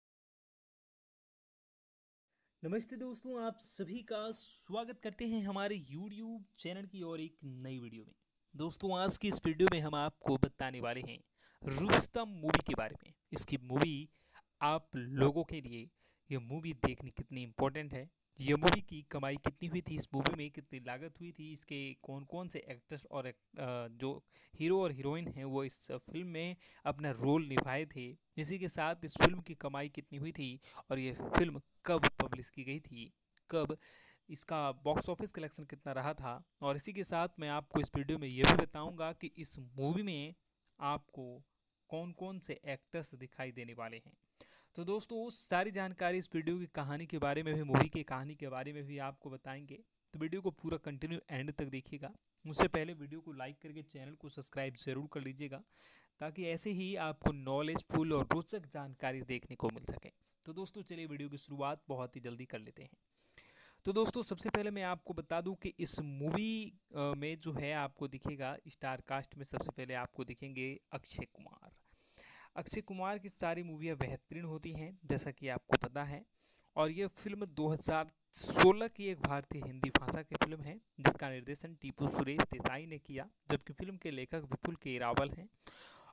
नमस्ते दोस्तों, आप सभी का स्वागत करते हैं हमारे YouTube चैनल की और एक नई वीडियो में। दोस्तों, आज की इस वीडियो में हम आपको बताने वाले हैं रुस्तम मूवी के बारे में। इसकी मूवी आप लोगों के लिए ये मूवी देखनी कितनी इम्पोर्टेंट है, ये मूवी की कमाई कितनी हुई थी, इस मूवी में कितनी लागत हुई थी, इसके कौन कौन से एक्टर्स और एक, जो हीरो और हीरोइन हैं वो इस फिल्म में अपना रोल निभाए थे, इसी के साथ इस फिल्म की कमाई कितनी हुई थी और ये फिल्म कब पब्लिश की गई थी, कब इसका बॉक्स ऑफिस कलेक्शन कितना रहा था, और इसी के साथ मैं आपको इस वीडियो में ये भी बताऊंगा कि इस मूवी में आपको कौन कौन से एक्टर्स दिखाई देने वाले हैं। तो दोस्तों, उस सारी जानकारी इस वीडियो की कहानी के बारे में भी, मूवी की कहानी के बारे में भी आपको बताएंगे। तो वीडियो को पूरा कंटिन्यू एंड तक देखिएगा। उससे पहले वीडियो को लाइक करके चैनल को सब्सक्राइब जरूर कर लीजिएगा ताकि ऐसे ही आपको नॉलेजफुल और रोचक जानकारी देखने को मिल सके। तो दोस्तों, चलिए वीडियो की शुरुआत बहुत ही जल्दी कर लेते हैं। तो दोस्तों, सबसे पहले मैं आपको बता दूं कि इस मूवी में जो है आपको दिखेगा स्टार कास्ट में सबसे पहले आपको दिखेंगे अक्षय कुमार। अक्षय कुमार की सारी मूवियाँ बेहतरीन होती हैं जैसा कि आपको पता है, और ये फिल्म दो हज़ार सोलह की एक भारतीय हिंदी भाषा की फिल्म है जिसका निर्देशन टीपू सुरेश देसाई ने किया, जबकि फिल्म के लेखक विपुल के रावल हैं।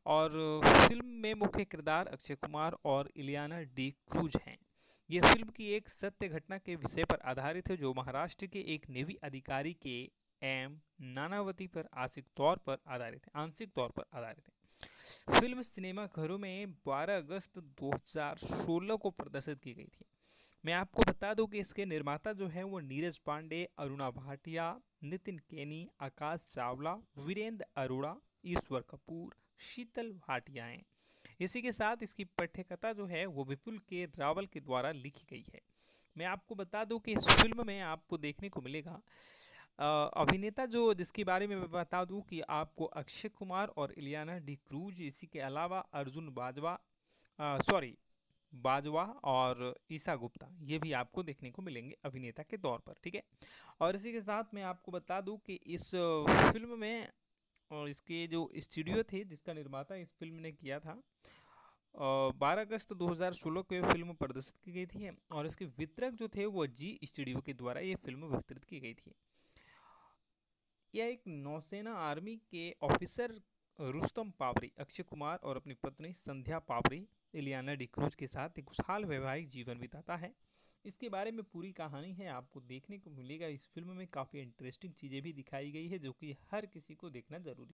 और फिल्म में मुख्य किरदार अक्षय कुमार और इलियाना डी क्रूज हैं। यह फिल्म की एक सत्य घटना के विषय पर आधारित है जो महाराष्ट्र के एक नेवी अधिकारी के एम नानावती पर आंशिक तौर पर आधारित है आंशिक तौर पर आधारित है। फिल्म सिनेमा घरों में बारह अगस्त दो हज़ार सोलह को प्रदर्शित की गई थी। मैं आपको बता दूं कि इसके निर्माता जो है वो नीरज पांडे, अरुणा भाटिया, नितिन केनी, आकाश चावला, वीरेंद्र अरोड़ा, ईश्वर कपूर, शीतल भाटिया हैं। इसी के साथ इसकी पटकथा जो है वो विपुल के रावल के द्वारा लिखी गई है। मैं आपको बता दूं कि इस फिल्म में आपको देखने को मिलेगा अ, अभिनेता जो जिसके बारे में मैं बता दूं कि आपको अक्षय कुमार और इलियाना डी क्रूज, इसी के अलावा अर्जुन बाजवा सॉरी बाजवा और ईसा गुप्ता, ये भी आपको देखने को मिलेंगे अभिनेता के तौर पर। ठीक है, और इसी के साथ मैं आपको बता दूं कि इस फिल्म में और इसके जो स्टूडियो थे जिसका निर्माता इस फिल्म ने किया था, बारह अगस्त दो हज़ार सोलह को यह फिल्म प्रदर्शित की गई थी और इसके वितरक जो थे वो जी स्टूडियो के द्वारा ये फिल्म वितरित की गई थी। यह एक नौसेना आर्मी के ऑफिसर रुस्तम पावरी, अक्षय कुमार और अपनी पत्नी संध्या पावरी इलियाना डी क्रूज के साथ एक खुशहाल वैवाहिक जीवन बिताता है। इसके बारे में पूरी कहानी है आपको देखने को मिलेगा। इस फिल्म में काफ़ी इंटरेस्टिंग चीज़ें भी दिखाई गई है जो कि हर किसी को देखना जरूरी।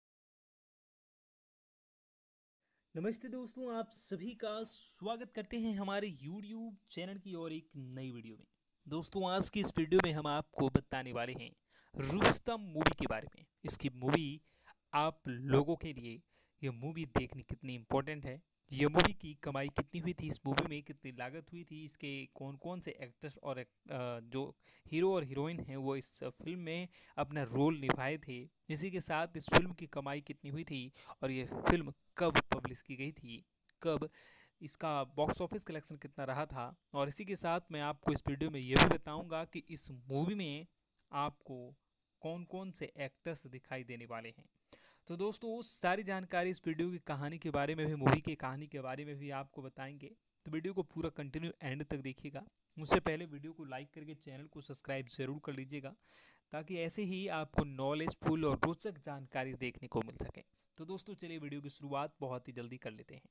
नमस्ते दोस्तों, आप सभी का स्वागत करते हैं हमारे यूट्यूब चैनल की और एक नई वीडियो में। दोस्तों, आज की इस वीडियो में हम आपको बताने वाले हैं रुस्तम मूवी के बारे में। इसकी मूवी आप लोगों के लिए ये मूवी देखनी कितनी इम्पोर्टेंट है, ये मूवी की कमाई कितनी हुई थी, इस मूवी में कितनी लागत हुई थी, इसके कौन कौन से एक्टर्स और एक, जो हीरो और हीरोइन हैं वो इस फिल्म में अपना रोल निभाए थे, इसी के साथ इस फिल्म की कमाई कितनी हुई थी और ये फिल्म कब पब्लिश की गई थी, कब इसका बॉक्स ऑफिस कलेक्शन कितना रहा था, और इसी के साथ मैं आपको इस वीडियो में ये भी बताऊंगा कि इस मूवी में आपको कौन कौन से एक्टर्स दिखाई देने वाले हैं। तो दोस्तों, उस सारी जानकारी इस वीडियो की कहानी के बारे में भी, मूवी की कहानी के बारे में भी आपको बताएंगे। तो वीडियो को पूरा कंटिन्यू एंड तक देखिएगा। उससे पहले वीडियो को लाइक करके चैनल को सब्सक्राइब जरूर कर लीजिएगा ताकि ऐसे ही आपको नॉलेजफुल और रोचक जानकारी देखने को मिल सके। तो दोस्तों, चलिए वीडियो की शुरुआत बहुत ही जल्दी कर लेते हैं।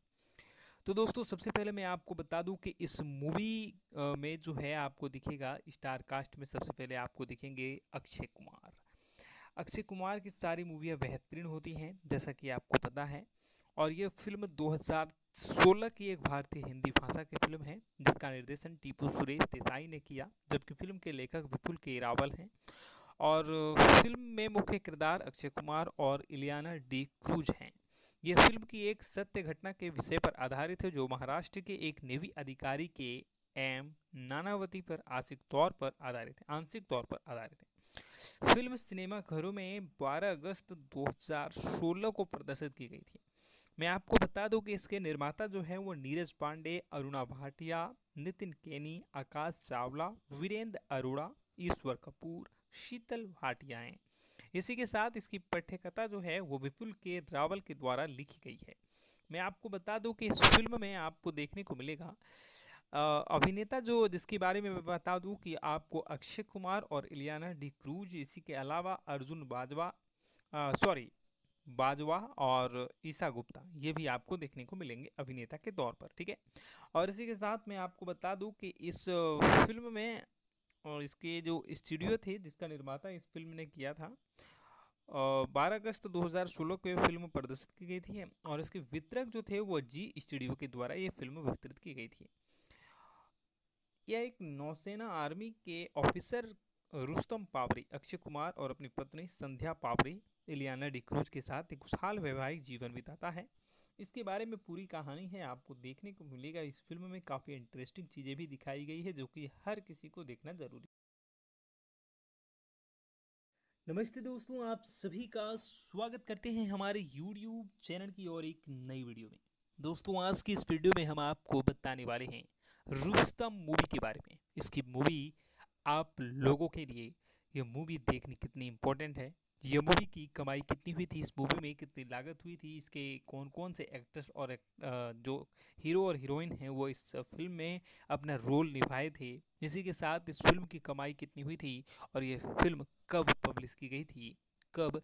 तो दोस्तों, सबसे पहले मैं आपको बता दूं कि इस मूवी में जो है आपको दिखेगा स्टार कास्ट में सबसे पहले आपको दिखेंगे अक्षय कुमार। अक्षय कुमार की सारी मूवियाँ बेहतरीन होती हैं जैसा कि आपको पता है, और ये फिल्म दो हज़ार सोलह की एक भारतीय हिंदी भाषा की फिल्म है जिसका निर्देशन टीपू सुरेश देसाई ने किया, जबकि फिल्म के लेखक विपुल के रावल हैं। और फिल्म में मुख्य किरदार अक्षय कुमार और इलियाना डी क्रूज हैं। यह फिल्म की एक सत्य घटना के विषय पर आधारित है जो महाराष्ट्र के एक नेवी अधिकारी के एम नानावती पर आंशिक तौर पर आधारित है आंशिक तौर पर आधारित है। फिल्म सिनेमा घरों में बारह अगस्त दो हज़ार सोलह को प्रदर्शित की गई थी। मैं आपको बता दूं कि इसके निर्माता जो है वो नीरज पांडे, अरुणा भाटिया, नितिन केनी, आकाश चावला, वीरेंद्र अरोड़ा, ईश्वर कपूर, शीतल भाटिया हैं। इसी के साथ इसकी पटकथा जो है वो विपुल के रावल के द्वारा लिखी गई है। मैं आपको बता दूं कि इस फिल्म में आपको देखने को मिलेगा अभिनेता जो जिसके बारे में मैं बता दूं कि आपको अक्षय कुमार और इलियाना डी क्रूज, इसी के अलावा अर्जुन बाजवा सॉरी बाजवा और ईसा गुप्ता, ये भी आपको देखने को मिलेंगे अभिनेता के तौर पर। ठीक है, और इसी के साथ मैं आपको बता दूं कि इस फिल्म में और इसके जो स्टूडियो थे जिसका निर्माता इस फिल्म ने किया था, बारह अगस्त दो हज़ार सोलह को यह फिल्म प्रदर्शित की गई थी और इसके वितरक जो थे वो जी स्टूडियो के द्वारा ये फिल्म वितरित की गई थी। यह एक नौसेना आर्मी के ऑफिसर रुस्तम पावरी, अक्षय कुमार और अपनी पत्नी संध्या पावरी इलियाना डी क्रूज के साथ एक खुशहाल वैवाहिक जीवन बिताता है। इसके बारे में पूरी कहानी है आपको देखने को मिलेगा। इस फिल्म में काफ़ी इंटरेस्टिंग चीज़ें भी दिखाई गई है जो कि हर किसी को देखना जरूरी। नमस्ते दोस्तों, आप सभी का स्वागत करते हैं हमारे यूट्यूब चैनल की और एक नई वीडियो में। दोस्तों, आज की इस वीडियो में हम आपको बताने वाले हैं रुस्तम मूवी के बारे में। इसकी मूवी आप लोगों के लिए ये मूवी देखनी कितनी इम्पोर्टेंट है, ये मूवी की कमाई कितनी हुई थी, इस मूवी में कितनी लागत हुई थी, इसके कौन कौन से एक्टर्स और एक, जो हीरो और हीरोइन हैं वो इस फिल्म में अपना रोल निभाए थे, इसी के साथ इस फिल्म की कमाई कितनी हुई थी और ये फिल्म कब पब्लिश की गई थी, कब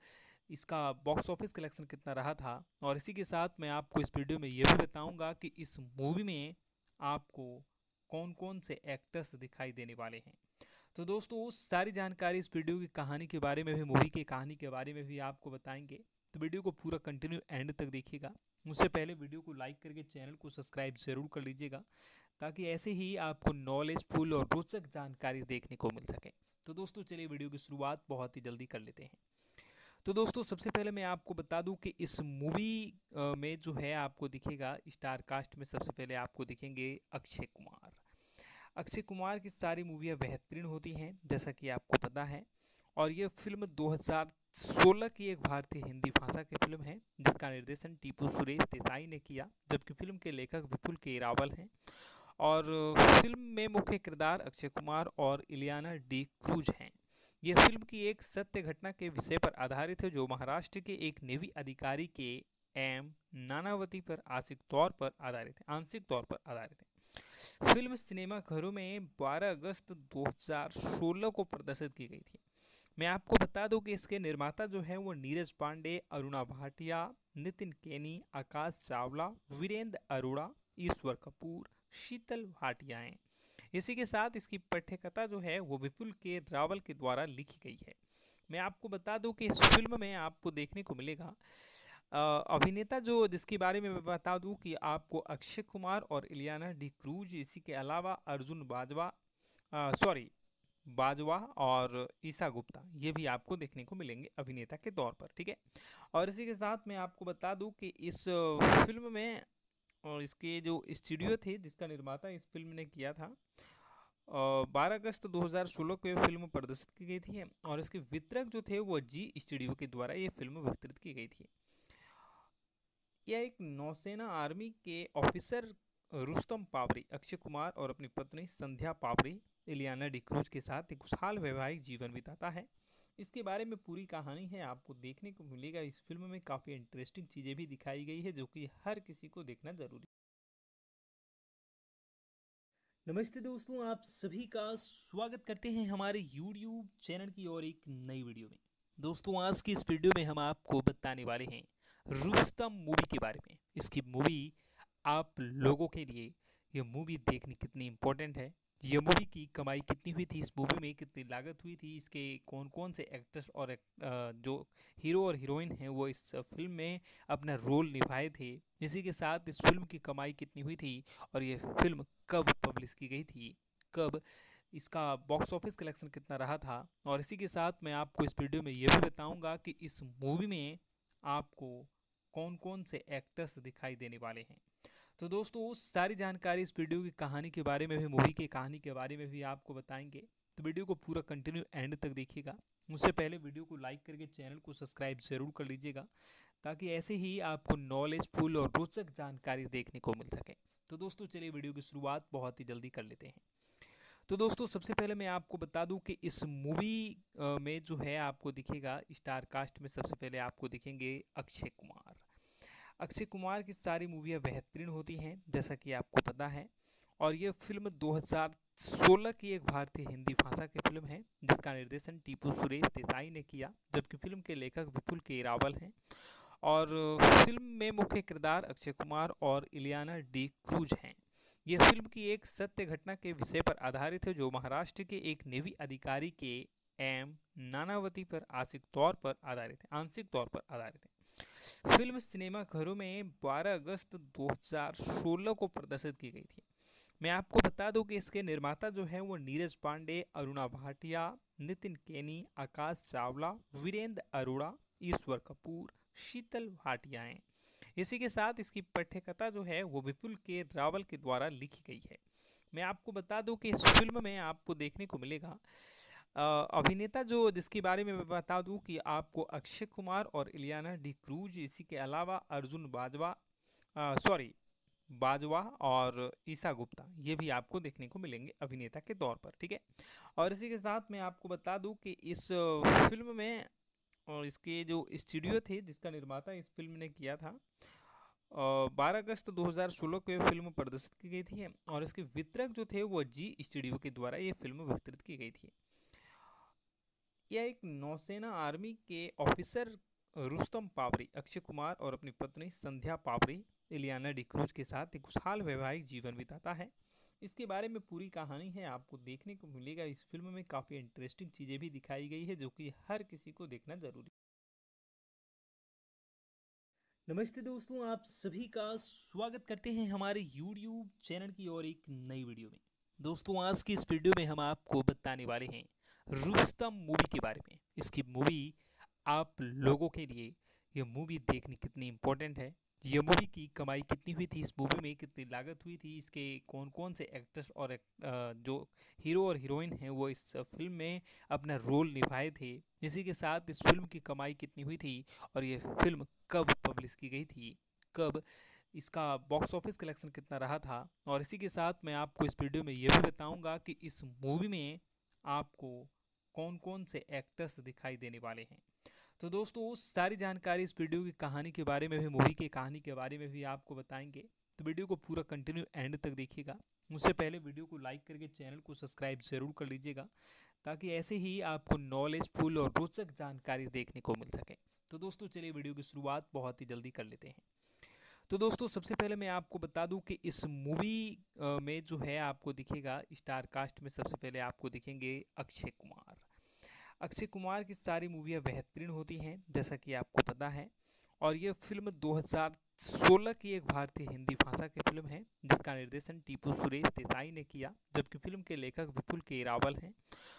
इसका बॉक्स ऑफिस कलेक्शन कितना रहा था, और इसी के साथ मैं आपको इस वीडियो में ये भी बताऊंगा कि इस मूवी में आपको कौन कौन से एक्टर्स दिखाई देने वाले हैं। तो दोस्तों उस सारी जानकारी इस वीडियो की कहानी के बारे में भी, मूवी की कहानी के बारे में भी आपको बताएंगे। तो वीडियो को पूरा कंटिन्यू एंड तक देखिएगा। उससे पहले वीडियो को लाइक करके चैनल को सब्सक्राइब जरूर कर लीजिएगा, ताकि ऐसे ही आपको नॉलेजफुल और रोचक जानकारी देखने को मिल सके। तो दोस्तों चलिए वीडियो की शुरुआत बहुत ही जल्दी कर लेते हैं। तो दोस्तों सबसे पहले मैं आपको बता दूं कि इस मूवी में जो है आपको दिखेगा स्टार कास्ट में सबसे पहले आपको दिखेंगे अक्षय कुमार। अक्षय कुमार की सारी मूवियाँ बेहतरीन होती हैं, जैसा कि आपको पता है। और ये फिल्म दो हज़ार सोलह की एक भारतीय हिंदी भाषा की फिल्म है, जिसका निर्देशन टीपू सुरेश देसाई ने किया, जबकि फिल्म के लेखक विपुल के रावल हैं। और फिल्म में मुख्य किरदार अक्षय कुमार और इलियाना डी क्रूज हैं। यह फिल्म की एक सत्य घटना के विषय पर आधारित है, जो महाराष्ट्र के एक नेवी अधिकारी के एम नानावती पर आंशिक तौर पर आधारित है आंशिक तौर पर आधारित है। फिल्म सिनेमा घरों में बारह अगस्त दो हज़ार सोलह को प्रदर्शित की गई थी। मैं आपको बता दूं कि इसके निर्माता जो है वो नीरज पांडे, अरुणा भाटिया, नितिन केनी, आकाश चावला, वीरेंद्र अरोड़ा, ईश्वर कपूर, शीतल भाटिया हैं। इसी के साथ इसकी पटकथा जो है वो विपुल के रावल के द्वारा लिखी गई है। मैं आपको बता दूं कि इस फिल्म में आपको देखने को मिलेगा अभिनेता जो जिसके बारे में मैं बता दूं कि आपको अक्षय कुमार और इलियाना डी क्रूज, इसी के अलावा अर्जुन बाजवा सॉरी बाजवा और ईसा गुप्ता, ये भी आपको देखने को मिलेंगे अभिनेता के तौर पर, ठीक है। और इसी के साथ मैं आपको बता दूं कि इस फिल्म में और इसके जो स्टूडियो थे जिसका निर्माता इस फिल्म ने किया था, बारह अगस्त दो हज़ार सोलह को यह फिल्म प्रदर्शित की गई थी। और इसके वितरक जो थे वो जी स्टूडियो के द्वारा ये फिल्म वितरित की गई थी। यह एक नौसेना आर्मी के ऑफिसर रुस्तम पावरी अक्षय कुमार और अपनी पत्नी संध्या पावरी इलियाना डी क्रूज के साथ एक खुशहाल वैवाहिक जीवन बिताता है। इसके बारे में पूरी कहानी है, आपको देखने को मिलेगा। इस फिल्म में काफ़ी इंटरेस्टिंग चीज़ें भी दिखाई गई है, जो कि हर किसी को देखना जरूरी है। नमस्ते दोस्तों, आप सभी का स्वागत करते हैं हमारे यूट्यूब चैनल की और एक नई वीडियो में। दोस्तों आज की इस वीडियो में हम आपको बताने वाले हैं रुस्तम मूवी के बारे में। इसकी मूवी आप लोगों के लिए ये मूवी देखनी कितनी इम्पोर्टेंट है, ये मूवी की कमाई कितनी हुई थी, इस मूवी में कितनी लागत हुई थी, इसके कौन कौन से एक्टर्स और एक, जो हीरो और हीरोइन हैं वो इस फिल्म में अपना रोल निभाए थे, इसी के साथ इस फिल्म की कमाई कितनी हुई थी और ये फिल्म कब पब्लिश की गई थी, कब इसका बॉक्स ऑफिस कलेक्शन कितना रहा था। और इसी के साथ मैं आपको इस वीडियो में ये भी बताऊंगा कि इस मूवी में आपको कौन कौन से एक्टर्स दिखाई देने वाले हैं। तो दोस्तों उस सारी जानकारी इस वीडियो की कहानी के बारे में भी, मूवी की कहानी के बारे में भी आपको बताएंगे। तो वीडियो को पूरा कंटिन्यू एंड तक देखिएगा। उससे पहले वीडियो को लाइक करके चैनल को सब्सक्राइब जरूर कर लीजिएगा, ताकि ऐसे ही आपको नॉलेजफुल और रोचक जानकारी देखने को मिल सके। तो दोस्तों चलिए वीडियो की शुरुआत बहुत ही जल्दी कर लेते हैं। तो दोस्तों सबसे पहले मैं आपको बता दूं कि इस मूवी में जो है आपको दिखेगा स्टार कास्ट में सबसे पहले आपको दिखेंगे अक्षय कुमार। अक्षय कुमार की सारी मूवियाँ बेहतरीन होती हैं, जैसा कि आपको पता है। और ये फिल्म दो हज़ार सोलह की एक भारतीय हिंदी भाषा की फिल्म है, जिसका निर्देशन टीपू सुरेश देसाई ने किया, जबकि फिल्म के लेखक विपुल के रावल हैं। और फिल्म में मुख्य किरदार अक्षय कुमार और इलियाना डी क्रूज हैं। यह फिल्म की एक सत्य घटना के विषय पर आधारित है, जो महाराष्ट्र के एक नेवी अधिकारी के एम नानावती पर आंशिक तौर पर आधारित है आंशिक तौर पर आधारित है। फिल्म सिनेमा घरों में बारह अगस्त दो हज़ार सोलह को प्रदर्शित की गई थी। मैं आपको बता दूं कि इसके निर्माता जो है वो नीरज पांडे, अरुणा भाटिया, नितिन केनी, आकाश चावला, वीरेंद्र अरोड़ा, ईश्वर कपूर, शीतल भाटिया हैं। इसी के साथ इसकी पटकथा जो है वो विपुल के रावल के द्वारा लिखी गई है। मैं आपको बता दूं कि इस फिल्म में आपको देखने को मिलेगा अभिनेता जो जिसके बारे में मैं बता दूं कि आपको अक्षय कुमार और इलियाना डी क्रूज, इसी के अलावा अर्जुन बाजवा सॉरी बाजवा और ईसा गुप्ता, ये भी आपको देखने को मिलेंगे अभिनेता के तौर पर, ठीक है। और इसी के साथ मैं आपको बता दूं कि इस फिल्म में और इसके जो स्टूडियो थे जिसका निर्माता इस फिल्म ने किया था, बारह अगस्त दो हज़ार सोलह को यह फिल्म प्रदर्शित की गई थी। और इसके वितरक जो थे वो जी स्टूडियो के द्वारा ये फिल्म वितरित की गई थी। यह एक नौसेना आर्मी के ऑफिसर रुस्तम पावरी अक्षय कुमार और अपनी पत्नी संध्या पावरी इलियाना डिक्रूज के साथ एक खुशहाल वैवाहिक जीवन बिताता है। इसके बारे में पूरी कहानी है, आपको देखने को मिलेगा। इस फिल्म में काफ़ी इंटरेस्टिंग चीज़ें भी दिखाई गई है जो कि हर किसी को देखना जरूरी है। नमस्ते दोस्तों, आप सभी का स्वागत करते हैं हमारे यूट्यूब चैनल की और एक नई वीडियो में। दोस्तों, आज की इस वीडियो में हम आपको बताने वाले हैं रुस्तम मूवी के बारे में। इसकी मूवी आप लोगों के लिए ये मूवी देखनी कितनी इम्पोर्टेंट है, ये मूवी की कमाई कितनी हुई थी, इस मूवी में कितनी लागत हुई थी, इसके कौन कौन से एक्टर्स और एक, जो हीरो और हीरोइन हैं वो इस फिल्म में अपना रोल निभाए थे, इसी के साथ इस फिल्म की कमाई कितनी हुई थी और ये फिल्म कब पब्लिश की गई थी, कब इसका बॉक्स ऑफिस कलेक्शन कितना रहा था, और इसी के साथ मैं आपको इस वीडियो में ये भी बताऊंगा कि इस मूवी में आपको कौन कौन से एक्टर्स दिखाई देने वाले हैं। तो दोस्तों, सारी जानकारी इस वीडियो की कहानी के बारे में भी, मूवी की कहानी के बारे में भी आपको बताएंगे, तो वीडियो को पूरा कंटिन्यू एंड तक देखिएगा। उससे पहले वीडियो को लाइक करके चैनल को सब्सक्राइब जरूर कर लीजिएगा, ताकि ऐसे ही आपको नॉलेजफुल और रोचक जानकारी देखने को मिल सके। तो दोस्तों, चलिए वीडियो की शुरुआत बहुत ही जल्दी कर लेते हैं। तो दोस्तों, सबसे पहले मैं आपको बता दूं कि इस मूवी में जो है आपको दिखेगा स्टार कास्ट में सबसे पहले आपको दिखेंगे अक्षय कुमार। अक्षय कुमार की सारी मूवियाँ बेहतरीन होती हैं, जैसा कि आपको पता है। और ये फिल्म दो हज़ार सोलह की एक भारतीय हिंदी भाषा की फिल्म है, जिसका निर्देशन टीपू सुरेश देसाई ने किया, जबकि फिल्म के लेखक विपुल के रावल हैं।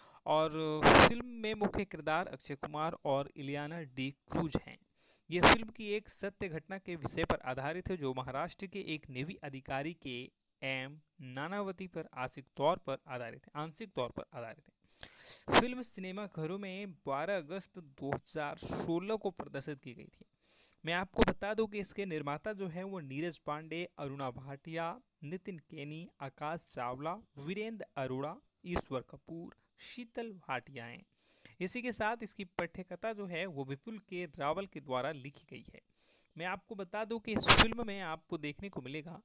और फिल्म में मुख्य किरदार अक्षय कुमार और इलियाना डी क्रूज हैं। यह फिल्म की एक सत्य घटना के विषय पर आधारित है, जो महाराष्ट्र के एक नेवी अधिकारी के एम नानावती पर आंशिक तौर पर आधारित है आंशिक तौर पर आधारित है। फिल्म सिनेमा घरों में बारह अगस्त दो हज़ार सोलह को प्रदर्शित की गई थी। मैं आपको बता दूं कि इसके निर्माता जो है वो नीरज पांडे, अरुणा भाटिया, नितिन केनी, आकाश चावला, वीरेंद्र अरोड़ा, ईश्वर कपूर, शीतल भाटिया हैं। इसी के साथ इसकी पटकथा जो है वो विपुल के रावल के द्वारा लिखी गई है। मैं आपको बता दूं कि इस फिल्म में आपको देखने को मिलेगा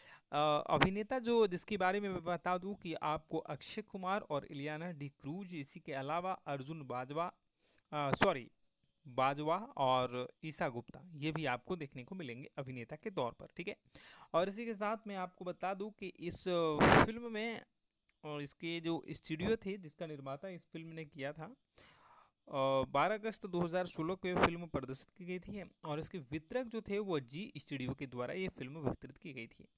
अभिनेता जो जिसके बारे में मैं बता दूं कि आपको अक्षय कुमार और इलियाना डी क्रूज, इसी के अलावा अर्जुन बाजवा सॉरी बाजवा और ईसा गुप्ता, ये भी आपको देखने को मिलेंगे अभिनेता के तौर पर, ठीक है। और इसी के साथ मैं आपको बता दूं कि इस फिल्म में और इसके जो स्टूडियो थे जिसका निर्माता इस फिल्म ने किया था, बारह अगस्त दो हज़ार सोलह को यह फिल्म प्रदर्शित की गई थी। और इसके वितरक जो थे वो जी स्टूडियो के द्वारा ये फिल्म वितरित की गई थी।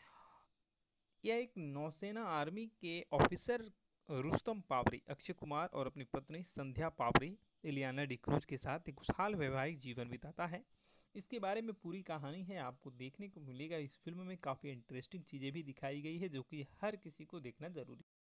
यह एक नौसेना आर्मी के ऑफिसर रुस्तम पावरी अक्षय कुमार और अपनी पत्नी संध्या पावरी इलियाना डिक्रूज के साथ एक खुशहाल वैवाहिक जीवन बिताता है। इसके बारे में पूरी कहानी है, आपको देखने को मिलेगा। इस फिल्म में काफ़ी इंटरेस्टिंग चीज़ें भी दिखाई गई है जो कि हर किसी को देखना जरूरी है।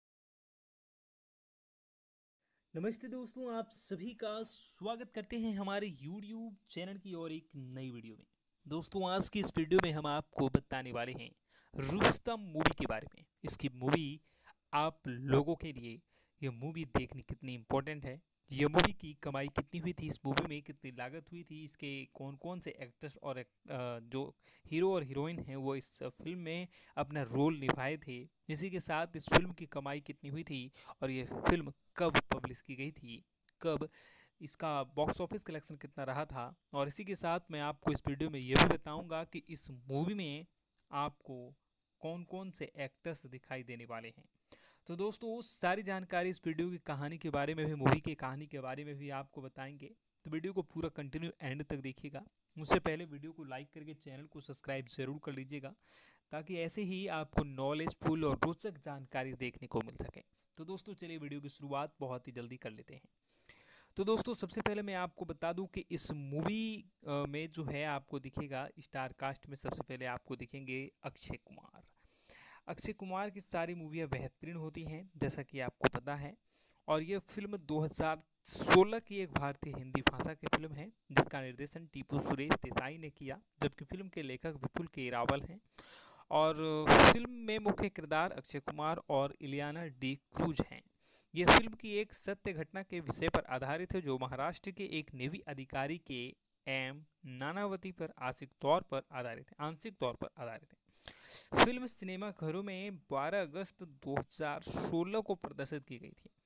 नमस्ते दोस्तों, आप सभी का स्वागत करते हैं हमारे यूट्यूब चैनल की और एक नई वीडियो में। दोस्तों, आज की इस वीडियो में हम आपको बताने वाले हैं रुस्तम मूवी के बारे में। इसकी मूवी आप लोगों के लिए ये मूवी देखनी कितनी इम्पोर्टेंट है, ये मूवी की कमाई कितनी हुई थी, इस मूवी में कितनी लागत हुई थी, इसके कौन कौन से एक्टर्स और एक, जो हीरो और हीरोइन हैं वो इस फिल्म में अपना रोल निभाए थे, इसी के साथ इस फिल्म की कमाई कितनी हुई थी और ये फिल्म कब पब्लिश की गई थी, कब इसका बॉक्स ऑफिस कलेक्शन कितना रहा था। और इसी के साथ मैं आपको इस वीडियो में ये भी बताऊंगा कि इस मूवी में आपको कौन कौन से एक्टर्स दिखाई देने वाले हैं। तो दोस्तों, सारी जानकारी इस वीडियो की कहानी के बारे में भी, मूवी की कहानी के बारे में भी आपको बताएंगे, तो वीडियो को पूरा कंटिन्यू एंड तक देखिएगा। उससे पहले वीडियो को लाइक करके चैनल को सब्सक्राइब जरूर कर लीजिएगा, ताकि ऐसे ही आपको नॉलेजफुल और रोचक जानकारी देखने को मिल सके। तो दोस्तों, चलिए वीडियो की शुरुआत बहुत ही जल्दी कर लेते हैं। तो दोस्तों, सबसे पहले मैं आपको बता दूं कि इस मूवी में जो है आपको दिखेगा स्टार कास्ट में सबसे पहले आपको दिखेंगे अक्षय कुमार। अक्षय कुमार की सारी मूवियाँ बेहतरीन होती हैं, जैसा कि आपको पता है। और ये फिल्म दो हज़ार सोलह की एक भारतीय हिंदी भाषा की फिल्म है, जिसका निर्देशन टीपू सुरेश देसाई ने किया, जबकि फिल्म के लेखक विपुल के रावल हैं। और फिल्म में मुख्य किरदार अक्षय कुमार और इलियाना डी क्रूज हैं। यह फिल्म की एक सत्य घटना के विषय पर आधारित है, जो महाराष्ट्र के एक नेवी अधिकारी के एम नानावती पर आंशिक तौर पर आधारित है आंशिक तौर पर आधारित है। फिल्म सिनेमा घरों में बारह अगस्त दो हज़ार सोलह को प्रदर्शित की गई थी।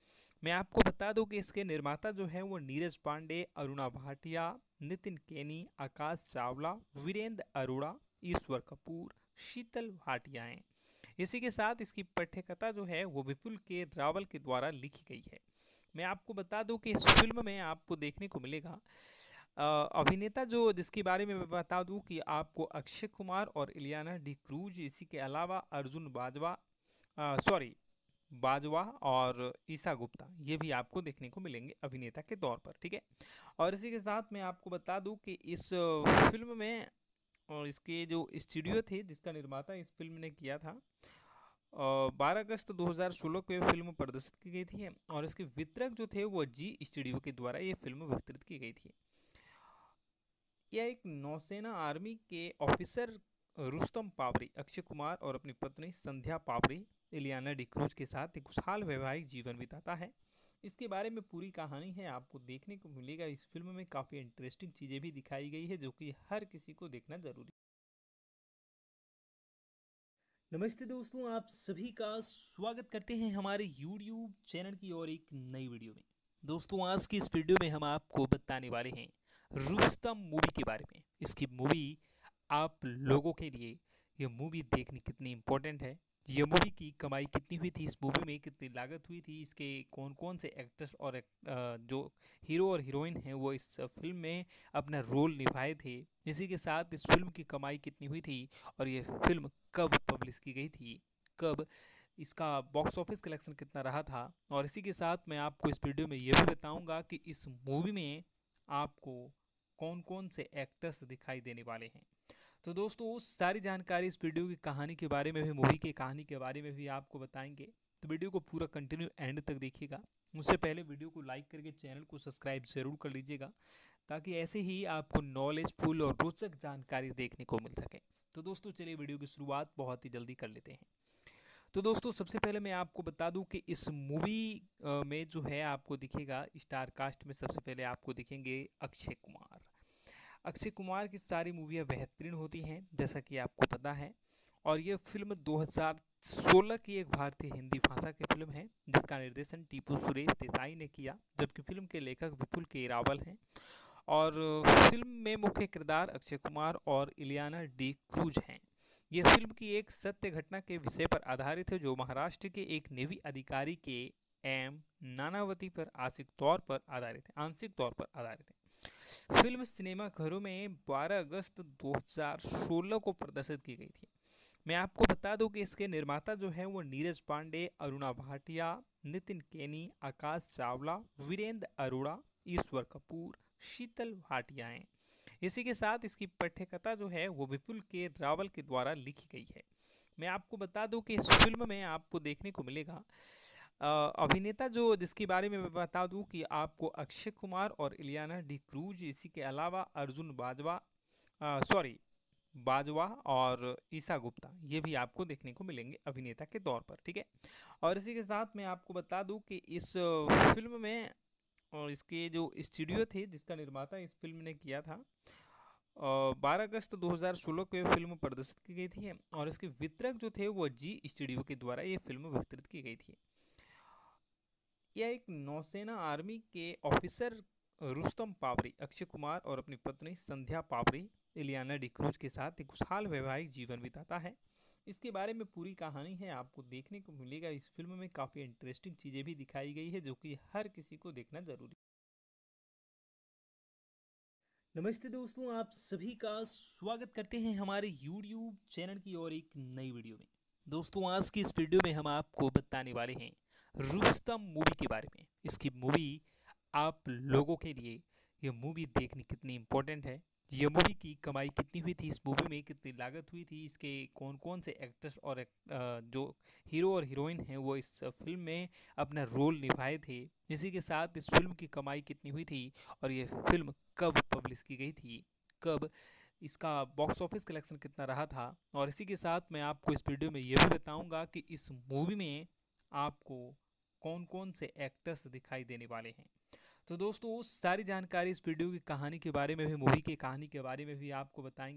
मैं आपको बता दूं कि इसके निर्माता जो है वो नीरज पांडे, अरुणा भाटिया, नितिन केनी, आकाश चावला, वीरेंद्र अरोड़ा, ईश्वर कपूर, शीतल भाटिया हैं। इसी के साथ इसकी पटकथा जो है वो विपुल के रावल के द्वारा लिखी गई है। मैं आपको बता दूं कि इस फिल्म में आपको देखने को मिलेगा अ, अभिनेता जो जिसके बारे में मैं बता दूं कि आपको अक्षय कुमार और इलियाना डी क्रूज, इसी के अलावा अर्जुन बाजवा, सॉरी बाजवा और ईसा गुप्ता, ये भी आपको देखने को मिलेंगे अभिनेता के तौर पर, ठीक है। और इसी के साथ मैं आपको बता दूं कि इस अ, फिल्म में और इसके जो स्टूडियो थे जिसका निर्माता इस फिल्म ने किया था, बारह अगस्त दो हज़ार सोलह को यह फिल्म प्रदर्शित की गई थी और इसके वितरक जो थे वो जी स्टूडियो के द्वारा ये फिल्म वितरित की गई थी। यह एक नौसेना आर्मी के ऑफिसर रुस्तम पावरी, अक्षय कुमार और अपनी पत्नी संध्या पावरी, इलियाना डिक्रूज के साथ एक खुशहाल वैवाहिक जीवन बिताता है। इसके बारे में पूरी कहानी है, आपको देखने को मिलेगा। इस फिल्म में काफ़ी इंटरेस्टिंग चीज़ें भी दिखाई गई है जो कि हर किसी को देखना जरूरी। नमस्ते दोस्तों, आप सभी का स्वागत करते हैं हमारे यूट्यूब चैनल की और एक नई वीडियो में। दोस्तों, आज की इस वीडियो में हम आपको बताने वाले हैं रुस्तम मूवी के बारे में। इसकी मूवी आप लोगों के लिए ये मूवी देखनी कितनी इम्पोर्टेंट है, ये मूवी की कमाई कितनी हुई थी, इस मूवी में कितनी लागत हुई थी, इसके कौन कौन से एक्टर्स और एक, जो हीरो और हीरोइन हैं वो इस फिल्म में अपना रोल निभाए थे, इसी के साथ इस फिल्म की कमाई कितनी हुई थी और ये फिल्म कब पब्लिश की गई थी, कब इसका बॉक्स ऑफिस कलेक्शन कितना रहा था, और इसी के साथ मैं आपको इस वीडियो में ये भी बताऊंगा कि इस मूवी में आपको कौन कौन से एक्टर्स दिखाई देने वाले हैं। तो दोस्तों, उस सारी जानकारी इस वीडियो की कहानी के बारे में भी, मूवी की कहानी के बारे में भी आपको बताएंगे, तो वीडियो को पूरा कंटिन्यू एंड तक देखिएगा। उससे पहले वीडियो को लाइक करके चैनल को सब्सक्राइब जरूर कर लीजिएगा ताकि ऐसे ही आपको नॉलेजफुल और रोचक जानकारी देखने को मिल सके। तो दोस्तों, चलिए वीडियो की शुरुआत बहुत ही जल्दी कर लेते हैं। तो दोस्तों, सबसे पहले मैं आपको बता दूं कि इस मूवी में जो है आपको दिखेगा स्टार कास्ट में सबसे पहले आपको दिखेंगे अक्षय कुमार। अक्षय कुमार की सारी मूवियाँ बेहतरीन होती हैं जैसा कि आपको पता है, और ये फिल्म दो हज़ार सोलह की एक भारतीय हिंदी भाषा की फिल्म है जिसका निर्देशन टीपू सुरेश देसाई ने किया, जबकि फिल्म के लेखक विपुल के रावल हैं। और फिल्म में मुख्य किरदार अक्षय कुमार और इलियाना डी क्रूज हैं। यह फिल्म की एक सत्य घटना के विषय पर आधारित है जो महाराष्ट्र के एक नेवी अधिकारी के एम नानावती पर आंशिक तौर पर आधारित है आंशिक तौर पर आधारित है। फिल्म सिनेमा घरों में बारह अगस्त दो हज़ार सोलह को प्रदर्शित की गई थी। मैं आपको बता दूं कि इसके निर्माता जो है वो नीरज पांडे, अरुणा भाटिया, नितिन केनी, आकाश चावला, वीरेंद्र अरोड़ा, ईश्वर कपूर, शीतल भाटिया हैं। इसी के साथ इसकी पटकथा जो है वो विपुल के रावल के द्वारा लिखी गई है। मैं आपको बता दूं कि इस फिल्म में आपको देखने को मिलेगा अभिनेता जो जिसके बारे में मैं बता दूं कि आपको अक्षय कुमार और इलियाना डी क्रूज, इसी के अलावा अर्जुन बाजवा, सॉरी बाजवा और ईसा गुप्ता, ये भी आपको देखने को मिलेंगे अभिनेता के तौर पर, ठीक है। और इसी के साथ मैं आपको बता दूं कि इस फिल्म में और इसके जो स्टूडियो थे जिसका निर्माता इस फिल्म ने किया था, बारह अगस्त दो हज़ार सोलह को यह फिल्म प्रदर्शित की गई थी और इसके वितरक जो थे वो जी स्टूडियो के द्वारा ये फिल्म वितरित की गई थी। यह एक नौसेना आर्मी के ऑफिसर रुस्तम पावरी, अक्षय कुमार और अपनी पत्नी संध्या पावरी, इलियाना डिक्रूज के साथ एक खुशहाल वैवाहिक जीवन बिताता है। इसके बारे में पूरी कहानी है, आपको देखने को मिलेगा। इस फिल्म में काफ़ी इंटरेस्टिंग चीज़ें भी दिखाई गई है जो कि हर किसी को देखना जरूरी। नमस्ते दोस्तों, आप सभी का स्वागत करते हैं हमारे यूट्यूब चैनल की और एक नई वीडियो में। दोस्तों, आज की इस वीडियो में हम आपको बताने वाले हैं रुस्तम मूवी के बारे में। इसकी मूवी आप लोगों के लिए ये मूवी देखनी कितनी इम्पोर्टेंट है, ये मूवी की कमाई कितनी हुई थी, इस मूवी में कितनी लागत हुई थी, इसके कौन कौन से एक्टर्स और एक, जो हीरो और हीरोइन हैं वो इस फिल्म में अपना रोल निभाए थे, इसी के साथ इस फिल्म की कमाई कितनी हुई थी और ये फिल्म कब पब्लिश की गई थी, कब इसका बॉक्स ऑफिस कलेक्शन कितना रहा था, और इसी के साथ मैं आपको इस वीडियो में ये भी बताऊंगा कि इस मूवी में आपको कौन कौन से एक्टर्स दिखाई देने वाले हैं। तो दोस्तों, उस सारी जानकारी इस वीडियो की कहानी के बारे में भी, मूवी की कहानी के बारे में भी आपको बताएंगे,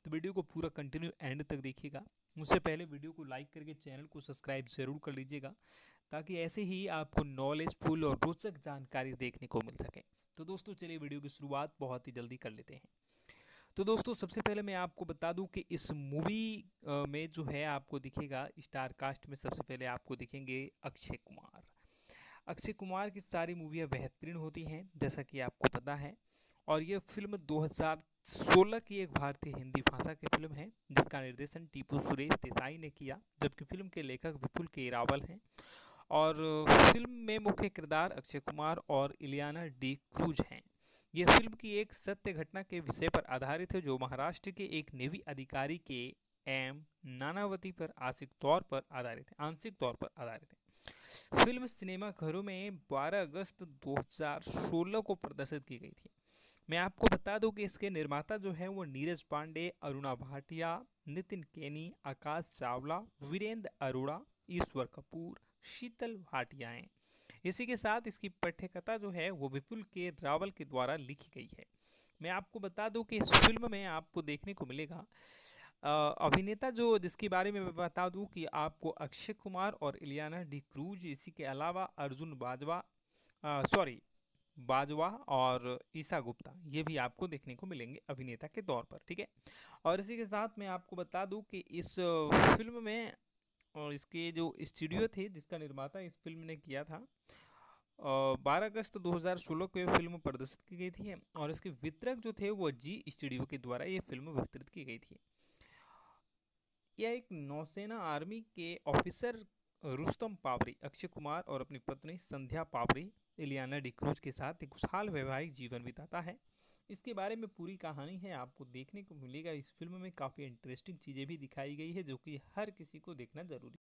तो वीडियो को पूरा कंटिन्यू एंड तक देखिएगा। उससे पहले वीडियो को लाइक करके चैनल को सब्सक्राइब जरूर कर लीजिएगा, ताकि ऐसे ही आपको नॉलेजफुल और रोचक जानकारी देखने को मिल सके। तो दोस्तों चलिए वीडियो की शुरुआत बहुत ही जल्दी कर लेते हैं। तो दोस्तों सबसे पहले मैं आपको बता दूं कि इस मूवी में जो है आपको दिखेगा स्टार कास्ट में सबसे पहले आपको दिखेंगे अक्षय कुमार। अक्षय कुमार की सारी मूवियाँ बेहतरीन होती हैं, जैसा कि आपको पता है। और ये फिल्म दो हज़ार सोलह की एक भारतीय हिंदी भाषा की फिल्म है, जिसका निर्देशन टीपू सुरेश देसाई ने किया, जबकि फिल्म के लेखक विपुल के रावल हैं। और फिल्म में मुख्य किरदार अक्षय कुमार और इलियाना डी क्रूज हैं। यह फिल्म की एक सत्य घटना के विषय पर आधारित है, जो महाराष्ट्र के एक नेवी अधिकारी के एम नानावती पर आंशिक तौर पर आधारित है आंशिक तौर पर आधारित है। फिल्म सिनेमाघरों में बारह अगस्त दो हज़ार सोलह को प्रदर्शित की गई थी। मैं आपको बता दूं कि इसके निर्माता जो है वो नीरज पांडे, अरुणा भाटिया, नितिन केनी, आकाश चावला, वीरेंद्र अरोड़ा, ईश्वर कपूर, शीतल भाटिया हैं। इसी के साथ इसकी पटकथा जो है वो विपुल के रावल के द्वारा लिखी गई है। मैं आपको बता दूं कि इस फिल्म में आपको देखने को मिलेगा अभिनेता जो जिसके बारे में मैं बता दूं कि आपको अक्षय कुमार और इलियाना डी क्रूज, इसी के अलावा अर्जुन बाजवा सॉरी बाजवा और ईसा गुप्ता, ये भी आपको देखने को मिलेंगे अभिनेता के तौर पर, ठीक है। और इसी के साथ मैं आपको बता दूं कि इस फिल्म में और इसके जो स्टूडियो थे जिसका निर्माता इस फिल्म ने किया था, बारह अगस्त दो हज़ार सोलह को यह फिल्म प्रदर्शित की गई थी। और इसके वितरक जो थे वो जी स्टूडियो के द्वारा ये फिल्म वितरित की गई थी। यह एक नौसेना आर्मी के ऑफिसर रुस्तम पावरी अक्षय कुमार और अपनी पत्नी संध्या पावरी इलियाना डी क्रूज के साथ एक खुशहाल वैवाहिक जीवन बिताता है। इसके बारे में पूरी कहानी है आपको देखने को मिलेगा। इस फिल्म में काफ़ी इंटरेस्टिंग चीज़ें भी दिखाई गई है, जो कि हर किसी को देखना जरूरी।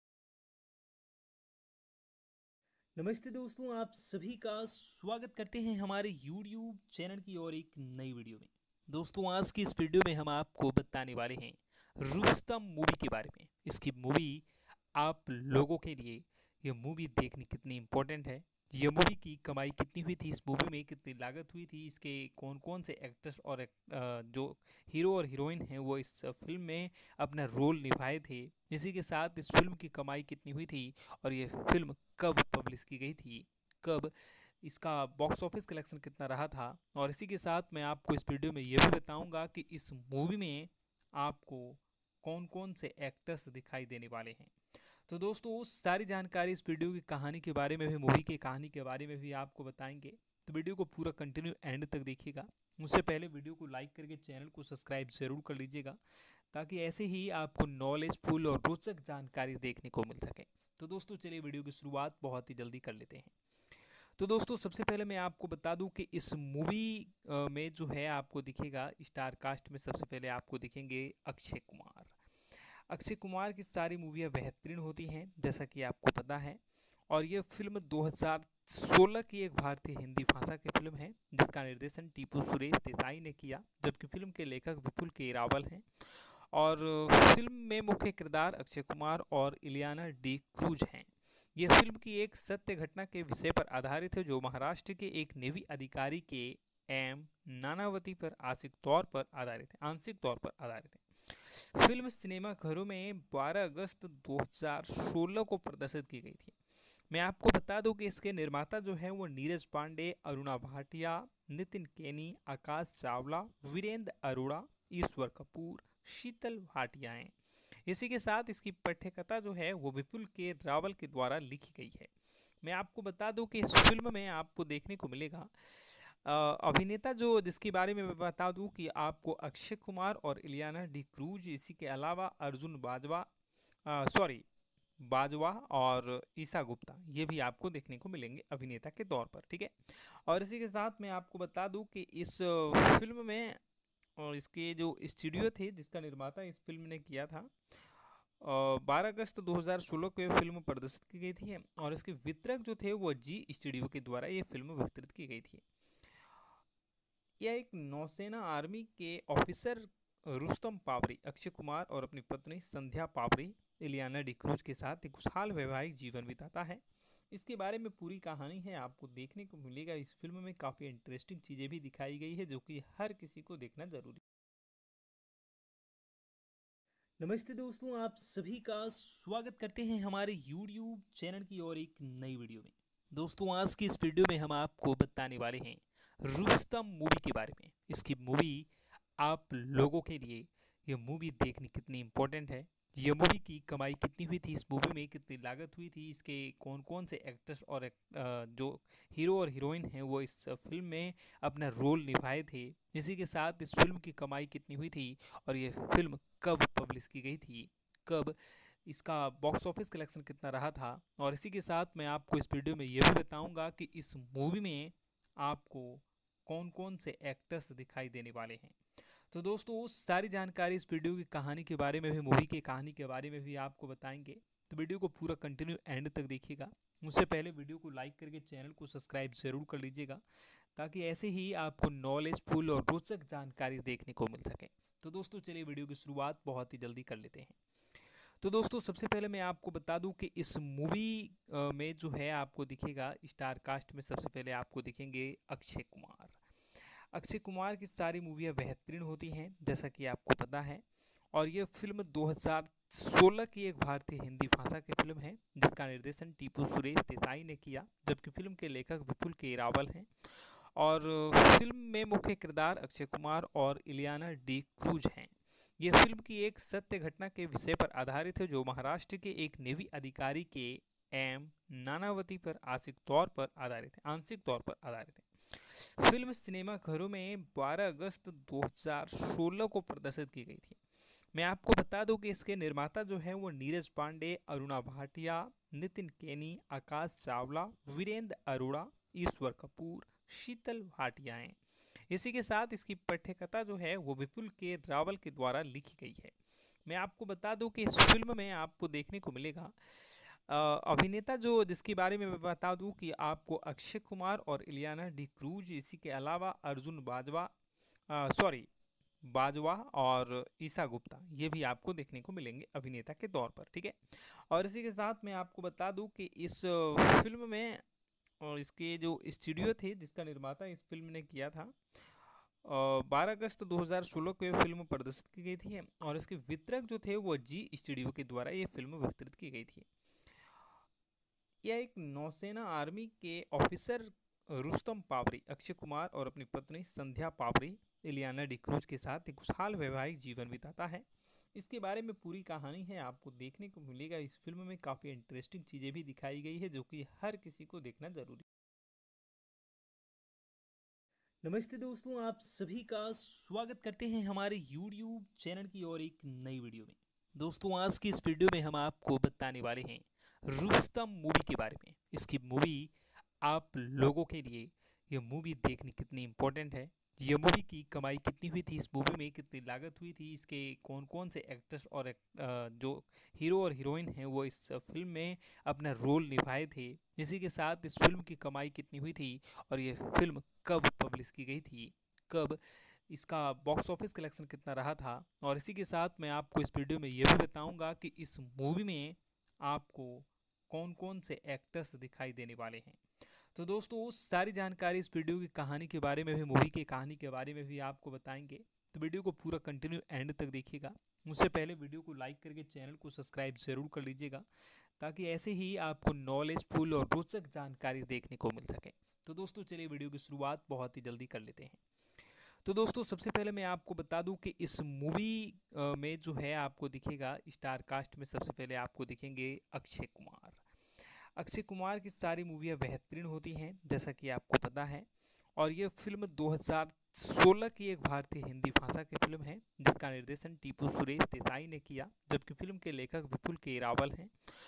नमस्ते दोस्तों, आप सभी का स्वागत करते हैं हमारे यूट्यूब चैनल की और एक नई वीडियो में। दोस्तों आज की इस वीडियो में हम आपको बताने वाले हैं रुस्तम मूवी के बारे में। इसकी मूवी आप लोगों के लिए ये मूवी देखनी कितनी इम्पोर्टेंट है, ये मूवी की कमाई कितनी हुई थी, इस मूवी में कितनी लागत हुई थी, इसके कौन कौन से एक्टर्स और एक, जो हीरो और हीरोइन हैं वो इस फिल्म में अपना रोल निभाए थे। इसी के साथ इस फिल्म की कमाई कितनी हुई थी और ये फिल्म कब पब्लिश की गई थी, कब इसका बॉक्स ऑफिस कलेक्शन कितना रहा था। और इसी के साथ मैं आपको इस वीडियो में ये भी बताऊंगा कि इस मूवी में आपको कौन कौन से एक्टर्स दिखाई देने वाले हैं। तो दोस्तों उस सारी जानकारी इस वीडियो की कहानी के बारे में भी, मूवी की कहानी के बारे में भी आपको बताएंगे। तो वीडियो को पूरा कंटिन्यू एंड तक देखिएगा। उससे पहले वीडियो को लाइक करके चैनल को सब्सक्राइब जरूर कर लीजिएगा, ताकि ऐसे ही आपको नॉलेजफुल और रोचक जानकारी देखने को मिल सके। तो दोस्तों चलिए वीडियो की शुरुआत बहुत ही जल्दी कर लेते हैं। तो दोस्तों सबसे पहले मैं आपको बता दूं कि इस मूवी में जो है आपको दिखेगा स्टार कास्ट में सबसे पहले आपको दिखेंगे अक्षय कुमार। अक्षय कुमार की सारी मूवियाँ बेहतरीन होती हैं, जैसा कि आपको पता है। और ये फिल्म दो हज़ार सोलह की एक भारतीय हिंदी भाषा की फिल्म है, जिसका निर्देशन टीपू सुरेश देसाई ने किया, जबकि फिल्म के लेखक विपुल के रावल हैं। और फिल्म में मुख्य किरदार अक्षय कुमार और इलियाना डी क्रूज हैं। यह फिल्म की एक सत्य घटना के विषय पर आधारित है, जो महाराष्ट्र के एक नेवी अधिकारी के एम नानावती पर आंशिक तौर पर आधारित है आंशिक तौर पर आधारित है। फिल्म सिनेमाघरों में बारह अगस्त दो हज़ार सोलह को प्रदर्शित की गई थी। मैं आपको बता दूं कि इसके निर्माता जो है वो नीरज पांडे, अरुणा भाटिया, नितिन केनी, आकाश चावला, वीरेंद्र अरोड़ा, ईश्वर कपूर, शीतल भाटिया हैं। इसी के साथ इसकी पटकथा जो है वो विपुल के रावल के द्वारा लिखी गई है। मैं आपको बता दूं कि इस फिल्म में आपको देखने को मिलेगा अभिनेता जो जिसके बारे में मैं बता दूं कि आपको अक्षय कुमार और इलियाना डी क्रूज, इसी के अलावा अर्जुन बाजवा सॉरी बाजवा और ईसा गुप्ता, ये भी आपको देखने को मिलेंगे अभिनेता के तौर पर, ठीक है। और इसी के साथ मैं आपको बता दूं कि इस फिल्म में और इसके जो स्टूडियो थे जिसका निर्माता इस फिल्म ने किया था, बारह अगस्त दो हज़ार सोलह को यह फिल्म प्रदर्शित की गई थी। और इसके वितरक जो थे वो जी स्टूडियो के द्वारा ये फिल्म वितरित की गई थी। यह एक नौसेना आर्मी के ऑफिसर रुस्तम पावरी अक्षय कुमार और अपनी पत्नी संध्या पावरी इलियाना डी क्रूज के साथ एक खुशहाल वैवाहिक जीवन बिताता है। इसके बारे में पूरी कहानी है आपको देखने को मिलेगा। इस फिल्म में काफ़ी इंटरेस्टिंग चीज़ें भी दिखाई गई है, जो कि हर किसी को देखना जरूरी है। नमस्ते दोस्तों, आप सभी का स्वागत करते हैं हमारे YouTube चैनल की और एक नई वीडियो में। दोस्तों, आज की इस वीडियो में हम आपको बताने वाले हैं रुस्तम मूवी के बारे में। इसकी मूवी आप लोगों के लिए ये मूवी देखनी कितनी इम्पोर्टेंट है, ये मूवी की कमाई कितनी हुई थी, इस मूवी में कितनी लागत हुई थी, इसके कौन कौन से एक्टर्स और एक- अ, जो हीरो और हीरोइन हैं वो इस फिल्म में अपना रोल निभाए थे, इसी के साथ इस फिल्म की कमाई कितनी हुई थी और ये फिल्म कब पब्लिश की गई थी, कब इसका बॉक्स ऑफिस कलेक्शन कितना रहा था, और इसी के साथ मैं आपको इस वीडियो में ये भी बताऊंगा कि इस मूवी में आपको कौन कौन से एक्टर्स दिखाई देने वाले हैं। तो दोस्तों, उस सारी जानकारी इस वीडियो की कहानी के बारे में भी, मूवी की कहानी के बारे में भी आपको बताएंगे। तो वीडियो को पूरा कंटिन्यू एंड तक देखिएगा। उससे पहले वीडियो को लाइक करके चैनल को सब्सक्राइब जरूर कर लीजिएगा, ताकि ऐसे ही आपको नॉलेजफुल और रोचक जानकारी देखने को मिल सके। तो दोस्तों, चलिए वीडियो की शुरुआत बहुत ही जल्दी कर लेते हैं। तो दोस्तों, सबसे पहले मैं आपको बता दूं कि इस मूवी में जो है आपको दिखेगा स्टार कास्ट में सबसे पहले आपको दिखेंगे अक्षय कुमार। अक्षय कुमार की सारी मूवियाँ बेहतरीन होती हैं, जैसा कि आपको पता है। और ये फिल्म दो हज़ार सोलह की एक भारतीय हिंदी भाषा की फिल्म है, जिसका निर्देशन टीपू सुरेश देसाई ने किया, जबकि फिल्म के लेखक विपुल के रावल हैं। और फिल्म में मुख्य किरदार अक्षय कुमार और इलियाना डी क्रूज हैं। यह फिल्म की एक सत्य घटना के विषय पर आधारित है, जो महाराष्ट्र के एक नेवी अधिकारी के एम नानावती पर आंशिक तौर पर आधारित है आंशिक तौर पर आधारित है। फिल्म सिनेमा घरों में बारह अगस्त दो हज़ार सोलह को प्रदर्शित की गई थी। मैं आपको बता दूं कि इसके निर्माता जो है वो नीरज पांडे, अरुणा भाटिया, नितिन केनी, आकाश चावला, वीरेंद्र अरोड़ा, ईश्वर कपूर, शीतल भाटिया हैं। इसी के साथ इसकी पटकथा जो है वो विपुल के रावल के द्वारा लिखी गई है। मैं आपको बता दूं कि इस फिल्म में आपको देखने को मिलेगा अ, अभिनेता जो जिसके बारे में मैं बता दूं कि आपको अक्षय कुमार और इलियाना डी क्रूज, इसी के अलावा अर्जुन बाजवा सॉरी बाजवा और ईसा गुप्ता, ये भी आपको देखने को मिलेंगे अभिनेता के तौर पर। ठीक है। और इसी के साथ मैं आपको बता दूं कि इस फिल्म में और इसके जो स्टूडियो थे जिसका निर्माता इस फिल्म ने किया था, बारह अगस्त दो हज़ार सोलह को यह फिल्म प्रदर्शित की गई थी। और इसके वितरक जो थे वो जी स्टूडियो के द्वारा ये फिल्म वितरित की गई थी। यह एक नौसेना आर्मी के ऑफिसर रुस्तम पावरी, अक्षय कुमार और अपनी पत्नी संध्या पावरी, इलियाना डिक्रूज के साथ एक खुशहाल वैवाहिक जीवन बिताता है। इसके बारे में पूरी कहानी है, आपको देखने को मिलेगा। इस फिल्म में काफ़ी इंटरेस्टिंग चीज़ें भी दिखाई गई है, जो कि हर किसी को देखना जरूरी। नमस्ते दोस्तों, आप सभी का स्वागत करते हैं हमारे YouTube चैनल की और एक नई वीडियो में। दोस्तों, आज की इस वीडियो में हम आपको बताने वाले हैं रुस्तम मूवी के बारे में। इसकी मूवी आप लोगों के लिए ये मूवी देखनी कितनी इम्पोर्टेंट है, ये मूवी की कमाई कितनी हुई थी, इस मूवी में कितनी लागत हुई थी, इसके कौन कौन से एक्टर्स और एक, अ, जो हीरो और हीरोइन हैं वो इस फिल्म में अपना रोल निभाए थे, इसी के साथ इस फिल्म की कमाई कितनी हुई थी और ये फिल्म कब पब्लिश की गई थी, कब इसका बॉक्स ऑफिस कलेक्शन कितना रहा था, और इसी के साथ मैं आपको इस वीडियो में ये भी बताऊंगा कि इस मूवी में आपको कौन कौन से एक्टर्स दिखाई देने वाले हैं। तो दोस्तों, उस सारी जानकारी इस वीडियो की कहानी के बारे में भी, मूवी की कहानी के बारे में भी आपको बताएंगे। तो वीडियो को पूरा कंटिन्यू एंड तक देखिएगा। उससे पहले वीडियो को लाइक करके चैनल को सब्सक्राइब जरूर कर लीजिएगा, ताकि ऐसे ही आपको नॉलेजफुल और रोचक जानकारी देखने को मिल सके। तो दोस्तों, चलिए वीडियो की शुरुआत बहुत ही जल्दी कर लेते हैं। तो दोस्तों, सबसे पहले मैं आपको बता दूं कि इस मूवी में जो है आपको दिखेगा स्टार कास्ट में सबसे पहले आपको दिखेंगे अक्षय कुमार। अक्षय कुमार की सारी मूवियाँ बेहतरीन होती हैं, जैसा कि आपको पता है। और ये फिल्म दो हज़ार सोलह की एक भारतीय हिंदी भाषा की फिल्म है, जिसका निर्देशन टीपू सुरेश देसाई ने किया, जबकि फिल्म के लेखक विपुल के रावल हैं।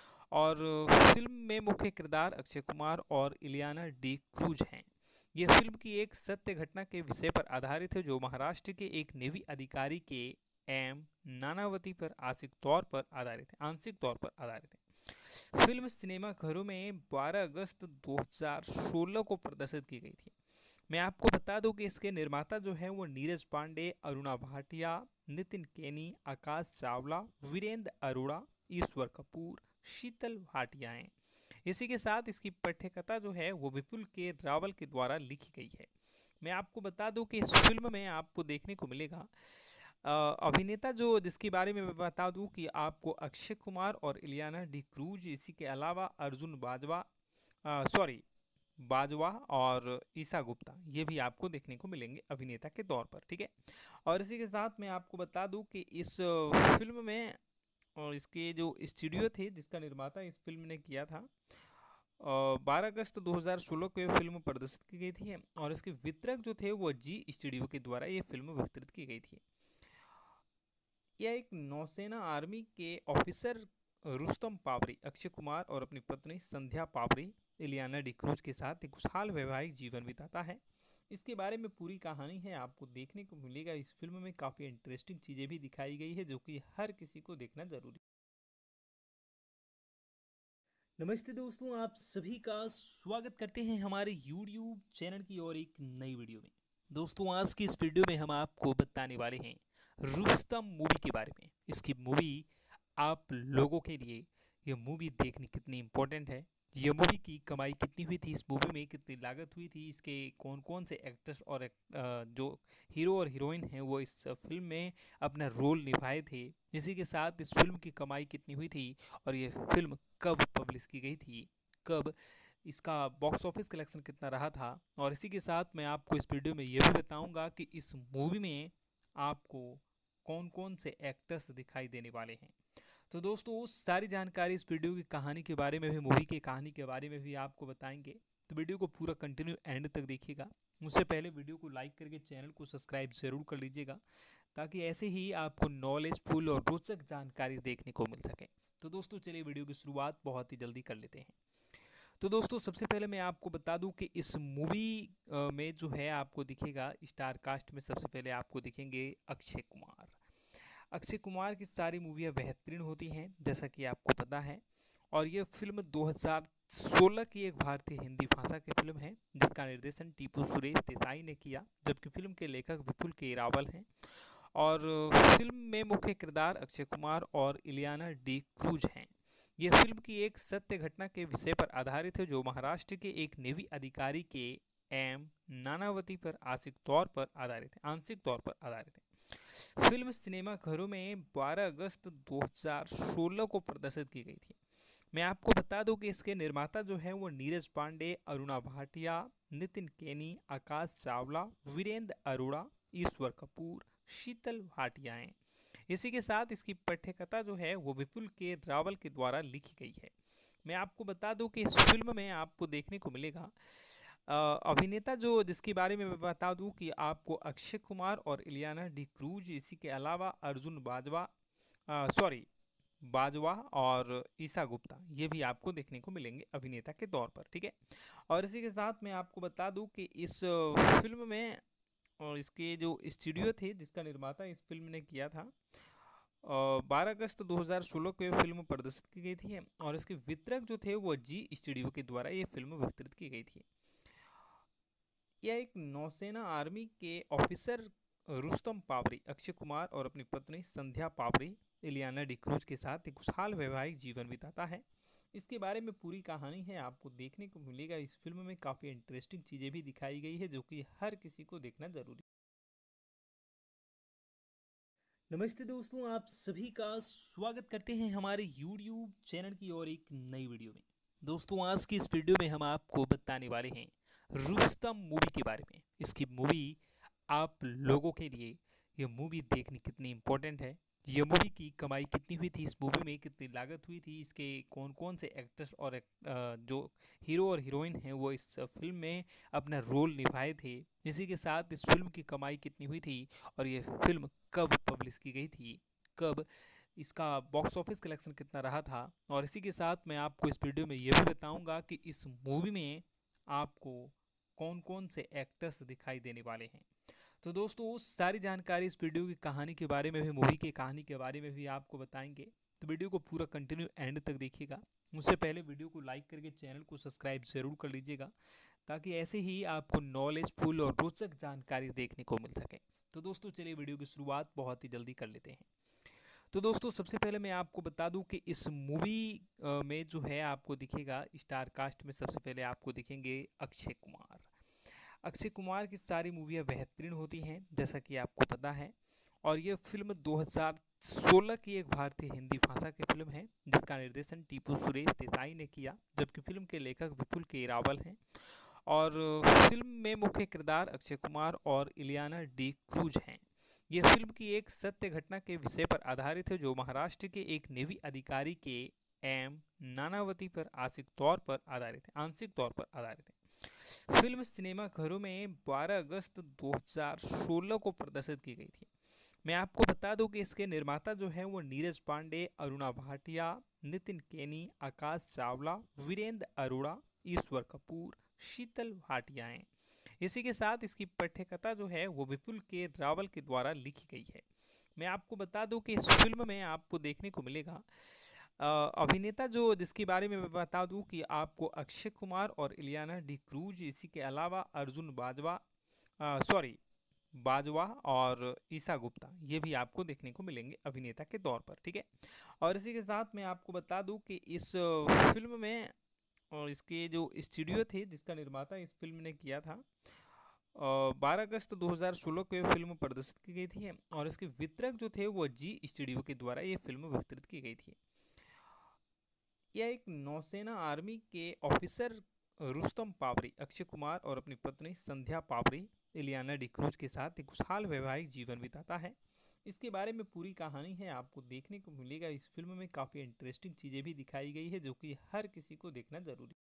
और फिल्म में मुख्य किरदार अक्षय कुमार और इलियाना डी क्रूज हैं। यह फिल्म की एक सत्य घटना के विषय पर आधारित है, जो महाराष्ट्र के एक नेवी अधिकारी के एम नानावती पर आंशिक तौर पर आधारित है आंशिक तौर पर आधारित है। फिल्म सिनेमा घरों में बारह अगस्त दो हज़ार सोलह को प्रदर्शित की गई थी। मैं आपको बता दूं कि इसके निर्माता जो है वो नीरज पांडे, अरुणा भाटिया, नितिन केनी, आकाश चावला, वीरेंद्र अरोड़ा, ईश्वर कपूर, शीतल भाटिया हैं। इसी के साथ इसकी पटकथा जो है वो विपुल के रावल के द्वारा लिखी गई है। मैं आपको बता दूं कि इस फिल्म में आपको देखने को मिलेगा अ, अभिनेता जो जिसके बारे में मैं बता दूं कि आपको अक्षय कुमार और इलियाना डी क्रूज, इसी के अलावा अर्जुन बाजवा, सॉरी बाजवा और ईसा गुप्ता, ये भी आपको देखने को मिलेंगे अभिनेता के तौर पर। ठीक है। और इसी के साथ मैं आपको बता दूं कि इस अ, फिल्म में और इसके जो स्टूडियो थे जिसका निर्माता इस फिल्म ने किया था, बारह अगस्त दो हज़ार सोलह को यह फिल्म प्रदर्शित की गई थी और इसके वितरक जो थे वो जी स्टूडियो के द्वारा ये फिल्म वितरित की गई थी। यह एक नौसेना आर्मी के ऑफिसर रुस्तम पावरी, अक्षय कुमार और अपनी पत्नी संध्या पावरी इलियाना डिक्रूज के साथ एक खुशहाल वैवाहिक जीवन बिताता है। इसके बारे में पूरी कहानी है आपको देखने को मिलेगा। इस फिल्म में काफ़ी इंटरेस्टिंग चीज़ें भी दिखाई गई है जो कि हर किसी को देखना जरूरी। नमस्ते दोस्तों, आप सभी का स्वागत करते हैं हमारे यूट्यूब चैनल की और एक नई वीडियो में। दोस्तों, आज की इस वीडियो में हम आपको बताने वाले हैं रुस्तम मूवी के बारे में। इसकी मूवी आप लोगों के लिए ये मूवी देखनी कितनी इम्पोर्टेंट है, ये मूवी की कमाई कितनी हुई थी, इस मूवी में कितनी लागत हुई थी, इसके कौन कौन से एक्टर्स और एक, अ, जो हीरो और हीरोइन हैं वो इस फिल्म में अपना रोल निभाए थे, इसी के साथ इस फिल्म की कमाई कितनी हुई थी और ये फिल्म कब पब्लिश की गई थी, कब इसका बॉक्स ऑफिस कलेक्शन कितना रहा था, और इसी के साथ मैं आपको इस वीडियो में ये भी बताऊंगा कि इस मूवी में आपको कौन कौन से एक्टर्स दिखाई देने वाले हैं। तो दोस्तों, उस सारी जानकारी इस वीडियो की कहानी के बारे में भी, मूवी की कहानी के बारे में भी आपको बताएंगे। तो वीडियो को पूरा कंटिन्यू एंड तक देखिएगा। उससे पहले वीडियो को लाइक करके चैनल को सब्सक्राइब जरूर कर लीजिएगा ताकि ऐसे ही आपको नॉलेजफुल और रोचक जानकारी देखने को मिल सके। तो दोस्तों, चलिए वीडियो की शुरुआत बहुत ही जल्दी कर लेते हैं। तो दोस्तों, सबसे पहले मैं आपको बता दूं कि इस मूवी में जो है आपको दिखेगा स्टार कास्ट में सबसे पहले आपको दिखेंगे अक्षय कुमार। अक्षय कुमार की सारी मूवियाँ बेहतरीन होती हैं जैसा कि आपको पता है, और ये फिल्म दो हज़ार सोलह की एक भारतीय हिंदी भाषा की फिल्म है जिसका निर्देशन टीपू सुरेश देसाई ने किया, जबकि फिल्म के लेखक विपुल के रावल हैं। और फिल्म में मुख्य किरदार अक्षय कुमार और इलियाना डी क्रूज हैं। यह फिल्म की एक सत्य घटना के विषय पर आधारित है जो महाराष्ट्र के एक नेवी अधिकारी के एम नानावती पर आंशिक तौर पर आधारित है आंशिक तौर पर आधारित है। फिल्म सिनेमा घरों में बारह अगस्त दो हज़ार सोलह को प्रदर्शित की गई थी। मैं आपको बता दूं कि इसके निर्माता जो है वो नीरज पांडे, अरुणा भाटिया, नितिन केनी, आकाश चावला, वीरेंद्र अरोड़ा, ईश्वर कपूर, शीतल भाटिया हैं। इसी के साथ इसकी पटकथा जो है वो विपुल के रावल के द्वारा लिखी गई है। मैं आपको बता दूं कि इस फिल्म में आपको देखने को मिलेगा अ, अभिनेता जो जिसके बारे में मैं बता दूं कि आपको अक्षय कुमार और इलियाना डी क्रूज, इसी के अलावा अर्जुन बाजवा, सॉरी बाजवा और ईसा गुप्ता, ये भी आपको देखने को मिलेंगे अभिनेता के तौर पर। ठीक है। और इसी के साथ मैं आपको बता दूं कि इस फिल्म में और इसके जो स्टूडियो थे जिसका निर्माता इस फिल्म ने किया था, बारह अगस्त दो हज़ार सोलह को यह फिल्म प्रदर्शित की गई थी और इसके वितरक जो थे वो जी स्टूडियो के द्वारा ये फिल्म वितरित की गई थी। यह एक नौसेना आर्मी के ऑफिसर रुस्तम पावरी, अक्षय कुमार और अपनी पत्नी संध्या पावरी इलियाना डिक्रूज के साथ एक खुशहाल वैवाहिक जीवन बिताता है। इसके बारे में पूरी कहानी है आपको देखने को मिलेगा। इस फिल्म में काफ़ी इंटरेस्टिंग चीज़ें भी दिखाई गई है जो कि हर किसी को देखना जरूरी। नमस्ते दोस्तों, आप सभी का स्वागत करते हैं हमारे यूट्यूब चैनल की और एक नई वीडियो में। दोस्तों, आज की इस वीडियो में हम आपको बताने वाले हैं रुस्तम मूवी के बारे में। इसकी मूवी आप लोगों के लिए ये मूवी देखनी कितनी इम्पोर्टेंट है, ये मूवी की कमाई कितनी हुई थी, इस मूवी में कितनी लागत हुई थी, इसके कौन कौन से एक्टर्स और एक, अ, जो हीरो और हीरोइन हैं वो इस फिल्म में अपना रोल निभाए थे, इसी के साथ इस फिल्म की कमाई कितनी हुई थी और ये फिल्म कब पब्लिश की गई थी, कब इसका बॉक्स ऑफिस कलेक्शन कितना रहा था, और इसी के साथ मैं आपको इस वीडियो में ये भी बताऊंगा कि इस मूवी में आपको कौन कौन से एक्टर्स दिखाई देने वाले हैं। तो दोस्तों, उस सारी जानकारी इस वीडियो की कहानी के बारे में भी, मूवी की कहानी के बारे में भी आपको बताएंगे। तो वीडियो को पूरा कंटिन्यू एंड तक देखिएगा। उससे पहले वीडियो को लाइक करके चैनल को सब्सक्राइब जरूर कर लीजिएगा ताकि ऐसे ही आपको नॉलेजफुल और रोचक जानकारी देखने को मिल सके। तो दोस्तों, चलिए वीडियो की शुरुआत बहुत ही जल्दी कर लेते हैं। तो दोस्तों, सबसे पहले मैं आपको बता दूं कि इस मूवी में जो है आपको दिखेगा स्टार कास्ट में सबसे पहले आपको दिखेंगे अक्षय कुमार। अक्षय कुमार की सारी मूवियाँ बेहतरीन होती हैं जैसा कि आपको पता है, और ये फिल्म दो हज़ार सोलह की एक भारतीय हिंदी भाषा की फिल्म है जिसका निर्देशन टीपू सुरेश देसाई ने किया, जबकि फिल्म के लेखक विपुल के रावल हैं। और फिल्म में मुख्य किरदार अक्षय कुमार और इलियाना डी क्रूज हैं। यह फिल्म की एक सत्य घटना के विषय पर आधारित है जो महाराष्ट्र के एक नेवी अधिकारी के एम नानावती पर आंशिक तौर पर आधारित है आंशिक तौर पर आधारित है। फिल्म सिनेमा घरों में बारह अगस्त दो हज़ार सोलह को प्रदर्शित की गई थी। मैं आपको बता दूं कि इसके निर्माता जो है वो नीरज पांडे, अरुणा भाटिया, नितिन केनी, आकाश चावला, वीरेंद्र अरोड़ा, ईश्वर कपूर, शीतल भाटिया हैं। इसी के साथ इसकी पटकथा जो है वो विपुल के रावल के द्वारा लिखी गई है। मैं आपको बता दूं कि इस फिल्म में आपको देखने को मिलेगा अभिनेता जो जिसके बारे में मैं बता दूं कि आपको अक्षय कुमार और इलियाना डी क्रूज, इसी के अलावा अर्जुन बाजवा सॉरी बाजवा और ईसा गुप्ता, ये भी आपको देखने को मिलेंगे अभिनेता के तौर पर, ठीक है। और इसी के साथ मैं आपको बता दूं कि इस फिल्म में और इसके जो स्टूडियो थे जिसका निर्माता इस फिल्म ने किया था, बारह अगस्त दो हज़ार सोलह को यह फिल्म प्रदर्शित की गई थी और इसके वितरक जो थे वो जी स्टूडियो के द्वारा ये फिल्म वितरित की गई थी। यह एक नौसेना आर्मी के ऑफिसर रुस्तम पावरी अक्षय कुमार और अपनी पत्नी संध्या पावरी इलियाना डी क्रूज के साथ एक खुशहाल वैवाहिक जीवन बिताता है। इसके बारे में पूरी कहानी है आपको देखने को मिलेगा। इस फिल्म में काफ़ी इंटरेस्टिंग चीज़ें भी दिखाई गई है जो कि हर किसी को देखना जरूरी।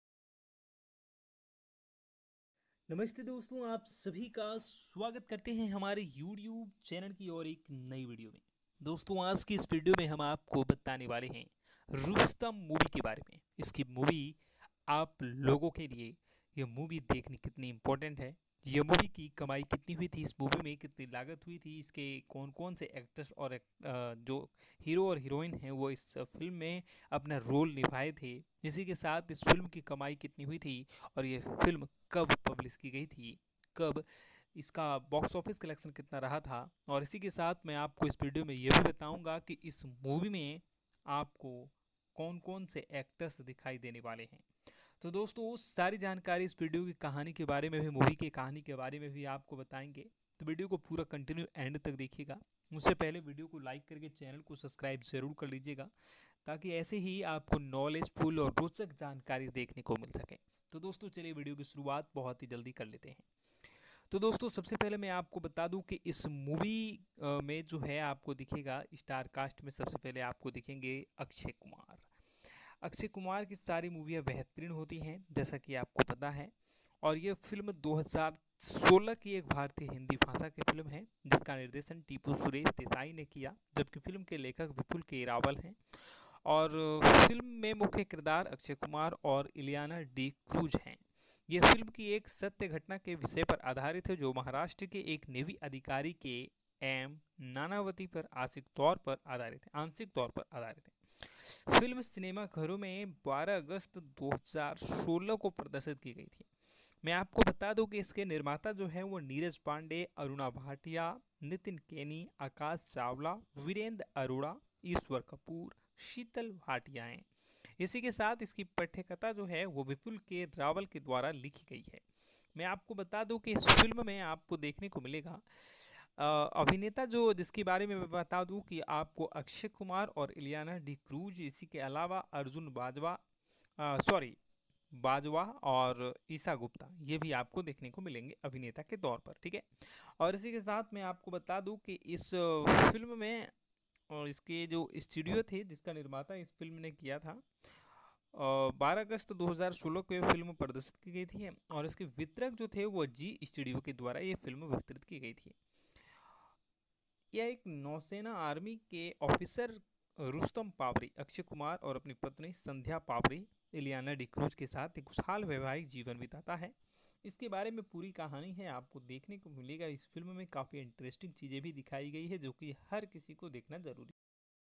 नमस्ते दोस्तों, आप सभी का स्वागत करते हैं हमारे यूट्यूब चैनल की और एक नई वीडियो में। दोस्तों, आज की इस वीडियो में हम आपको बताने वाले हैं रुस्तम मूवी के बारे में। इसकी मूवी आप लोगों के लिए ये मूवी देखनी कितनी इम्पोर्टेंट है, ये मूवी की कमाई कितनी हुई थी, इस मूवी में कितनी लागत हुई थी, इसके कौन कौन से एक्टर्स और जो हीरो और हीरोइन हैं वो इस फिल्म में अपना रोल निभाए थे, इसी के साथ इस फिल्म की कमाई कितनी हुई थी और ये फिल्म कब पब्लिश की गई थी, कब इसका बॉक्स ऑफिस कलेक्शन कितना रहा था, और इसी के साथ मैं आपको इस वीडियो में ये भी बताऊँगा कि इस मूवी में आपको कौन कौन से एक्टर्स दिखाई देने वाले हैं। तो दोस्तों, सारी जानकारी इस वीडियो की कहानी के बारे में भी, मूवी की कहानी के बारे में भी आपको बताएंगे, तो वीडियो को पूरा कंटिन्यू एंड तक देखिएगा। उससे पहले वीडियो को लाइक करके चैनल को सब्सक्राइब जरूर कर लीजिएगा ताकि ऐसे ही आपको नॉलेजफुल और रोचक जानकारी देखने को मिल सके। तो दोस्तों, चलिए वीडियो की शुरुआत बहुत ही जल्दी कर लेते हैं। तो दोस्तों, सबसे पहले मैं आपको बता दूं कि इस मूवी में जो है आपको दिखेगा स्टार कास्ट में सबसे पहले आपको दिखेंगे अक्षय कुमार। अक्षय कुमार की सारी मूवियाँ बेहतरीन होती हैं जैसा कि आपको पता है, और ये फिल्म दो हज़ार सोलह की एक भारतीय हिंदी भाषा की फिल्म है जिसका निर्देशन टीपू सुरेश देसाई ने किया, जबकि फिल्म के लेखक विपुल के रावल हैं। और फिल्म में मुख्य किरदार अक्षय कुमार और इलियाना डी क्रूज हैं। यह फिल्म की एक सत्य घटना के विषय पर आधारित है जो महाराष्ट्र के एक नेवी अधिकारी के एम नानावती पर आंशिक तौर पर आधारित है आंशिक तौर पर आधारित है। फिल्म सिनेमा घरों में बारह अगस्त दो हज़ार सोलह को प्रदर्शित की गई थी। मैं आपको बता दूं कि इसके निर्माता जो है वो नीरज पांडे, अरुणा भाटिया, नितिन केनी, आकाश चावला, वीरेंद्र अरोड़ा, ईश्वर कपूर, शीतल भाटिया हैं। इसी के साथ इसकी पटकथा जो है वो विपुल के रावल के द्वारा लिखी गई है। मैं आपको बता दूं कि इस फिल्म में आपको देखने को मिलेगा अभिनेता जो जिसके बारे में मैं बता दूं कि आपको अक्षय कुमार और इलियाना डी क्रूज, इसी के अलावा अर्जुन बाजवा सॉरी बाजवा और ईसा गुप्ता, ये भी आपको देखने को मिलेंगे अभिनेता के तौर पर, ठीक है। और इसी के साथ मैं आपको बता दूं कि इस फिल्म में और इसके जो स्टूडियो थे जिसका निर्माता इस फिल्म ने किया था, बारह अगस्त दो हज़ार सोलह को यह फिल्म प्रदर्शित की गई थी और इसके वितरक जो थे वो जी स्टूडियो के द्वारा ये फिल्म वितरित की गई थी। यह एक नौसेना आर्मी के ऑफिसर रुस्तम पावरी अक्षय कुमार और अपनी पत्नी संध्या पावरी इलियाना डी क्रूज के साथ एक खुशहाल वैवाहिक जीवन बिताता है। इसके बारे में पूरी कहानी है आपको देखने को मिलेगा। इस फिल्म में काफ़ी इंटरेस्टिंग चीज़ें भी दिखाई गई है जो कि हर किसी को देखना जरूरी।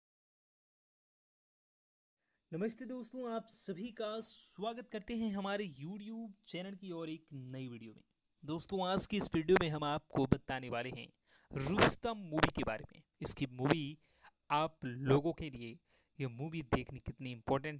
नमस्ते दोस्तों, आप सभी का स्वागत करते हैं हमारे यूट्यूब चैनल की और एक नई वीडियो में। दोस्तों, आज की इस वीडियो में हम आपको बताने वाले हैं रुस्तम मूवी के बारे में। इसकी मूवी आप लोगों के लिए ये मूवी देखनी कितनी इम्पोर्टेंट है,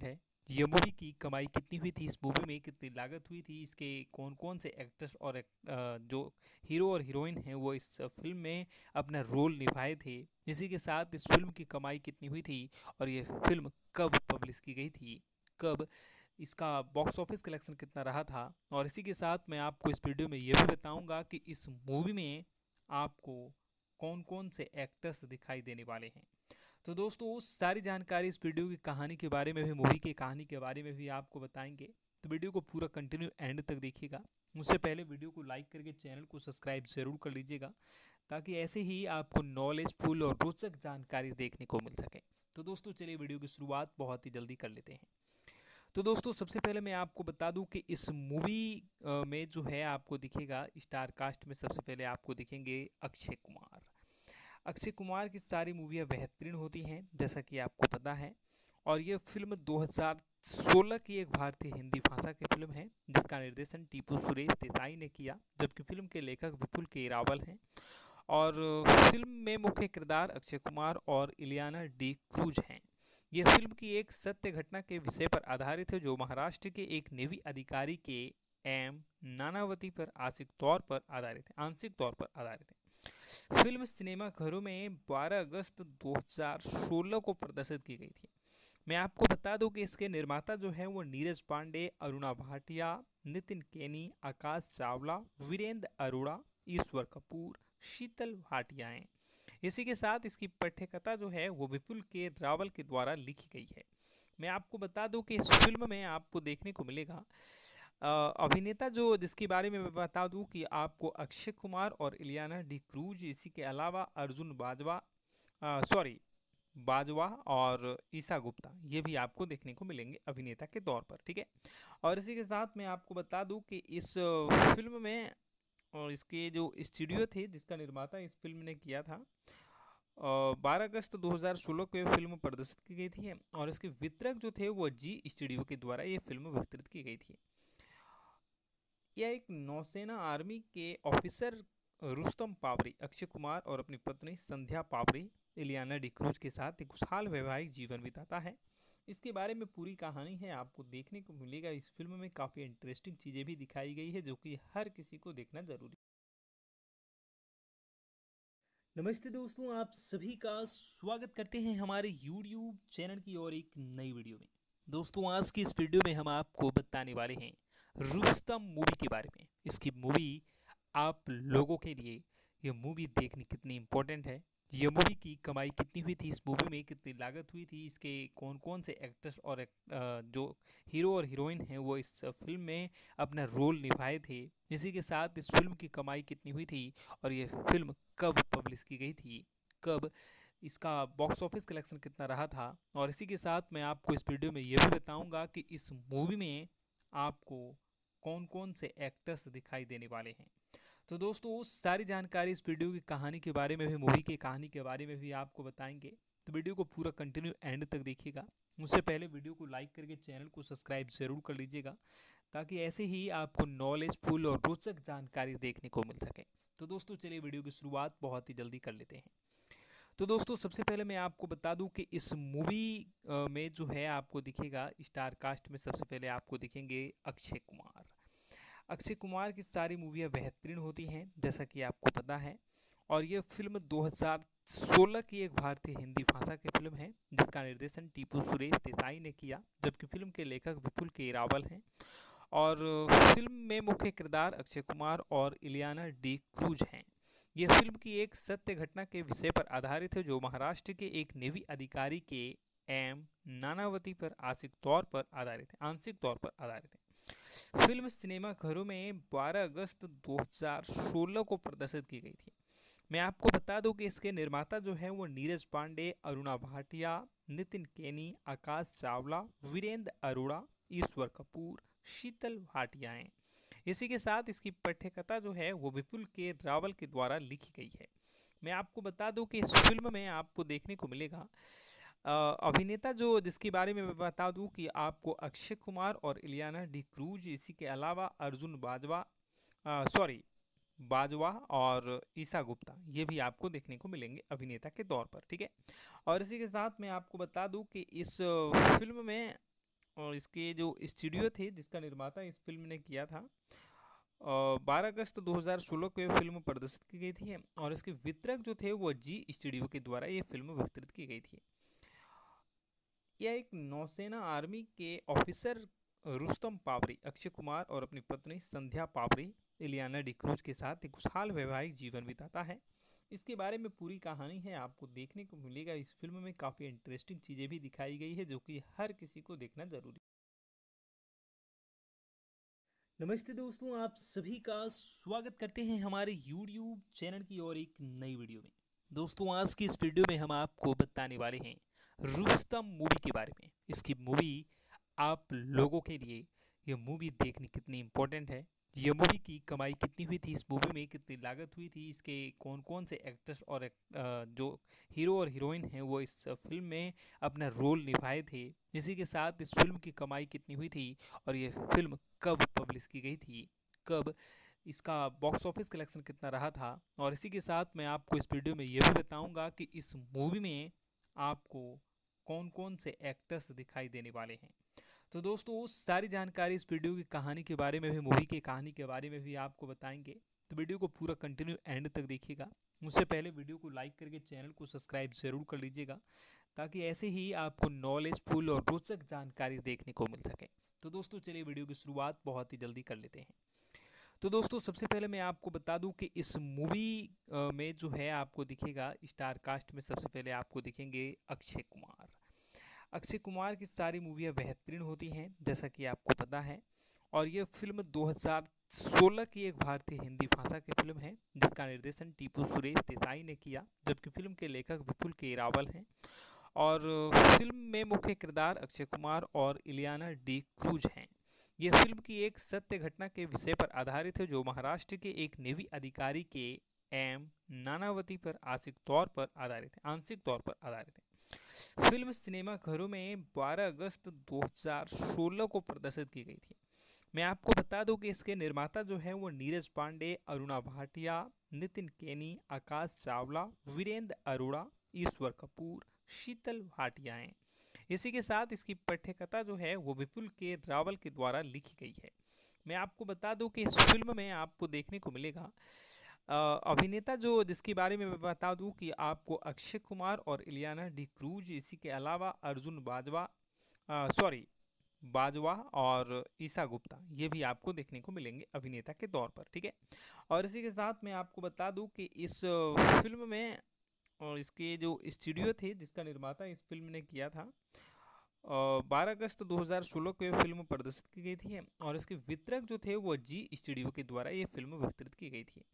ये मूवी की कमाई कितनी हुई थी, इस मूवी में कितनी लागत हुई थी, इसके कौन कौन से एक्टर्स और एक, अ, जो हीरो और हीरोइन हैं वो इस फिल्म में अपना रोल निभाए थे। इसी के साथ इस फिल्म की कमाई कितनी हुई थी और ये फिल्म कब पब्लिश की गई थी, कब इसका बॉक्स ऑफिस कलेक्शन कितना रहा था, और इसी के साथ मैं आपको इस वीडियो में ये भी बताऊंगा कि इस मूवी में आपको कौन कौन से एक्टर्स दिखाई देने वाले हैं। तो दोस्तों उस सारी जानकारी इस वीडियो की कहानी के बारे में भी, मूवी की कहानी के बारे में भी आपको बताएंगे। तो वीडियो को पूरा कंटिन्यू एंड तक देखिएगा। उससे पहले वीडियो को लाइक करके चैनल को सब्सक्राइब जरूर कर लीजिएगा, ताकि ऐसे ही आपको नॉलेजफुल और रोचक जानकारी देखने को मिल सके। तो दोस्तों चलिए वीडियो की शुरुआत बहुत ही जल्दी कर लेते हैं। तो दोस्तों सबसे पहले मैं आपको बता दूं कि इस मूवी में जो है आपको दिखेगा स्टार कास्ट में सबसे पहले आपको दिखेंगे अक्षय कुमार। अक्षय कुमार की सारी मूवियाँ बेहतरीन होती हैं जैसा कि आपको पता है, और ये फिल्म दो हज़ार सोलह की एक भारतीय हिंदी भाषा की फिल्म है जिसका निर्देशन टीपू सुरेश देसाई ने किया, जबकि फिल्म के लेखक विपुल के रावल हैं। और फिल्म में मुख्य किरदार अक्षय कुमार और इलियाना डी क्रूज हैं। यह फिल्म की एक सत्य घटना के विषय पर आधारित है, जो महाराष्ट्र के एक नेवी अधिकारी के एम नानावती पर आंशिक तौर पर आधारित है आंशिक तौर पर आधारित है। फिल्म सिनेमा घरों में बारह अगस्त दो हज़ार सोलह को प्रदर्शित की गई थी। मैं आपको बता दूं कि इसके निर्माता जो है वो नीरज पांडे, अरुणा भाटिया, नितिन केनी, आकाश चावला, वीरेंद्र अरोड़ा, ईश्वर कपूर, शीतल भाटिया हैं। इसी के साथ इसकी पटकथा जो है वो विपुल के रावल के द्वारा लिखी गई है। मैं आपको बता दूं कि इस फिल्म में आपको देखने को मिलेगा अभिनेता जो जिसके बारे में मैं बता दूं कि आपको अक्षय कुमार और इलियाना डी क्रूज, इसी के अलावा अर्जुन बाजवा सॉरी बाजवा और ईसा गुप्ता, ये भी आपको देखने को मिलेंगे अभिनेता के तौर पर, ठीक है। और इसी के साथ मैं आपको बता दूं कि इस फिल्म में और इसके जो स्टूडियो थे जिसका निर्माता इस फिल्म ने किया था, बारह अगस्त दो हज़ार सोलह को यह फिल्म प्रदर्शित की गई थी, और इसके वितरक जो थे वो जी स्टूडियो के द्वारा ये फिल्म वितरित की गई थी। यह एक नौसेना आर्मी के ऑफिसर रुस्तम पावरी अक्षय कुमार और अपनी पत्नी संध्या पावरी इलियाना डी क्रूज के साथ एक खुशहाल वैवाहिक जीवन बिताता है। इसके बारे में पूरी कहानी है आपको देखने को मिलेगा। इस फिल्म में काफ़ी इंटरेस्टिंग चीज़ें भी दिखाई गई है जो कि हर किसी को देखना जरूरी। नमस्ते दोस्तों, आप सभी का स्वागत करते हैं हमारे यूट्यूब चैनल की और एक नई वीडियो में। दोस्तों आज की इस वीडियो में हम आपको बताने वाले हैं रुस्तम मूवी के बारे में। इसकी मूवी आप लोगों के लिए ये मूवी देखनी कितनी इम्पोर्टेंट है, ये मूवी की कमाई कितनी हुई थी, इस मूवी में कितनी लागत हुई थी, इसके कौन कौन से एक्टर्स और एक, अ, जो हीरो और हीरोइन हैं वो इस फिल्म में अपना रोल निभाए थे। इसी के साथ इस फिल्म की कमाई कितनी हुई थी और ये फिल्म कब पब्लिश की गई थी, कब इसका बॉक्स ऑफिस कलेक्शन कितना रहा था, और इसी के साथ मैं आपको इस वीडियो में ये भी बताऊंगा कि इस मूवी में आपको कौन कौन से एक्टर्स दिखाई देने वाले हैं। तो दोस्तों उस सारी जानकारी इस वीडियो की कहानी के बारे में भी, मूवी की कहानी के बारे में भी आपको बताएंगे। तो वीडियो को पूरा कंटिन्यू एंड तक देखिएगा। उससे पहले वीडियो को लाइक करके चैनल को सब्सक्राइब जरूर कर लीजिएगा, ताकि ऐसे ही आपको नॉलेजफुल और रोचक जानकारी देखने को मिल सके। तो दोस्तों चलिए वीडियो की शुरुआत बहुत ही जल्दी कर लेते हैं। तो दोस्तों सबसे पहले मैं आपको बता दूं कि इस मूवी में जो है आपको दिखेगा स्टार कास्ट में सबसे पहले आपको दिखेंगे अक्षय कुमार। अक्षय कुमार की सारी मूवियाँ बेहतरीन होती हैं जैसा कि आपको पता है, और ये फिल्म दो हज़ार सोलह की एक भारतीय हिंदी भाषा की फिल्म है जिसका निर्देशन टीपू सुरेश देसाई ने किया, जबकि फिल्म के लेखक विपुल के रावल हैं। और फिल्म में मुख्य किरदार अक्षय कुमार और इलियाना डी क्रूज हैं। यह फिल्म की एक सत्य घटना के विषय पर आधारित है, जो महाराष्ट्र के एक नेवी अधिकारी के एम नानावती पर आंशिक तौर पर आधारित है आंशिक तौर पर आधारित है। फिल्म सिनेमा घरों में बारह अगस्त दो हज़ार सोलह को प्रदर्शित की गई थी। मैं आपको बता दूं कि इसके निर्माता जो है वो नीरज पांडे, अरुणा भाटिया, नितिन केनी, आकाश चावला, वीरेंद्र अरोड़ा, ईश्वर कपूर, शीतल भाटिया हैं। इसी के साथ इसकी पटकथा जो है वो विपुल के रावल के द्वारा लिखी गई है। मैं आपको बता दूं कि इस फिल्म में आपको देखने को मिलेगा अभिनेता जो जिसके बारे में मैं बता दूं कि आपको अक्षय कुमार और इलियाना डी क्रूज, इसी के अलावा अर्जुन बाजवा सॉरी बाजवा और ईसा गुप्ता, ये भी आपको देखने को मिलेंगे अभिनेता के तौर पर, ठीक है। और इसी के साथ मैं आपको बता दूं कि इस फिल्म में और इसके जो स्टूडियो थे जिसका निर्माता इस फिल्म ने किया था, बारह अगस्त दो हज़ार सोलह को यह फिल्म प्रदर्शित की गई थी और इसके वितरक जो थे वो जी स्टूडियो के द्वारा ये फिल्म वितरित की गई थी। यह एक नौसेना आर्मी के ऑफिसर रुस्तम पावरी अक्षय कुमार और अपनी पत्नी संध्या पावरी इलियाना डिक्रूज के साथ एक खुशहाल वैवाहिक जीवन बिताता है। इसके बारे में पूरी कहानी है, आपको देखने को मिलेगा। इस फिल्म में काफ़ी इंटरेस्टिंग चीज़ें भी दिखाई गई है जो कि हर किसी को देखना जरूरी। नमस्ते दोस्तों, आप सभी का स्वागत करते हैं हमारे यूट्यूब चैनल की और एक नई वीडियो में। दोस्तों, आज की इस वीडियो में हम आपको बताने वाले हैं रुस्तम मूवी के बारे में। इसकी मूवी आप लोगों के लिए ये मूवी देखनी कितनी इम्पोर्टेंट है, ये मूवी की कमाई कितनी हुई थी, इस मूवी में कितनी लागत हुई थी, इसके कौन कौन से एक्टर्स और एक, जो हीरो और हीरोइन हैं वो इस फिल्म में अपना रोल निभाए थे, इसी के साथ इस फिल्म की कमाई कितनी हुई थी और ये फिल्म कब पब्लिश की गई थी, कब इसका बॉक्स ऑफिस कलेक्शन कितना रहा था, और इसी के साथ मैं आपको इस वीडियो में ये भी बताऊंगा कि इस मूवी में आपको कौन कौन से एक्टर्स दिखाई देने वाले हैं। तो दोस्तों, सारी जानकारी इस वीडियो की कहानी के बारे में भी, मूवी की कहानी के बारे में भी आपको बताएंगे, तो वीडियो को पूरा कंटिन्यू एंड तक देखिएगा। उससे पहले वीडियो को लाइक करके चैनल को सब्सक्राइब जरूर कर लीजिएगा ताकि ऐसे ही आपको नॉलेजफुल और रोचक जानकारी देखने को मिल सके। तो दोस्तों, चलिए वीडियो की शुरुआत बहुत ही जल्दी कर लेते हैं। तो दोस्तों, सबसे पहले मैं आपको बता दूं कि इस मूवी में जो है आपको दिखेगा स्टार कास्ट में सबसे पहले आपको दिखेंगे अक्षय कुमार। अक्षय कुमार की सारी मूवियाँ बेहतरीन होती हैं जैसा कि आपको पता है, और ये फिल्म दो हज़ार सोलह की एक भारतीय हिंदी भाषा की फिल्म है जिसका निर्देशन टीपू सुरेश देसाई ने किया, जबकि फिल्म के लेखक विपुल के रावल हैं। और फिल्म में मुख्य किरदार अक्षय कुमार और इलियाना डी क्रूज हैं। यह फिल्म की एक सत्य घटना के विषय पर आधारित है जो महाराष्ट्र के एक नेवी अधिकारी के एम नानावती पर आंशिक तौर पर आधारित है आंशिक तौर पर आधारित है। फिल्म सिनेमा घरों में बारह अगस्त दो हज़ार सोलह को प्रदर्शित की गई थी। मैं आपको बता दूं कि इसके निर्माता जो है वो नीरज पांडे, अरुणा भाटिया, नितिन केनी, आकाश चावला, वीरेंद्र अरोड़ा, ईश्वर कपूर, शीतल भाटिया हैं। इसी के साथ इसकी पटकथा जो है वो विपुल के रावल के द्वारा लिखी गई है। मैं आपको बता दूं कि इस फिल्म में आपको देखने को मिलेगा अभिनेता जो जिसके बारे में मैं बता दूं कि आपको अक्षय कुमार और इलियाना डी क्रूज, इसी के अलावा अर्जुन बाजवा सॉरी बाजवा और ईसा गुप्ता, ये भी आपको देखने को मिलेंगे अभिनेता के तौर पर, ठीक है। और इसी के साथ मैं आपको बता दूं कि इस फिल्म में और इसके जो स्टूडियो थे जिसका निर्माता इस फिल्म ने किया था, बारह अगस्त दो हज़ार सोलह को यह फिल्म प्रदर्शित की गई थी और इसके वितरक जो थे वो जी स्टूडियो के द्वारा ये फिल्म वितरित की गई थी।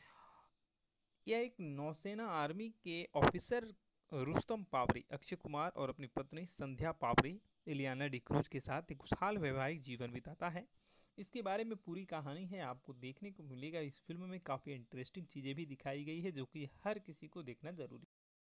यह एक नौसेना आर्मी के ऑफिसर रुस्तम पावरी अक्षय कुमार और अपनी पत्नी संध्या पावरी इलियाना डिक्रूज के साथ एक खुशहाल वैवाहिक जीवन बिताता है। इसके बारे में पूरी कहानी है, आपको देखने को मिलेगा। इस फिल्म में काफ़ी इंटरेस्टिंग चीज़ें भी दिखाई गई है जो कि हर किसी को देखना जरूरी।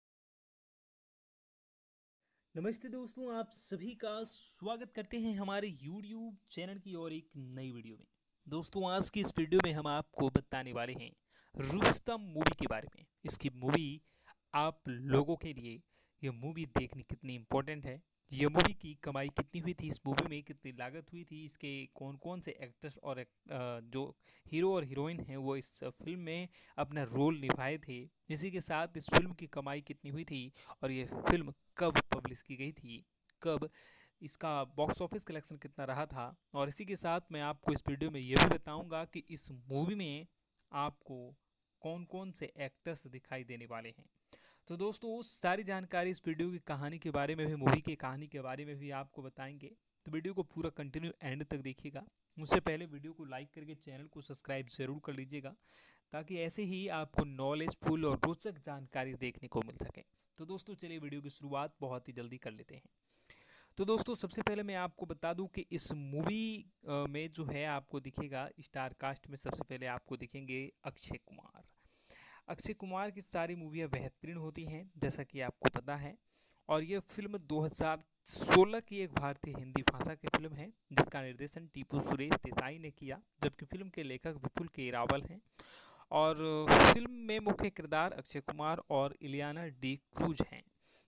नमस्ते दोस्तों, आप सभी का स्वागत करते हैं हमारे यूट्यूब चैनल की और एक नई वीडियो में। दोस्तों, आज की इस वीडियो में हम आपको बताने वाले हैं रुस्तम मूवी के बारे में। इसकी मूवी आप लोगों के लिए ये मूवी देखनी कितनी इम्पोर्टेंट है, ये मूवी की कमाई कितनी हुई थी, इस मूवी में कितनी लागत हुई थी, इसके कौन कौन से एक्टर्स और एक, जो हीरो और हीरोइन हैं वो इस फिल्म में अपना रोल निभाए थे, इसी के साथ इस फिल्म की कमाई कितनी हुई थी और ये फिल्म कब पब्लिश की गई थी, कब इसका बॉक्स ऑफिस कलेक्शन कितना रहा था, और इसी के साथ मैं आपको इस वीडियो में ये भी बताऊंगा कि इस मूवी में आपको कौन कौन से एक्टर्स दिखाई देने वाले हैं। तो दोस्तों, सारी जानकारी इस वीडियो की कहानी के बारे में भी, मूवी की कहानी के बारे में भी आपको बताएंगे, तो वीडियो को पूरा कंटिन्यू एंड तक देखिएगा। उससे पहले वीडियो को लाइक करके चैनल को सब्सक्राइब जरूर कर लीजिएगा ताकि ऐसे ही आपको नॉलेजफुल और रोचक जानकारी देखने को मिल सके। तो दोस्तों, चलिए वीडियो की शुरुआत बहुत ही जल्दी कर लेते हैं। तो दोस्तों, सबसे पहले मैं आपको बता दूं कि इस मूवी में जो है आपको दिखेगा स्टार कास्ट में सबसे पहले आपको दिखेंगे अक्षय कुमार। अक्षय कुमार की सारी मूवियाँ बेहतरीन होती हैं जैसा कि आपको पता है, और ये फिल्म दो हज़ार सोलह की एक भारतीय हिंदी भाषा की फिल्म है जिसका निर्देशन टीपू सुरेश देसाई ने किया, जबकि फिल्म के लेखक विपुल के रावल हैं। और फिल्म में मुख्य किरदार अक्षय कुमार और इलियाना डी क्रूज हैं।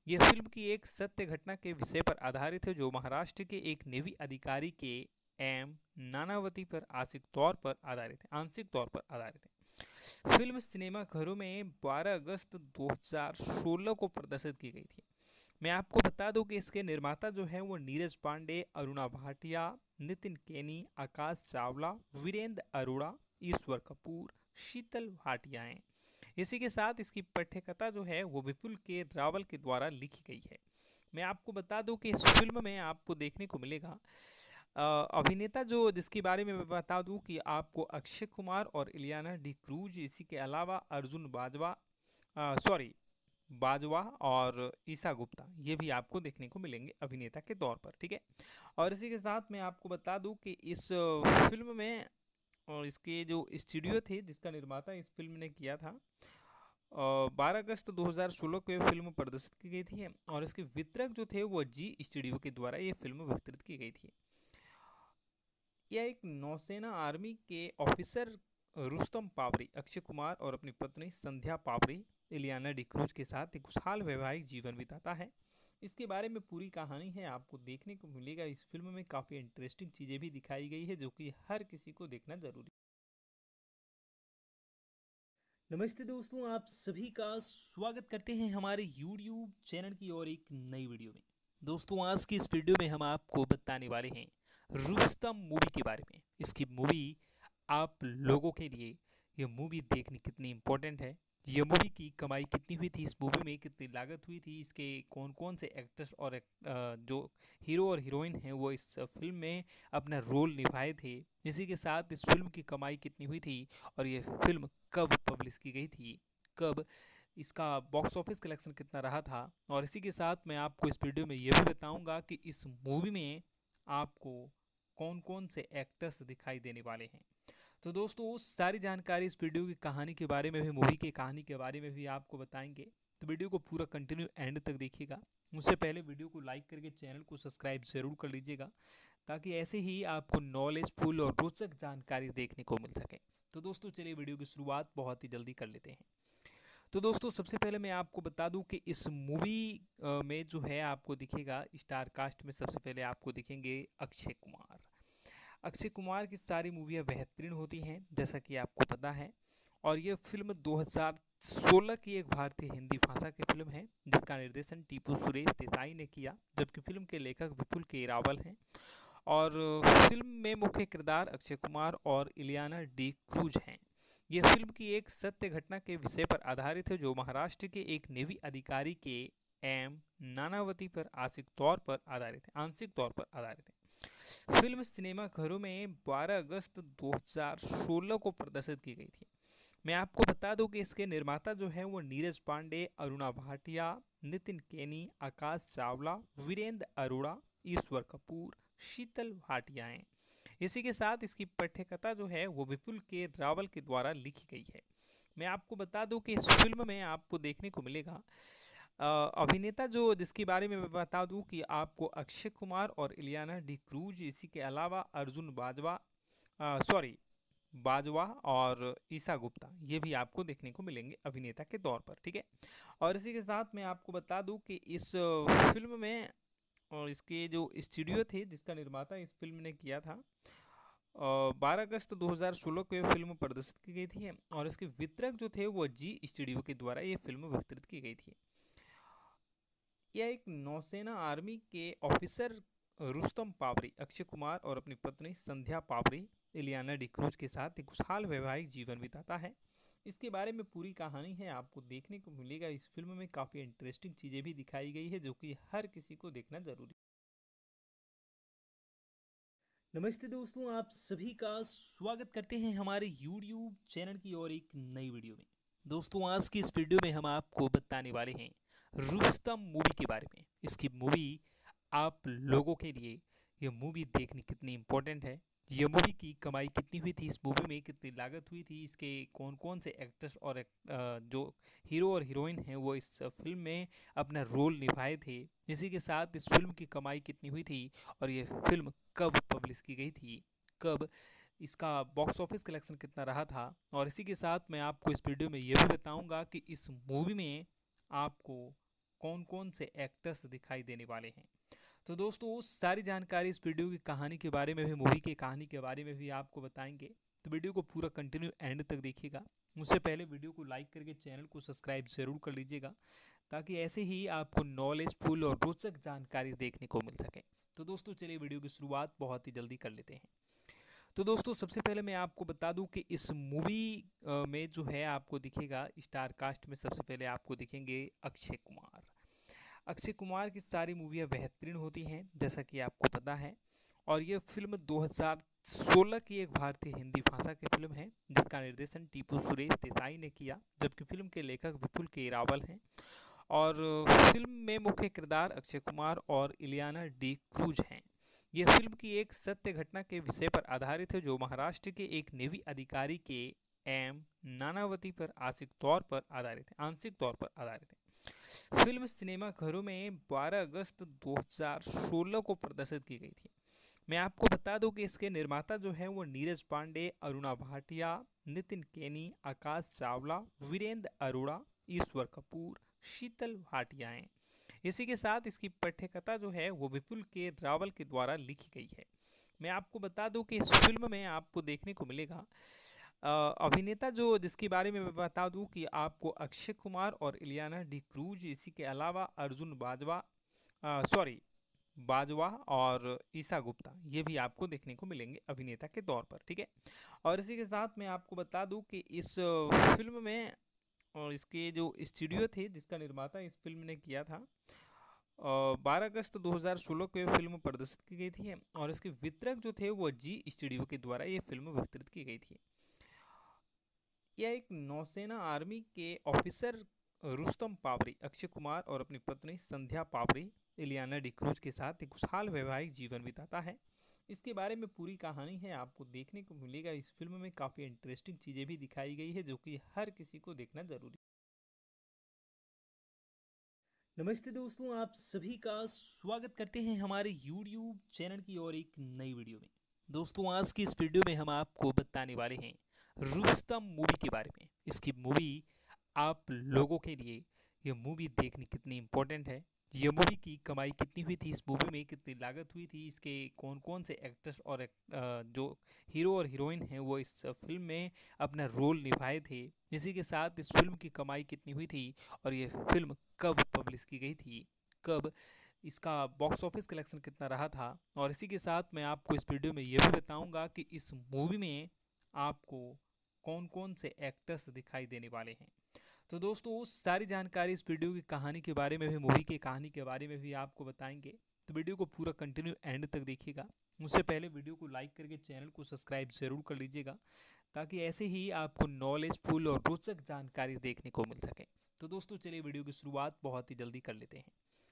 यह फिल्म की एक सत्य घटना के विषय पर आधारित है जो महाराष्ट्र के एक नेवी अधिकारी के एम नानावती पर आंशिक तौर पर आधारित है आंशिक तौर पर आधारित है। फिल्म सिनेमा घरों में बारह अगस्त दो हज़ार सोलह को प्रदर्शित की गई थी। मैं आपको बता दूं कि इसके निर्माता जो है वो नीरज पांडे, अरुणा भाटिया, नितिन केनी, आकाश चावला, वीरेंद्र अरोड़ा, ईश्वर कपूर, शीतल भाटिया हैं। इसी के साथ इसकी पटकथा जो है वो विपुल के रावल के द्वारा लिखी गई है। मैं आपको बता दूं कि इस फिल्म में आपको देखने को मिलेगा अभिनेता जो जिसके बारे में मैं बता दूं कि आपको अक्षय कुमार और इलियाना डी क्रूज, इसी के अलावा अर्जुन बाजवा सॉरी बाजवा और ईसा गुप्ता, ये भी आपको देखने को मिलेंगे अभिनेता के तौर पर। ठीक है, और इसी के साथ मैं आपको बता दूं कि इस फिल्म में और इसके जो स्टूडियो थे जिसका निर्माता इस फिल्म ने किया था, बारह अगस्त दो हज़ार सोलह को यह फिल्म प्रदर्शित की गई थी और इसके वितरक जो थे वो जी स्टूडियो के द्वारा ये फिल्म वितरित की गई थी। यह एक नौसेना आर्मी के ऑफिसर रुस्तम पावरी, अक्षय कुमार और अपनी पत्नी संध्या पावरी, इलियाना डी क्रूज के साथ एक खुशहाल वैवाहिक जीवन बिताता है। इसके बारे में पूरी कहानी है आपको देखने को मिलेगा। इस फिल्म में काफ़ी इंटरेस्टिंग चीज़ें भी दिखाई गई है जो कि हर किसी को देखना जरूरी। नमस्ते दोस्तों, आप सभी का स्वागत करते हैं हमारे यूट्यूब चैनल की और एक नई वीडियो में। दोस्तों, आज की इस वीडियो में हम आपको बताने वाले हैं रुस्तम मूवी के बारे में। इसकी मूवी आप लोगों के लिए ये मूवी देखनी कितनी इम्पोर्टेंट है, ये मूवी की कमाई कितनी हुई थी, इस मूवी में कितनी लागत हुई थी, इसके कौन कौन से एक्टर्स और जो हीरो और हीरोइन हैं वो इस फिल्म में अपना रोल निभाए थे, इसी के साथ इस फिल्म की कमाई कितनी हुई थी और ये फिल्म कब पब्लिश की गई थी, कब इसका बॉक्स ऑफिस कलेक्शन कितना रहा था, और इसी के साथ मैं आपको इस वीडियो में ये भी बताऊंगा कि इस मूवी में आपको कौन कौन से एक्टर्स दिखाई देने वाले हैं। तो दोस्तों, उस सारी जानकारी इस वीडियो की कहानी के बारे में भी, मूवी की कहानी के बारे में भी आपको बताएंगे, तो वीडियो को पूरा कंटिन्यू एंड तक देखिएगा। उससे पहले वीडियो को लाइक करके चैनल को सब्सक्राइब जरूर कर लीजिएगा ताकि ऐसे ही आपको नॉलेजफुल और रोचक जानकारी देखने को मिल सके। तो दोस्तों, चलिए वीडियो की शुरुआत बहुत ही जल्दी कर लेते हैं। तो दोस्तों, सबसे पहले मैं आपको बता दूं कि इस मूवी में जो है आपको दिखेगा स्टार कास्ट में सबसे पहले आपको दिखेंगे अक्षय कुमार। अक्षय कुमार की सारी मूवियाँ बेहतरीन होती हैं जैसा कि आपको पता है, और ये फिल्म दो हज़ार सोलह की एक भारतीय हिंदी भाषा की फिल्म है जिसका निर्देशन टीपू सुरेश देसाई ने किया, जबकि फिल्म के लेखक विपुल के रावल हैं। और फिल्म में मुख्य किरदार अक्षय कुमार और इलियाना डी क्रूज हैं। यह फिल्म की एक सत्य घटना के विषय पर आधारित है जो महाराष्ट्र के एक नेवी अधिकारी के एम नानावती पर आंशिक तौर पर आधारित है आंशिक तौर पर आधारित है। फिल्म सिनेमा घरों में बारह अगस्त दो हज़ार सोलह को प्रदर्शित की गई थी। मैं आपको बता दूं कि इसके निर्माता जो है वो नीरज पांडे, अरुणा भाटिया, नितिन केनी, आकाश चावला, वीरेंद्र अरोड़ा, ईश्वर कपूर, शीतल भाटिया हैं। इसी के साथ इसकी पटकथा जो है वो विपुल के रावल के द्वारा लिखी गई है। मैं आपको बता दूं कि इस फिल्म में आपको देखने को मिलेगा अभिनेता जो जिसके बारे में मैं बता दूं कि आपको अक्षय कुमार और इलियाना डी क्रूज, इसी के अलावा अर्जुन बाजवा सॉरी बाजवा और ईसा गुप्ता, ये भी आपको देखने को मिलेंगे अभिनेता के तौर पर। ठीक है, और इसी के साथ मैं आपको बता दूं कि इस फिल्म में और इसके जो स्टूडियो थे जिसका निर्माता इस फिल्म ने किया था, बारह अगस्त दो हज़ार सोलह को यह फिल्म प्रदर्शित की गई थी और इसके वितरक जो थे वो जी स्टूडियो के द्वारा ये फिल्म वितरित की गई थी। यह एक नौसेना आर्मी के ऑफिसर रुस्तम पावरी, अक्षय कुमार और अपनी पत्नी संध्या पावरी, इलियाना डी क्रूज के साथ एक खुशहाल वैवाहिक जीवन बिताता है। इसके बारे में पूरी कहानी है आपको देखने को मिलेगा। इस फिल्म में काफ़ी इंटरेस्टिंग चीज़ें भी दिखाई गई है जो कि हर किसी को देखना जरूरी। नमस्ते दोस्तों, आप सभी का स्वागत करते हैं हमारे यूट्यूब चैनल की और एक नई वीडियो में। दोस्तों, आज की इस वीडियो में हम आपको बताने वाले हैं रुस्तम मूवी के बारे में। इसकी मूवी आप लोगों के लिए ये मूवी देखनी कितनी इम्पोर्टेंट है, ये मूवी की कमाई कितनी हुई थी, इस मूवी में कितनी लागत हुई थी, इसके कौन कौन से एक्टर्स और जो हीरो और हीरोइन हैं वो इस फिल्म में अपना रोल निभाए थे, इसी के साथ इस फिल्म की कमाई कितनी हुई थी और ये फिल्म कब पब्लिश की गई थी, कब इसका बॉक्स ऑफिस कलेक्शन कितना रहा था, और इसी के साथ मैं आपको इस वीडियो में ये भी बताऊंगा कि इस मूवी में आपको कौन कौन से एक्टर्स दिखाई देने वाले हैं। तो दोस्तों सारी जानकारी इस वीडियो की कहानी के बारे में भी, मूवी की कहानी के बारे में भी आपको बताएंगे, तो वीडियो को पूरा कंटिन्यू एंड तक देखिएगा। उससे पहले वीडियो को लाइक करके चैनल को सब्सक्राइब जरूर कर लीजिएगा, ताकि ऐसे ही आपको नॉलेजफुल और रोचक जानकारी देखने को मिल सके। तो दोस्तों चलिए वीडियो की शुरुआत बहुत ही जल्दी कर लेते हैं। तो दोस्तों सबसे पहले मैं आपको बता दूं कि इस मूवी में जो है आपको दिखेगा स्टार कास्ट में सबसे पहले आपको दिखेंगे अक्षय कुमार। अक्षय कुमार की सारी मूवियाँ बेहतरीन होती हैं जैसा कि आपको पता है, और ये फिल्म दो हज़ार सोलह की एक भारतीय हिंदी भाषा की फिल्म है जिसका निर्देशन टीपू सुरेश देसाई ने किया, जबकि फिल्म के लेखक विपुल के रावल हैं। और फिल्म में मुख्य किरदार अक्षय कुमार और इलियाना डी क्रूज हैं। यह फिल्म की एक सत्य घटना के विषय पर आधारित है जो महाराष्ट्र के एक नेवी अधिकारी के एम नानावती पर आंशिक तौर पर आधारित है आंशिक तौर पर आधारित है। फिल्म सिनेमा घरों में बारह अगस्त दो हज़ार सोलह को प्रदर्शित की गई थी। मैं आपको बता दूं कि इसके निर्माता जो है वो नीरज पांडे, अरुणा भाटिया, नितिन केनी, आकाश चावला, वीरेंद्र अरोड़ा, ईश्वर कपूर, शीतल भाटिया हैं। इसी के साथ इसकी पटकथा जो है वो विपुल के रावल के द्वारा लिखी गई है। मैं आपको बता दूं कि इस फिल्म में आपको देखने को मिलेगा अभिनेता जो जिसके बारे में मैं बता दूं कि आपको अक्षय कुमार और इलियाना डी क्रूज, इसी के अलावा अर्जुन बाजवा सॉरी बाजवा और ईसा गुप्ता, ये भी आपको देखने को मिलेंगे अभिनेता के तौर पर, ठीक है। और इसी के साथ मैं आपको बता दूं कि इस फिल्म में और इसके जो स्टूडियो थे जिसका निर्माता इस फिल्म ने किया था, बारह अगस्त दो हज़ार सोलह को यह फिल्म प्रदर्शित की गई थी, और इसके वितरक जो थे वो जी स्टूडियो के द्वारा ये फिल्म वितरित की गई थी। यह एक नौसेना आर्मी के ऑफिसर रुस्तम पावरी अक्षय कुमार और अपनी पत्नी संध्या पावरी इलियाना डी क्रूज के साथ एक खुशहाल वैवाहिक जीवन बिताता है। इसके बारे में पूरी कहानी है आपको देखने को मिलेगा। इस फिल्म में काफ़ी इंटरेस्टिंग चीज़ें भी दिखाई गई है जो कि हर किसी को देखना जरूरी है। नमस्ते दोस्तों, आप सभी का स्वागत करते हैं हमारे यूट्यूब चैनल की और एक नई वीडियो में। दोस्तों आज की इस वीडियो में हम आपको बताने वाले हैं रुस्तम मूवी के बारे में। इसकी मूवी आप लोगों के लिए ये मूवी देखनी कितनी इम्पोर्टेंट है, ये मूवी की कमाई कितनी हुई थी, इस मूवी में कितनी लागत हुई थी, इसके कौन कौन से एक्टर्स और एक, जो हीरो और हीरोइन हैं वो इस फिल्म में अपना रोल निभाए थे, इसी के साथ इस फिल्म की कमाई कितनी हुई थी और ये फिल्म कब पब्लिश की गई थी, कब इसका बॉक्स ऑफिस कलेक्शन कितना रहा था, और इसी के साथ मैं आपको इस वीडियो में ये भी बताऊँगा कि इस मूवी में आपको कौन कौन से एक्टर्स दिखाई देने वाले हैं। तो दोस्तों सारी जानकारी इस वीडियो की कहानी के बारे में भी, मूवी की कहानी के बारे में भी आपको बताएंगे, तो वीडियो को पूरा कंटिन्यू एंड तक देखिएगा। उससे पहले वीडियो को लाइक करके चैनल को सब्सक्राइब जरूर कर लीजिएगा, ताकि ऐसे ही आपको नॉलेजफुल और रोचक जानकारी देखने को मिल सके। तो दोस्तों चलिए वीडियो की शुरुआत बहुत ही जल्दी कर लेते हैं।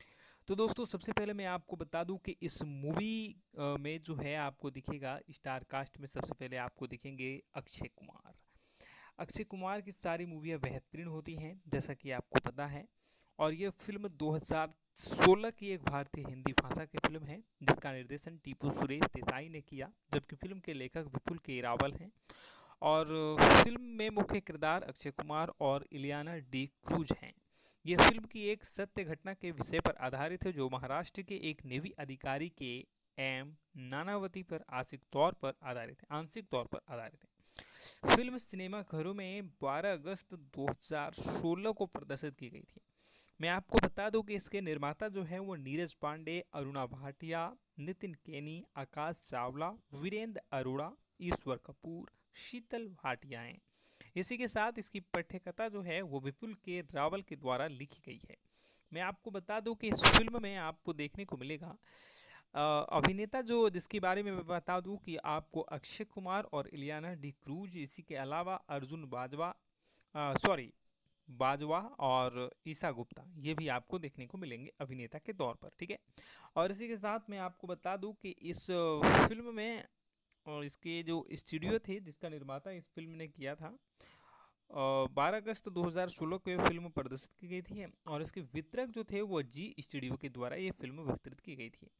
तो दोस्तों सबसे पहले मैं आपको बता दूं कि इस मूवी में जो है आपको दिखेगा स्टार कास्ट में सबसे पहले आपको दिखेंगे अक्षय कुमार। अक्षय कुमार की सारी मूवियाँ बेहतरीन होती हैं जैसा कि आपको पता है, और ये फिल्म दो हज़ार सोलह की एक भारतीय हिंदी भाषा की फिल्म है जिसका निर्देशन टीपू सुरेश देसाई ने किया, जबकि फिल्म के लेखक विपुल के रावल हैं। और फिल्म में मुख्य किरदार अक्षय कुमार और इलियाना डी क्रूज हैं। यह फिल्म की एक सत्य घटना के विषय पर आधारित है जो महाराष्ट्र के एक नेवी अधिकारी के एम नानावती पर आंशिक तौर पर आधारित है आंशिक तौर पर आधारित है। फिल्म सिनेमा घरों में बारह अगस्त दो हज़ार सोलह को प्रदर्शित की गई थी। मैं आपको बता दूं कि इसके निर्माता जो है वो नीरज पांडे, अरुणा भाटिया, नितिन केनी, आकाश चावला, वीरेंद्र अरोड़ा, ईश्वर कपूर, शीतल भाटिया हैं। इसी के साथ इसकी पटकथा जो है वो विपुल के रावल के द्वारा लिखी गई है। मैं आपको बता दूं कि इस फिल्म में आपको देखने को मिलेगा अभिनेता जो जिसके बारे में मैं बता दूं कि आपको अक्षय कुमार और इलियाना डी क्रूज, इसी के अलावा अर्जुन बाजवा सॉरी बाजवा और ईसा गुप्ता, ये भी आपको देखने को मिलेंगे अभिनेता के तौर पर, ठीक है। और इसी के साथ मैं आपको बता दूं कि इस फिल्म में और इसके जो स्टूडियो थे जिसका निर्माता इस फिल्म ने किया था, बारह अगस्त दो हज़ार सोलह को यह फिल्म प्रदर्शित की गई थी, और इसके वितरक जो थे वो जी स्टूडियो के द्वारा ये फिल्म वितरित की गई थी।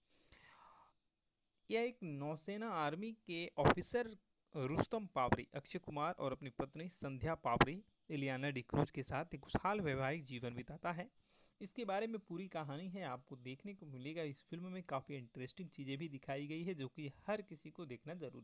यह एक नौसेना आर्मी के ऑफिसर रुस्तम पावरी अक्षय कुमार और अपनी पत्नी संध्या पावरी इलियाना डी क्रूज के साथ एक खुशहाल वैवाहिक जीवन बिताता है। इसके बारे में पूरी कहानी है, आपको देखने को मिलेगा। इस फिल्म में काफ़ी इंटरेस्टिंग चीज़ें भी दिखाई गई है जो कि हर किसी को देखना ज़रूरी।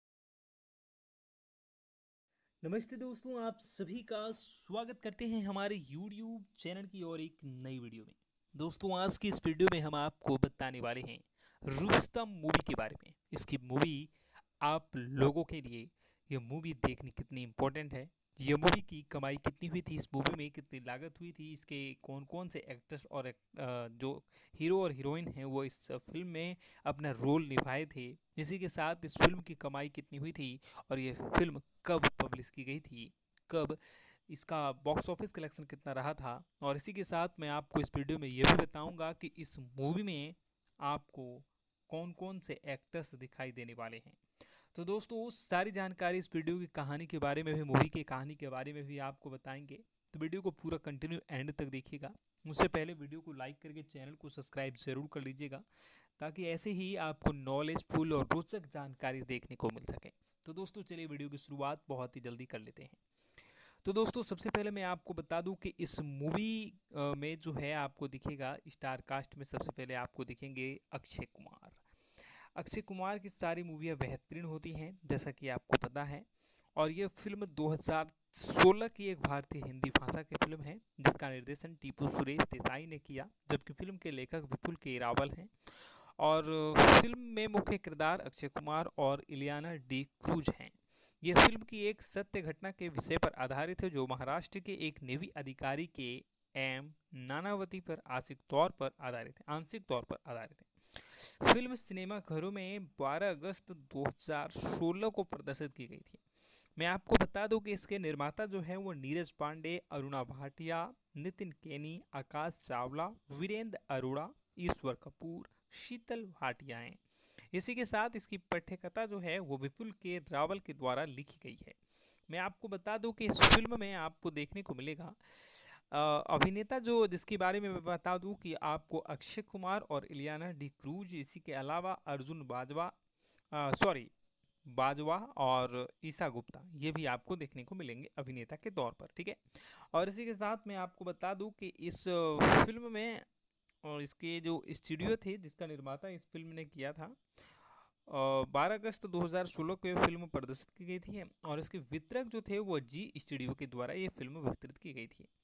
नमस्ते दोस्तों, आप सभी का स्वागत करते हैं हमारे यूट्यूब चैनल की और एक नई वीडियो में। दोस्तों, आज की इस वीडियो में हम आपको बताने वाले हैं रुस्तम मूवी के बारे में। इसकी मूवी आप लोगों के लिए ये मूवी देखनी कितनी इम्पोर्टेंट है, ये मूवी की कमाई कितनी हुई थी, इस मूवी में कितनी लागत हुई थी, इसके कौन कौन से एक्टर्स और एक, अ, जो हीरो और हीरोइन हैं वो इस फिल्म में अपना रोल निभाए थे, इसी के साथ इस फिल्म की कमाई कितनी हुई थी और ये फिल्म कब पब्लिश की गई थी, कब इसका बॉक्स ऑफिस कलेक्शन कितना रहा था, और इसी के साथ मैं आपको इस वीडियो में ये भी बताऊंगा कि इस मूवी में आपको कौन कौन से एक्टर्स दिखाई देने वाले हैं। तो दोस्तों, उस सारी जानकारी इस वीडियो की कहानी के बारे में भी, मूवी की कहानी के बारे में भी आपको बताएंगे। तो वीडियो को पूरा कंटिन्यू एंड तक देखिएगा। उससे पहले वीडियो को लाइक करके चैनल को सब्सक्राइब जरूर कर लीजिएगा, ताकि ऐसे ही आपको नॉलेजफुल और रोचक जानकारी देखने को मिल सके। तो दोस्तों, चलिए वीडियो की शुरुआत बहुत ही जल्दी कर लेते हैं। तो दोस्तों, सबसे पहले मैं आपको बता दूं कि इस मूवी में जो है आपको दिखेगा स्टार कास्ट में सबसे पहले आपको दिखेंगे अक्षय कुमार। अक्षय कुमार की सारी मूवियाँ बेहतरीन होती हैं, जैसा कि आपको पता है। और ये फिल्म दो हज़ार सोलह की एक भारतीय हिंदी भाषा की फिल्म है, जिसका निर्देशन टीपू सुरेश देसाई ने किया, जबकि फिल्म के लेखक विपुल के रावल हैं। और फिल्म में मुख्य किरदार अक्षय कुमार और इलियाना डी क्रूज हैं। यह फिल्म की एक सत्य घटना के विषय पर आधारित है, जो महाराष्ट्र के एक नेवी अधिकारी के एम नानावती पर आंशिक तौर पर आधारित है आंशिक तौर पर आधारित है। फिल्म सिनेमा घरों में बारह अगस्त दो हज़ार सोलह को प्रदर्शित की गई थी। मैं आपको बता दूं कि इसके निर्माता जो है वो नीरज पांडे, अरुणा भाटिया, नितिन केनी, आकाश चावला, वीरेंद्र अरोड़ा, ईश्वर कपूर, शीतल भाटिया हैं। इसी के साथ इसकी पटकथा जो है वो विपुल के रावल के द्वारा लिखी गई है। मैं आपको बता दूं कि इस फिल्म में आपको देखने को मिलेगा अभिनेता जो जिसके बारे में मैं बता दूं कि आपको अक्षय कुमार और इलियाना डी क्रूज, इसी के अलावा अर्जुन बाजवा सॉरी बाजवा और ईसा गुप्ता, ये भी आपको देखने को मिलेंगे अभिनेता के तौर पर, ठीक है। और इसी के साथ मैं आपको बता दूं कि इस फिल्म में और इसके जो स्टूडियो थे जिसका निर्माता इस फिल्म ने किया था, बारह अगस्त दो हज़ार सोलह को यह फिल्म प्रदर्शित की गई थी। और इसके वितरक जो थे वो जी स्टूडियो के द्वारा ये फिल्म वितरित की गई थी।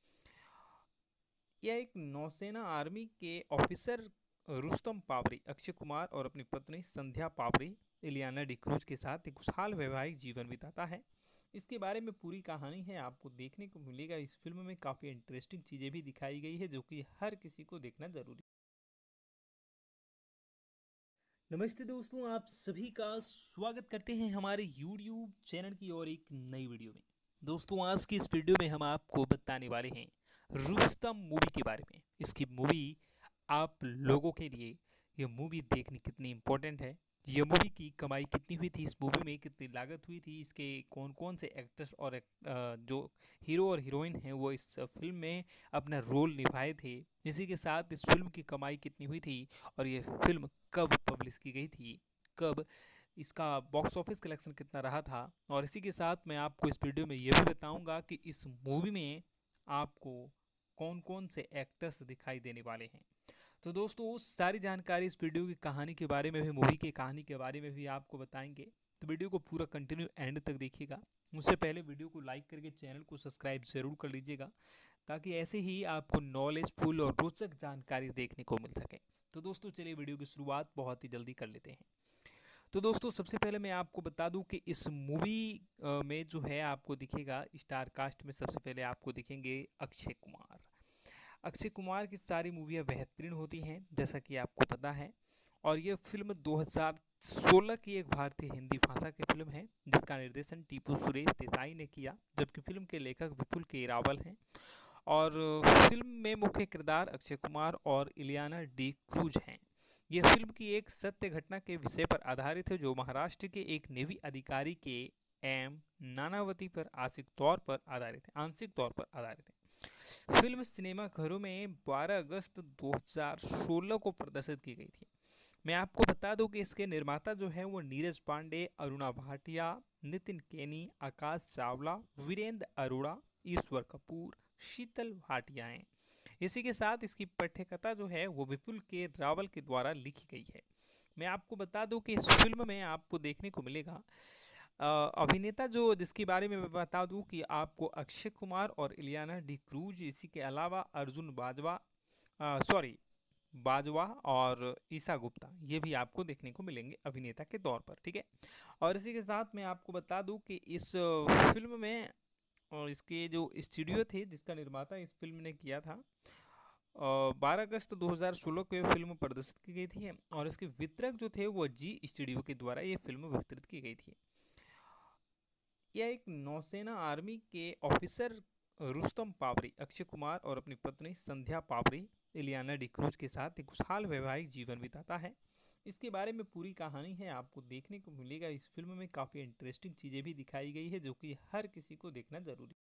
यह एक नौसेना आर्मी के ऑफिसर रुस्तम पावरी, अक्षय कुमार और अपनी पत्नी संध्या पावरी इलियाना डी क्रूज के साथ एक खुशहाल वैवाहिक जीवन बिताता है। इसके बारे में पूरी कहानी है, आपको देखने को मिलेगा। इस फिल्म में काफ़ी इंटरेस्टिंग चीज़ें भी दिखाई गई है जो कि हर किसी को देखना जरूरी। नमस्ते दोस्तों, आप सभी का स्वागत करते हैं हमारे यूट्यूब चैनल की और एक नई वीडियो में। दोस्तों, आज की इस वीडियो में हम आपको बताने वाले हैं रुस्तम मूवी के बारे में। इसकी मूवी आप लोगों के लिए ये मूवी देखनी कितनी इम्पोर्टेंट है, ये मूवी की कमाई कितनी हुई थी, इस मूवी में कितनी लागत हुई थी, इसके कौन कौन से एक्टर्स और एक, अ, जो हीरो और हीरोइन हैं वो इस फिल्म में अपना रोल निभाए थे, इसी के साथ इस फिल्म की कमाई कितनी हुई थी और ये फिल्म कब पब्लिश की गई थी, कब इसका बॉक्स ऑफिस कलेक्शन कितना रहा था। और इसी के साथ मैं आपको इस वीडियो में ये भी बताऊंगा कि इस मूवी में आपको कौन कौन से एक्टर्स दिखाई देने वाले हैं। तो दोस्तों, उस सारी जानकारी इस वीडियो की कहानी के बारे में भी, मूवी की कहानी के बारे में भी आपको बताएंगे। तो वीडियो को पूरा कंटिन्यू एंड तक देखिएगा। उससे पहले वीडियो को लाइक करके चैनल को सब्सक्राइब जरूर कर लीजिएगा, ताकि ऐसे ही आपको नॉलेजफुल और रोचक जानकारी देखने को मिल सके। तो दोस्तों, चलिए वीडियो की शुरुआत बहुत ही जल्दी कर लेते हैं। तो दोस्तों, सबसे पहले मैं आपको बता दूं कि इस मूवी में जो है आपको दिखेगा स्टार कास्ट में सबसे पहले आपको दिखेंगे अक्षय कुमार। अक्षय कुमार की सारी मूवियाँ बेहतरीन होती हैं, जैसा कि आपको पता है। और ये फिल्म दो हज़ार सोलह की एक भारतीय हिंदी भाषा की फिल्म है, जिसका निर्देशन टीपू सुरेश देसाई ने किया, जबकि फिल्म के लेखक विपुल के रावल हैं। और फिल्म में मुख्य किरदार अक्षय कुमार और इलियाना डी क्रूज हैं। यह फिल्म की एक सत्य घटना के विषय पर आधारित है, जो महाराष्ट्र के एक नेवी अधिकारी के एम नानावती पर आंशिक तौर पर आधारित है आंशिक तौर पर आधारित है। फिल्म सिनेमा घरों में बारह अगस्त दो हज़ार सोलह को प्रदर्शित की गई थी। मैं आपको बता दूं कि इसके निर्माता जो है वो नीरज पांडे, अरुणा भाटिया, नितिन केनी, आकाश चावला, वीरेंद्र अरोड़ा, ईश्वर कपूर, शीतल भाटिया हैं। इसी के साथ इसकी पटकथा जो है वो विपुल के रावल के द्वारा लिखी गई है। मैं आपको बता दूं कि इस फिल्म में आपको देखने को मिलेगा अ, अभिनेता जो जिसके बारे में मैं बता दूं कि आपको अक्षय कुमार और इलियाना डी क्रूज, इसी के अलावा अर्जुन बाजवा, सॉरी बाजवा और ईसा गुप्ता, ये भी आपको देखने को मिलेंगे अभिनेता के तौर पर, ठीक है। और इसी के साथ मैं आपको बता दूं कि इस अ, फिल्म में और इसके जो स्टूडियो थे जिसका निर्माता इस फिल्म ने किया था, बारह अगस्त दो हज़ार सोलह को यह फिल्म प्रदर्शित की गई थी और इसके वितरक जो थे वो जी स्टूडियो के द्वारा ये फिल्म वितरित की गई थी। यह एक नौसेना आर्मी के ऑफिसर रुस्तम पावरी, अक्षय कुमार और अपनी पत्नी संध्या पावरी इलियाना डिक्रूज के साथ एक खुशहाल वैवाहिक जीवन बिताता है। इसके बारे में पूरी कहानी है आपको देखने को मिलेगा। इस फिल्म में काफ़ी इंटरेस्टिंग चीज़ें भी दिखाई गई है जो कि हर किसी को देखना जरूरी है।